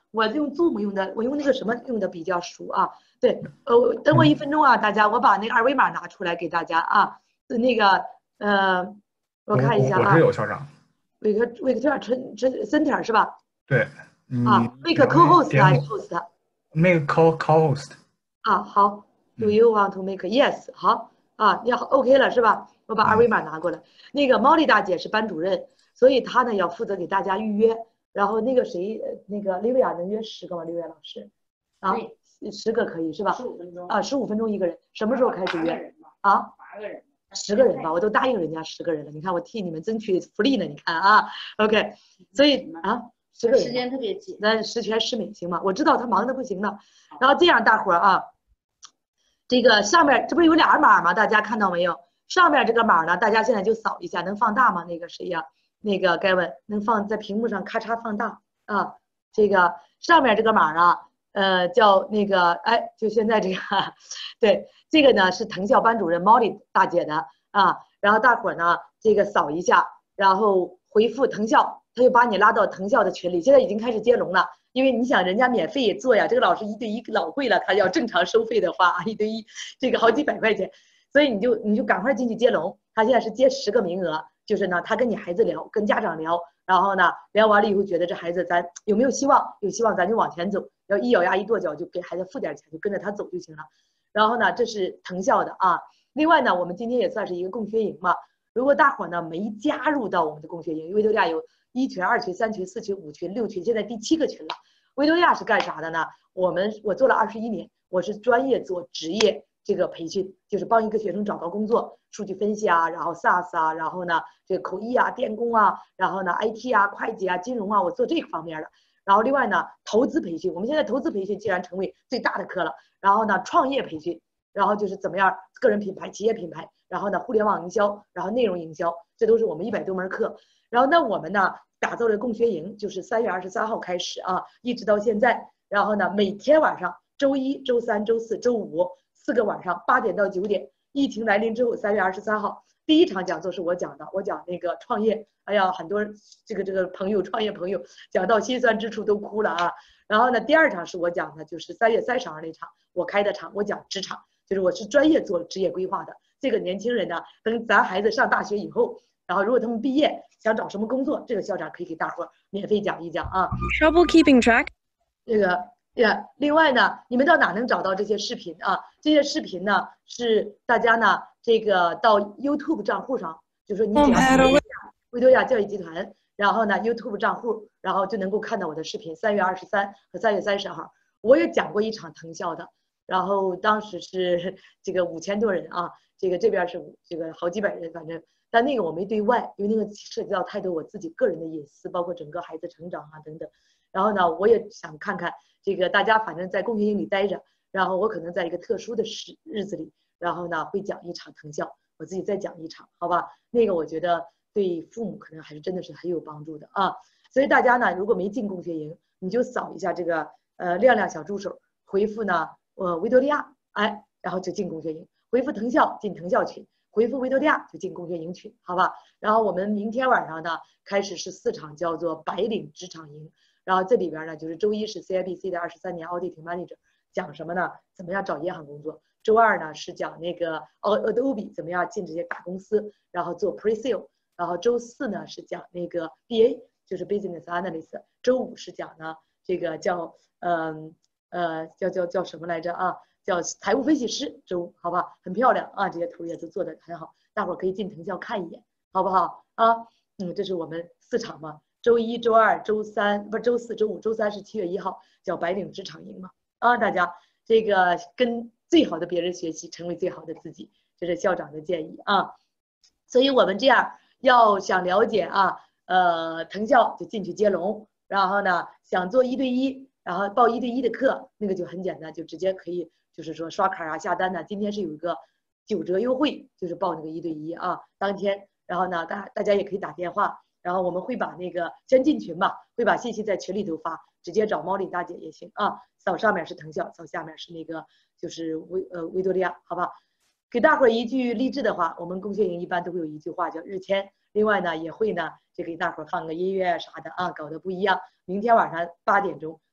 我用 Zoom 用的，我用那个什么用的比较熟啊。对，呃，等我一分钟啊，大家，我把那个二维码拿出来给大家啊。那个呃，我看一下啊。 我我这有校长。 维克维克特尔春春 center 是吧？ 对。 啊，那个 co-host 还是 host？ 那个 co co-host。 啊，好。Do you want to make yes？ 好啊，你好 OK 了是吧？我把二维码拿过来。那个 Molly 大姐是班主任，所以她呢要负责给大家预约。然后那个谁，那个 Livia 能约十个吗？ Livia 老师，啊，十个可以是吧？十五分钟啊，十五分钟一个人。什么时候开始约？啊，八个人，十个人吧，我都答应人家十个人了。你看我替你们争取福利呢，你看啊 ，OK， 所以啊，十个人，时间特别紧，那十全十美行吗？我知道他忙得不行呢。然后这样，大伙儿啊，这个上面这不是有俩码吗？大家看到没有？上面这个码呢，大家现在就扫一下，能放大吗？那个谁呀？那个该问能放在屏幕上咔嚓放大啊，这个上面这个码啊，呃叫那个哎，就现在这个，对，这个呢是藤校班主任 Molly 大姐的啊，然后大伙呢这个扫一下，然后回复藤校，他就把你拉到藤校的群里，现在已经开始接龙了，因为你想人家免费做呀，这个老师一对一老贵了，他要正常收费的话，一对一这个好几百块钱，所以你就你就赶快进去接龙，他现在是接十个名额。就是呢，他跟你孩子聊，跟家长聊，然后呢，聊完了以后觉得这孩子咱有没有希望？有希望咱就往前走，要一咬牙一跺脚就给孩子付点钱，就跟着他走就行了。然后呢，这是藤校的啊。另外呢，我们今天也算是一个共学营嘛。如果大伙呢没加入到我们的共学营，维多利亚有一群、二群、三群、四群、五群、六群，现在第七个群了。维多利亚是干啥的呢？我们我做了二十一年，我是专业做职业这个培训，就是帮一个学生找到工作。数据分析啊，然后 S A S 啊，然后呢，这个口译啊、电工啊，然后呢 I T 啊、会计啊、金融啊，我做这个方面的。然后另外呢，投资培训，我们现在投资培训既然成为最大的课了。然后呢，创业培训，然后就是怎么样个人品牌、企业品牌，然后呢，互联网营销，然后内容营销，这都是我们一百多门课。然后那我们呢，打造了共学营，就是三月二十三号开始啊，一直到现在。然后呢，每天晚上，周一、周三、周四周五四个晚上八点到九点。疫情来临之后，三月二十三号第一场讲座是我讲的，我讲那个创业，哎呀，很多这个这个朋友创业朋友讲到心酸之处都哭了啊。然后呢，第二场是我讲的，就是三月三十号那场我开的场，我讲职场，就是我是专业做职业规划的。这个年轻人呢，等咱孩子上大学以后，然后如果他们毕业想找什么工作，这个校长可以给大伙免费讲一讲啊。 Trouble keeping track？ 这个。Yeah, 另外呢，你们到哪能找到这些视频啊？这些视频呢是大家呢这个到 YouTube 账户上，就说你只要维多利亚教育集团，然后呢 YouTube 账户，然后就能够看到我的视频。三月二十三和三月三十号，我也讲过一场藤校的，然后当时是这个五千多人啊，这个这边是这个好几百人，反正但那个我没对外，因为那个涉及到太多我自己个人的隐私，包括整个孩子成长啊等等。然后呢，我也想看看这个大家反正在共学营里待着，然后我可能在一个特殊的时日子里，然后呢会讲一场藤校，我自己再讲一场，好吧？那个我觉得对父母可能还是真的是很有帮助的啊。所以大家呢，如果没进共学营，你就扫一下这个呃亮亮小助手，回复呢呃维多利亚，哎，然后就进共学营；回复藤校进藤校群，回复维多利亚就进共学营群，好吧？然后我们明天晚上呢开始是四场叫做白领职场营。然后这里边呢，就是周一是 C I B C 的二十三年 Auditing Manager， 讲什么呢？怎么样找银行工作？周二呢是讲那个 Adobe 怎么样进这些大公司，然后做 Pre-Sale。然后周四呢是讲那个 B A， 就是 Business Analyst。周五是讲呢这个叫嗯 呃, 呃叫叫叫什么来着啊？叫财务分析师。周五好吧，很漂亮啊，这些图也都做得很好，大伙儿可以进藤校看一眼，好不好啊？嗯，这是我们四场嘛。周一、周二、周三不是周四、周五、周三是七月一号，叫白领职场营嘛啊！大家这个跟最好的别人学习，成为最好的自己，这是校长的建议啊。所以我们这样要想了解啊，呃，藤校就进去接龙，然后呢想做一对一，然后报一对一的课，那个就很简单，就直接可以就是说刷卡啊、下单呢。今天是有一个九折优惠，就是报那个一对一啊，当天，然后呢大大家也可以打电话。然后我们会把那个先进群吧，会把信息在群里头发，直接找毛利大姐也行啊。扫上面是藤校，扫下面是那个就是维呃维多利亚，好吧？给大伙儿一句励志的话，我们共学营一般都会有一句话叫日签。另外呢，也会呢就给大伙儿放个音乐啥的啊，搞得不一样。明天晚上八点钟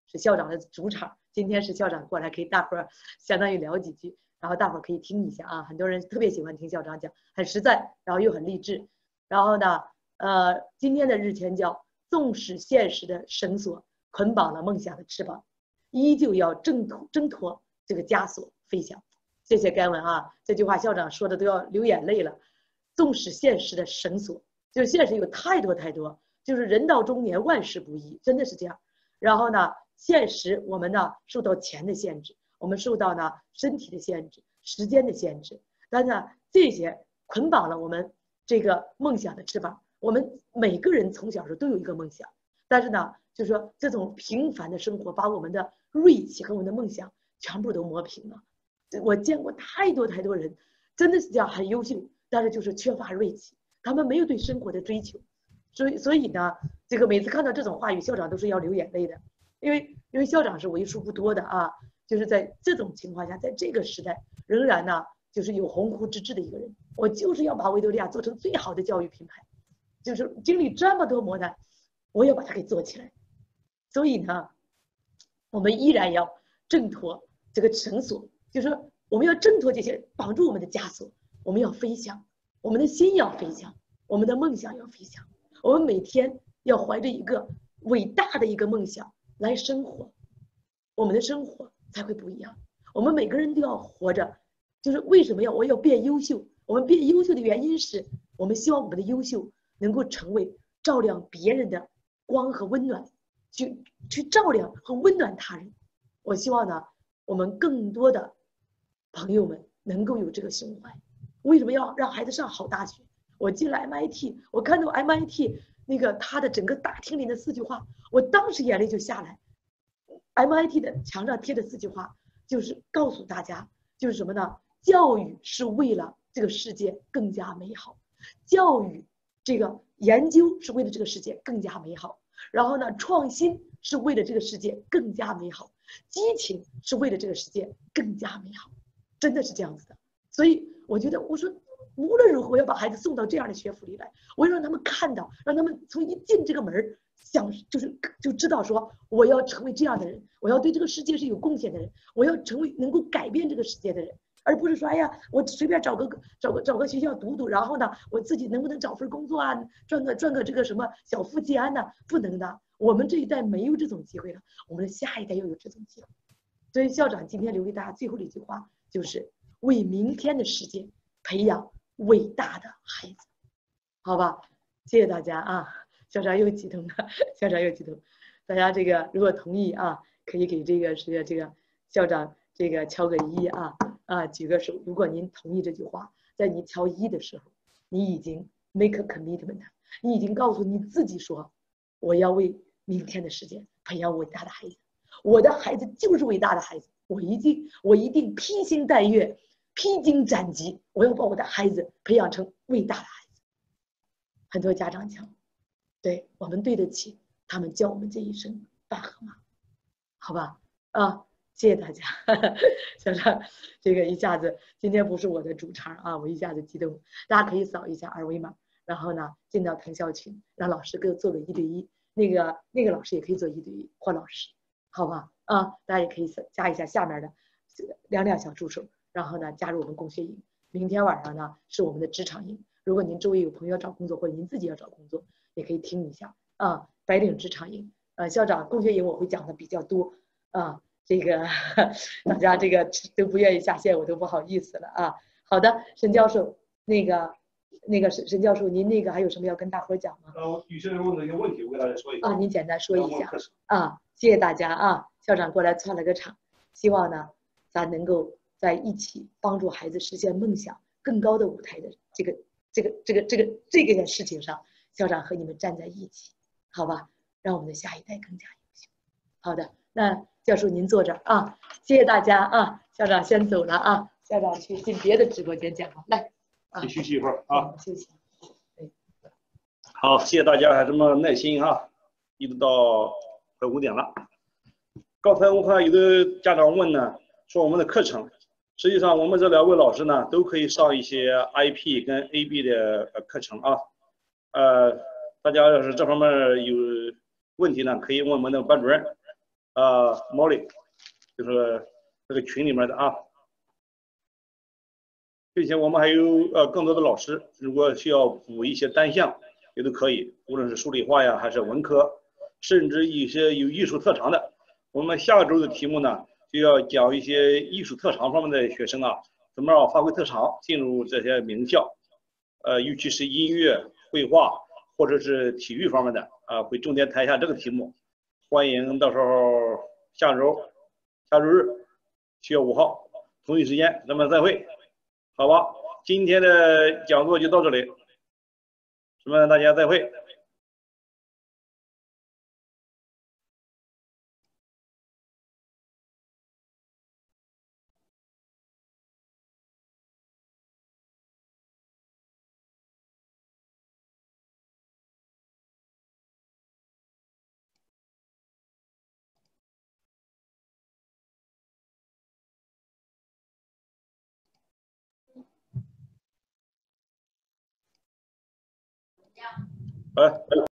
是校长的主场，今天是校长过来给大伙儿相当于聊几句，然后大伙儿可以听一下啊，很多人特别喜欢听校长讲，很实在，然后又很励志。然后呢，呃，今天的日签叫纵使现实的绳索捆绑了梦想的翅膀，依旧要挣脱挣脱这个枷锁飞翔。谢谢盖文啊，这句话校长说的都要流眼泪了。纵使现实的绳索，就是现实有太多太多，就是人到中年万事不易，真的是这样。然后呢，现实我们呢受到钱的限制，我们受到呢身体的限制、时间的限制，但是呢这些捆绑了我们这个梦想的翅膀。我们每个人从小时候都有一个梦想，但是呢，就是说这种平凡的生活把我们的锐气和我们的梦想全部都磨平了。我见过太多太多人，真的是这样很优秀，但是就是缺乏锐气，他们没有对生活的追求。所以，所以呢，这个每次看到这种话语，校长都是要流眼泪的，因为因为校长是为数不多的啊，就是在这种情况下，在这个时代，仍然呢，就是有鸿鹄之志的一个人。我就是要把维多利亚做成最好的教育品牌，就是经历这么多磨难，我要把它给做起来。所以呢，我们依然要挣脱这个绳索，就是说我们要挣脱这些绑住我们的枷锁，我们要飞翔，我们的心要飞翔，我们的梦想要飞翔。我们每天要怀着一个伟大的一个梦想来生活，我们的生活才会不一样。我们每个人都要活着，就是为什么要我要变优秀？我们变优秀的原因是我们希望我们的优秀能够成为照亮别人的光和温暖，去去照亮和温暖他人。我希望呢，我们更多的朋友们能够有这个胸怀。为什么要让孩子上好大学？我进了 M I T， 我看到 M I T 那个他的整个大厅里的四句话，我当时眼泪就下来。M I T 的墙上贴的四句话，就是告诉大家，就是什么呢？教育是为了这个世界更加美好，教育这个研究是为了这个世界更加美好，然后呢，创新是为了这个世界更加美好，激情是为了这个世界更加美好，真的是这样子的。所以我觉得，我说无论如何，我要把孩子送到这样的学府里来，我要让他们看到，让他们从一进这个门想就是就知道说，我要成为这样的人，我要对这个世界是有贡献的人，我要成为能够改变这个世界的人，而不是说，哎呀，我随便找个找个找个学校读读，然后呢，我自己能不能找份工作啊，赚个赚个这个什么小富即安呢？不能的，我们这一代没有这种机会了，我们的下一代要有这种机会。所以校长今天留给大家最后的一句话就是为明天的世界培养伟大的孩子，好吧？谢谢大家啊！校长又激动了，校长又激动。大家这个如果同意啊，可以给这个是这个校长这个敲个一啊啊，举个手。如果您同意这句话，在你敲一的时候，你已经 make a commitment， 你已经告诉你自己说，我要为明天的世界培养伟大的孩子，我的孩子就是伟大的孩子，我一定我一定披星戴月。披荆斩棘，我要把我的孩子培养成伟大的孩子。很多家长讲，对我们对得起他们教我们这一生爸和妈，好吧？啊，谢谢大家。校长，这个一下子今天不是我的主场啊，我一下子激动。大家可以扫一下二维码，然后呢进到藤校群，让老师给我做个一对一。那个那个老师也可以做一对一，或老师，好吧？啊，大家也可以加一下下面的两两小助手。然后呢，加入我们共学营。明天晚上呢是我们的职场营。如果您周围有朋友要找工作，或者您自己要找工作，也可以听一下啊。白领职场营，呃，校长共学营我会讲的比较多啊。这个大家这个都不愿意下线，我都不好意思了啊。好的，沈教授，那个那个沈沈教授，您那个还有什么要跟大伙讲吗？ 呃，有些人问了一个问题，我给大家说一下。 啊，您简单说一下啊。谢谢大家啊，校长过来串了个场，希望呢咱能够在一起帮助孩子实现梦想更高的舞台的这个这个这个这个这个事情上，校长和你们站在一起，好吧？让我们的下一代更加优秀。好的，那教授您坐这儿啊，谢谢大家啊，校长先走了啊，校长去进别的直播间讲了，来， 先休息一会儿啊， 休息。 好，谢谢大家还这么耐心哈，一直到快五点了。刚才我看有的家长问呢，说我们的课程。实际上，我们这两位老师呢，都可以上一些 I P 跟 A B 的课程啊。呃，大家要是这方面有问题呢，可以问我们的班主任。 啊 Molly， 就是这个群里面的啊。并且我们还有呃更多的老师，如果需要补一些单项，也都可以，无论是数理化呀，还是文科，甚至一些有艺术特长的。我们下周的题目呢，就要讲一些艺术特长方面的学生啊，怎么样发挥特长，进入这些名校，呃，尤其是音乐、绘画或者是体育方面的啊，会重点谈一下这个题目。欢迎到时候下周下周日七月五号同一时间咱们再会。好吧，今天的讲座就到这里，咱们大家再会。哎。